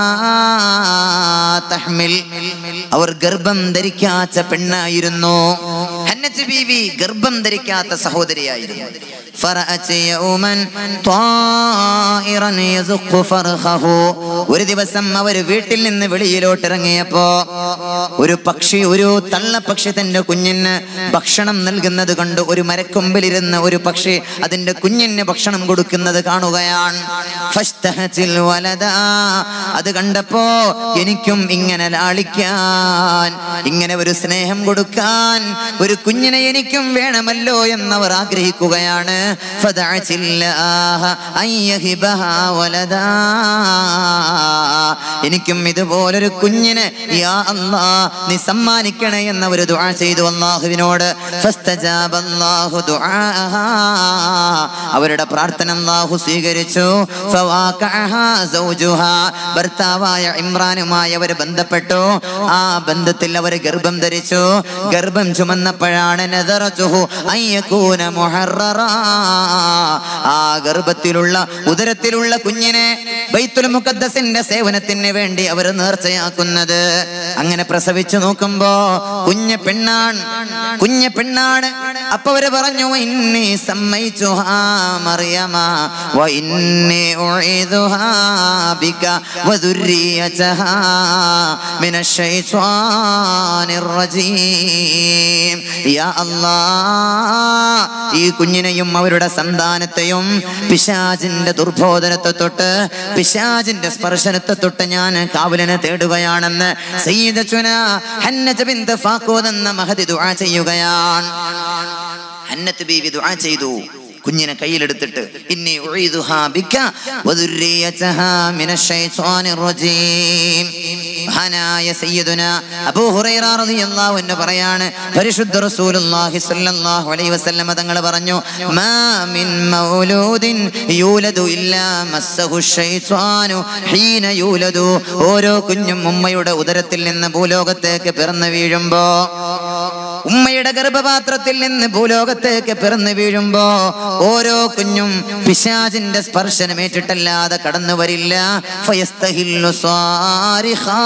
തഹ്മിൽ, അവർ ഗർഭം ധരിക്കാത്ത പെണ്ണായിരുന്നു. ഹന്നത്ത് ബീവി ഗർഭം ധരിക്കാത്ത സഹോദരിയായിരുന്നു. ഫറഅത് യൗമൻ ത്വായിറൻ യസുഖു ഫർഖഹു, ഒരു ദിവസം അവർ വീട്ടിൽ നിന്ന് വെളിയിലോട്ട് ഇറങ്ങിയപ്പോ ഒരു പക്ഷി, ഒരു തള്ളപ്പക്ഷി തന്റെ കുഞ്ഞിന് ഭക്ഷണം നൽകുന്നത് കണ്ടു. ഒരു മരക്കൊമ്പിലിരുന്ന ഒരു പക്ഷി അതിന്റെ കുഞ്ഞിന് ഭക്ഷണം കൊടുക്കുന്നത് കാണുകയാണ്. ഫസ്തഹതിൽ വലദ, അത് കണ്ടപ്പോ എനിക്കും ഇങ്ങനെ ലാളിക്കാൻ, ഇങ്ങനെ ഒരു സ്നേഹം കൊടുക്കാൻ ഒരു കുഞ്ഞിനെ എനിക്കും വേണമല്ലോ എന്നവർ ആഗ്രഹിക്കുകയാണ്. ഫദഅതില്ലാഹ അയ്യഹിബഹാ വലദാ, എനിക്കും ഇതുപോലൊരു കുഞ്ഞിനെ യാ അല്ലാഹ് നീ സമ്മാനിക്കണേ എന്നവർ ദുആ ചെയ്തു അല്ലാഹുവിനോട്. ഫസ്തജാബല്ലാഹു ദുആഹാ, അവരുടെ പ്രാർത്ഥന അല്ലാഹു സ്വീകരിച്ചു. ഫവാഖഅഹാ സൗജുഹാ, ഭർത്താവായ ഇമ്രാനുമായി അവർ ബന്ധപ്പെട്ടു. ആ ബന്ധത്തിൽ അവർ ഗർഭം ധരിച്ചു. ഗർഭം ചുമന്നപ്പോഴാണ് നദറതുഹു അയ്യകൂന മുഹററാ, ആ ഗർഭത്തിലുള്ള ഉദരത്തിലുള്ള കുഞ്ഞിനെ ബൈത്തുൽ മുഖദ്ദസിന്റെ സേവനത്തിന് വേണ്ടി അവർ നേർച്ചയാക്കുന്നത്. അങ്ങനെ പ്രസവിച്ചു നോക്കുമ്പോ കുഞ്ഞ് പെണ്ണാണ്, കുഞ്ഞ് പെണ്ണാണ്. അപ്പൊ അവര് പറഞ്ഞു ഇന്നി സമ്മൈതുഹാ മറിയമ വ ഇന്നി ഉഈദുഹാ ബിക വദുർരിയതഹാ മിനശ് ശൈത്വാനിർ റജീം. യാ അല്ലാഹ്, ഈ കുഞ്ഞിനെയും അവരുടെ സന്താനത്തെയും പിശാചിന്റെ ദുർബോധനത്തെ തൊട്ട്, പിശാചിന്റെ സ്പർശനത്തെ തൊട്ട് ഞാൻ കാവലിനെ തേടുകയാണെന്ന് സയ്യിദത്തുനാ ഹന്നത്ത് ബിൻത് ഫാഖൂദ് എന്ന മഹദി ദുആ ചെയ്യുകയാണ്. ഹന്നത്ത് ബീവി ദുആ ചെയ്തു കുഞ്ഞിനെ കയ്യിലെടുത്തിട്ട് ഇന്നി ഉഈദുഹാ ബിക വദുർരിയതഹാ മിനശ് ശൈത്വാനിർ റജീം. മഹാനായ സയ്യിദുനാ അബൂ ഹുറൈറ റളിയല്ലാഹു അൻഹു പറയാണ്, പരിശുദ്ധ റസൂലുള്ളാഹി സ്വല്ലല്ലാഹു അലൈഹി വസല്ലം തങ്ങൾ പറഞ്ഞു, മാ മിൻ മൗലൂദിൻ യൂലദു ഇല്ലാ മസ്സഹു ശൈത്വാനു ഹീന യൂലദു, ഓരോ കുഞ്ഞും ഉമ്മയുടെ ഉദരത്തിൽ നിന്ന് ഭൂലോകത്തേക്ക് പിറന്നു വീഴുമ്പോ, ഉമ്മയുടെ ഗർഭപാത്രത്തിൽ നിന്ന് ഭൂലോകത്തേക്ക് പിറന്നു വീഴുമ്പോ ഓരോ കുഞ്ഞും പിശാചിന്റെ സ്പർശനമേറ്റിട്ടല്ലാതെ കടന്നു വരില്ല. ഫയസ്തഹില്ലു സ്വാരിഖാ,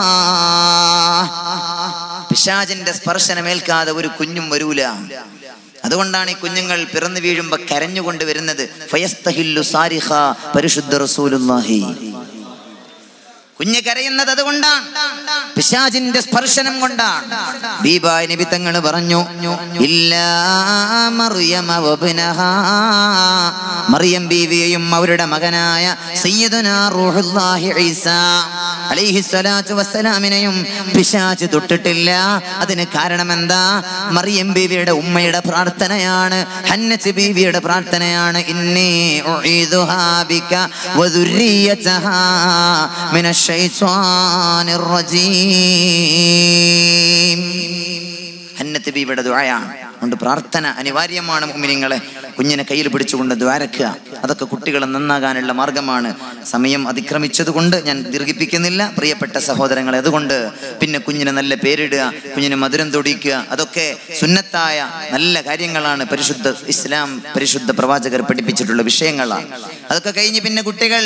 പിശാചിന്റെ സ്പർശനമേൽക്കാതെ ഒരു കുഞ്ഞും വരൂല. അതുകൊണ്ടാണ് ഈ കുഞ്ഞുങ്ങൾ പിറന്നു വീഴുമ്പോ കരഞ്ഞുകൊണ്ട് വരുന്നത്. ഫയസ്തഹില്ലു സാരിഖാ, പരിശുദ്ധ റസൂലുള്ളാഹി. കുഞ്ഞ് കരയുന്നത് അതുകൊണ്ടാണ്, പിശാചിന്റെ സ്പർശനം കൊണ്ടാണ്. ബീബായ് നബി തങ്ങൾ പറഞ്ഞു, ഇല്ലാ മറിയമ വബ്നഹാ, മറിയം ബീവിയെയും അവരുടെ മകനായ സയ്യിദുനാ റൂഹുല്ലാഹി ഈസാ അലൈഹിസ്സലാത്തു വസ്സലാമിനെയും പിശാച് തൊട്ടിട്ടില്ല. അതിന് കാരണം എന്താ? മറിയം ബീവിയുടെ ഉമ്മയുടെ പ്രാർത്ഥനയാണ്, ഹന്നത്ത് ബീവിയുടെ പ്രാർത്ഥനയാണ്. ഇന്നി ഉഈദുഹാ ബിക വദുർരിയതഹാ മിനശ് ശൈത്വാനിർ റജീം. ഹന്നത്ത് ബീവിയുടെ ദുആയാണ്. അതുകൊണ്ട് പ്രാർത്ഥന അനിവാര്യമാണ് മുഅ്മിനീങ്ങളെ. കുഞ്ഞിനെ കയ്യിൽ പിടിച്ചുകൊണ്ട് ദ്വാരക്കുക, അതൊക്കെ കുട്ടികൾ നന്നാകാനുള്ള മാർഗമാണ്. സമയം അതിക്രമിച്ചത് കൊണ്ട് ഞാൻ ദീർഘിപ്പിക്കുന്നില്ല പ്രിയപ്പെട്ട സഹോദരങ്ങളെ. അതുകൊണ്ട് പിന്നെ കുഞ്ഞിനെ നല്ല പേരിടുക, കുഞ്ഞിന് മധുരം തൊടിക്കുക, അതൊക്കെ സുന്നത്തായ നല്ല കാര്യങ്ങളാണ്. പരിശുദ്ധ ഇസ്ലാം, പരിശുദ്ധ പ്രവാചകർ പഠിപ്പിച്ചിട്ടുള്ള വിഷയങ്ങളാണ്. അതൊക്കെ കഴിഞ്ഞ് പിന്നെ കുട്ടികൾ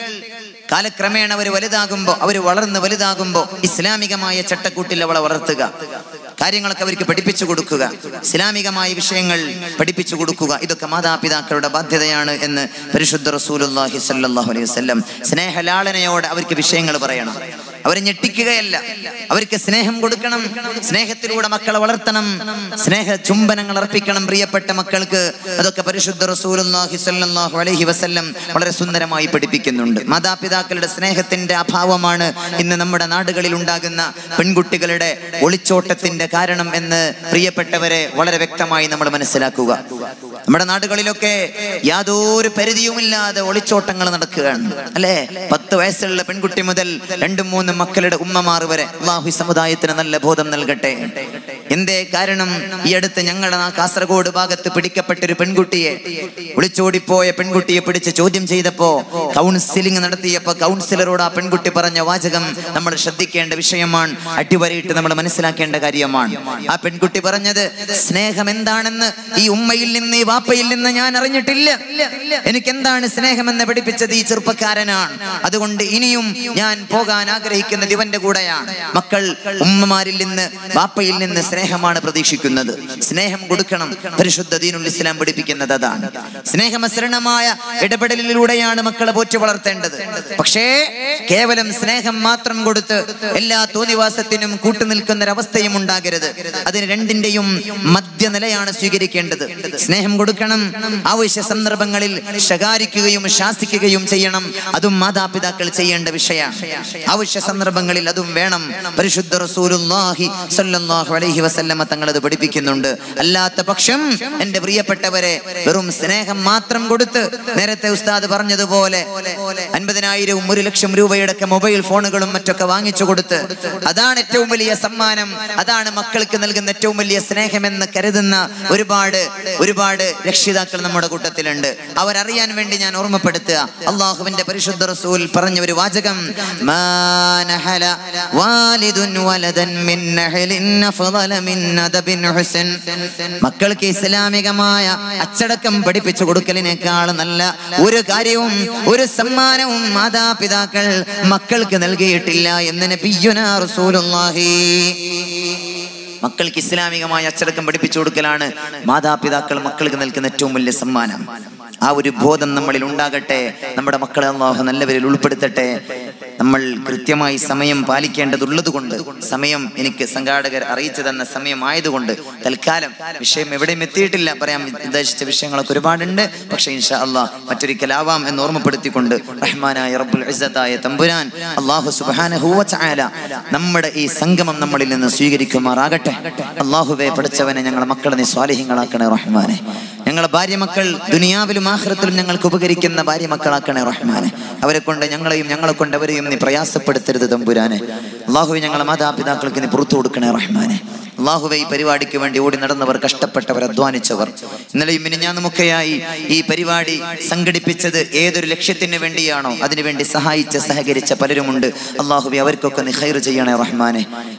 കാലക്രമേണ അവർ വലുതാകുമ്പോൾ, അവർ വളർന്ന് വലുതാകുമ്പോൾ ഇസ്ലാമികമായ ചട്ടക്കൂട്ടിൽ അവളെ വളർത്തുക, കാര്യങ്ങളൊക്കെ അവർക്ക് പഠിപ്പിച്ചു കൊടുക്കുക, ഇസ്ലാമികമായ വിഷയങ്ങൾ പഠിപ്പിച്ചു കൊടുക്കുക. ഇതൊക്കെ മാതാപിതാക്കളുടെ ബാധ്യതയാണ് എന്ന് പരിശുദ്ധ റസൂലുള്ളാഹി സ്വല്ലല്ലാഹു അലൈഹി വസല്ലം സ്നേഹലാളനയോടെ അവർക്ക് വിഷയങ്ങൾ പറയണം. അവരെ ഞെട്ടിക്കുകയല്ല, അവർക്ക് സ്നേഹം കൊടുക്കണം. സ്നേഹത്തിലൂടെ മക്കളെ വളർത്തണം, സ്നേഹ ചുംബനങ്ങൾ അർപ്പിക്കണം പ്രിയപ്പെട്ട മക്കൾക്ക്. അതൊക്കെ പരിശുദ്ധ റസൂലുള്ളാഹി സ്വല്ലല്ലാഹു അലൈഹി വസല്ലം വളരെ സുന്ദരമായി പഠിപ്പിക്കുന്നുണ്ട്. മാതാപിതാക്കളുടെ സ്നേഹത്തിന്റെ അഭാവമാണ് ഇന്ന് നമ്മുടെ നാടുകളിൽ ഉണ്ടാകുന്ന പെൺകുട്ടികളുടെ ഒളിച്ചോട്ടത്തിന്റെ കാരണം എന്ന് പ്രിയപ്പെട്ടവരെ വളരെ വ്യക്തമായി നമ്മൾ മനസ്സിലാക്കുക. നമ്മുടെ നാടുകളിലൊക്കെ യാതൊരു പരിധിയുമില്ലാതെ ഒളിച്ചോട്ടങ്ങൾ നടക്കുകയാണ്, അല്ലെ? പത്ത് വയസ്സുള്ള പെൺകുട്ടി മുതൽ രണ്ടും മൂന്നും മക്കളുടെ ഉമ്മമാർ വരെ. അല്ലാഹു സമുദായത്തിന് നല്ല ബോധം നൽകട്ടെ. എന്തേ കാരണം? ഈ അടുത്ത് ഞങ്ങളുടെ കാസർഗോഡ് ഭാഗത്ത് പിടിക്കപ്പെട്ടൊരു പെൺകുട്ടിയെ, ഒളിച്ചോടിപ്പോയ പെൺകുട്ടിയെ പിടിച്ച് ചോദ്യം ചെയ്തപ്പോ, കൗൺസിലിംഗ് നടത്തിയപ്പോ കൗൺസിലറോട് ആ പെൺകുട്ടി പറഞ്ഞ വാചകം നമ്മൾ ശ്രദ്ധിക്കേണ്ട വിഷയമാണ്, അടിവരയിട്ട് നമ്മൾ മനസ്സിലാക്കേണ്ട കാര്യമാണ്. ആ പെൺകുട്ടി പറഞ്ഞത്, സ്നേഹം എന്താണെന്ന് ഈ ഉമ്മയിൽ നിന്ന് ഈ വാപ്പയിൽ നിന്ന് ഞാൻ അറിഞ്ഞിട്ടില്ല. എനിക്ക് എന്താണ് സ്നേഹമെന്ന് പഠിപ്പിച്ചത് ഈ ചെറുപ്പക്കാരനാണ്. അതുകൊണ്ട് ഇനിയും ഞാൻ പോകാൻ ആഗ്രഹിക്കുന്നത് ഇവന്റെ കൂടെയാണ്. മക്കൾ ഉമ്മമാരിൽ നിന്ന് വാപ്പയിൽ നിന്ന് സ്നേഹമാണ് പ്രതീക്ഷിക്കുന്നത്. സ്നേഹം കൊടുക്കണം. പരിശുദ്ധ ദീനുൽ ഇസ്ലാം പഠിപ്പിക്കുന്നത് അതാണ്. സ്നേഹമസരണമായ ഇടപെടലിലൂടെയാണ് മക്കളെ പോറ്റി വളർത്തേണ്ടത്. പക്ഷേ കേവലം സ്നേഹം മാത്രം കൊടുത്ത് എല്ലാ തോന്നിവാസത്തിനും കൂട്ടുനിൽക്കുന്ന ഒരവസ്ഥയും ഉണ്ടാകരുത്. അതിന് രണ്ടിന്റെയും മധ്യനിലയാണ് സ്വീകരിക്കേണ്ടത്. സ്നേഹം കൊടുക്കണം, ആവശ്യ സന്ദർഭങ്ങളിൽ ശകാരിക്കുകയും ശാസിക്കുകയും ചെയ്യണം. അതും മാതാപിതാക്കൾ ചെയ്യേണ്ട വിഷയമാണ്. ആവശ്യ സന്ദർഭങ്ങളിൽ അതും വേണം. പരിശുദ്ധ റസൂലുള്ളാഹി സ്വല്ലല്ലാഹു അലൈഹി വസല്ലമ തങ്ങൾ അത് പഠിപ്പിക്കുന്നുണ്ട്. അല്ലാത്ത പക്ഷം എന്റെ പ്രിയപ്പെട്ടവരെ, വെറും സ്നേഹം മാത്രം കൊടുത്ത്, നേരത്തെ ഉസ്താദ് പറഞ്ഞതുപോലെ അൻപതിനായിരവും ഒരു ലക്ഷം രൂപയുടെ മൊബൈൽ ഫോണുകളും മറ്റൊക്കെ വാങ്ങിച്ചു കൊടുത്ത്, അതാണ് ഏറ്റവും വലിയ സമ്മാനം, അതാണ് മക്കൾക്ക് നൽകുന്ന ഏറ്റവും വലിയ സ്നേഹമെന്ന് കരുതുന്ന ഒരുപാട് ഒരുപാട് രക്ഷിതാക്കൾ നമ്മുടെ കൂട്ടത്തിലുണ്ട്. അവരറിയാൻ വേണ്ടി ഞാൻ ഓർമ്മപ്പെടുത്തുക, അള്ളാഹുവിന്റെ പരിശുദ്ധ റസൂൽ പറഞ്ഞ ഒരു വാചകം, മക്കൾക്ക് ഇസ്ലാമികമായ അച്ചടക്കം പഠിപ്പിച്ചു കൊടുക്കലിനേക്കാൾ നല്ല ഒരു കാര്യവും ഒരു സമ്മാനവും മാതാപിതാക്കൾ മക്കൾക്ക് നൽകിയിട്ടില്ല എന്ന് നബിയുനാ റസൂലുള്ളാഹി. മക്കൾക്ക് ഇസ്ലാമികമായ അച്ചടക്കം പഠിപ്പിച്ചു കൊടുക്കലാണ് മാതാപിതാക്കൾ മക്കൾക്ക് നൽകുന്ന ഏറ്റവും വലിയ സമ്മാനം. ആ ഒരു ബോധം നമ്മളിൽ ഉണ്ടാകട്ടെ. നമ്മുടെ മക്കളെ അല്ലാഹു നല്ലവരിൽ ഉൾപ്പെടുത്തട്ടെ. നമ്മൾ കൃത്യമായി സമയം പാലിക്കേണ്ടതുള്ളത് കൊണ്ട്, സമയം എനിക്ക് സംഘാടകർ അറിയിച്ചു തന്ന സമയമായതുകൊണ്ട് തൽക്കാലം വിഷയം എവിടെയും എത്തിയിട്ടില്ല. പറയാൻ ഉദ്ദേശിച്ച വിഷയങ്ങളൊക്കെ ഒരുപാടുണ്ട്. പക്ഷേ ഇൻഷാ അല്ലാഹ് മറ്റൊരിക്കലാവാം എന്ന് ഓർമ്മപ്പെടുത്തിക്കൊണ്ട്, റഹ്മാനായ റബ്ബുൽ ഇസ്സത്തായ തമ്പുരാൻ അല്ലാഹു സുബ്ഹാനഹു വ തആല നമ്മുടെ ഈ സംഗമം നമ്മളിൽ നിന്ന് സ്വീകരിക്കുമാറാകട്ടെ. അല്ലാഹുവേ, പഠിച്ചവനെ, ഞങ്ങളുടെ മക്കളെ നീ സ്വാലിഹീങ്ങളാക്കണേ റഹ്മാനെ. ഞങ്ങളെ ഭാര്യ മക്കൾ ദുനിയാവിലും ആഖിറത്തിലും ഞങ്ങൾക്ക് ഉപകരിക്കുന്ന ഭാര്യ മക്കളാക്കണേ റഹ്മാനെ. അവരെ കൊണ്ട് ഞങ്ങളെയും ഞങ്ങളെ കൊണ്ട് അവരെയും നീ പ്രയാസപ്പെടുത്തരുത് തമ്പുരാനെ. അല്ലാഹുവേ, ഞങ്ങളെ മാതാപിതാക്കൾക്ക് നീ പുറത്തു കൊടുക്കണേ റഹ്മാനെ. അല്ലാഹുവേ, ഈ പരിപാടിക്ക് വേണ്ടി ഓടി നടന്നവർ, കഷ്ടപ്പെട്ടവർ, അധ്വാനിച്ചവർ, ഇന്നലെയും മിനിഞ്ഞാന്നുമൊക്കെയായി ഈ പരിപാടി സംഘടിപ്പിച്ചത് ഏതൊരു ലക്ഷ്യത്തിന് വേണ്ടിയാണോ അതിനുവേണ്ടി സഹായിച്ച് സഹകരിച്ച പലരുമുണ്ട്. അല്ലാഹുവേ, അവർക്കൊക്കെ നീ ഖൈർ ചെയ്യണേ റഹ്മാനെ.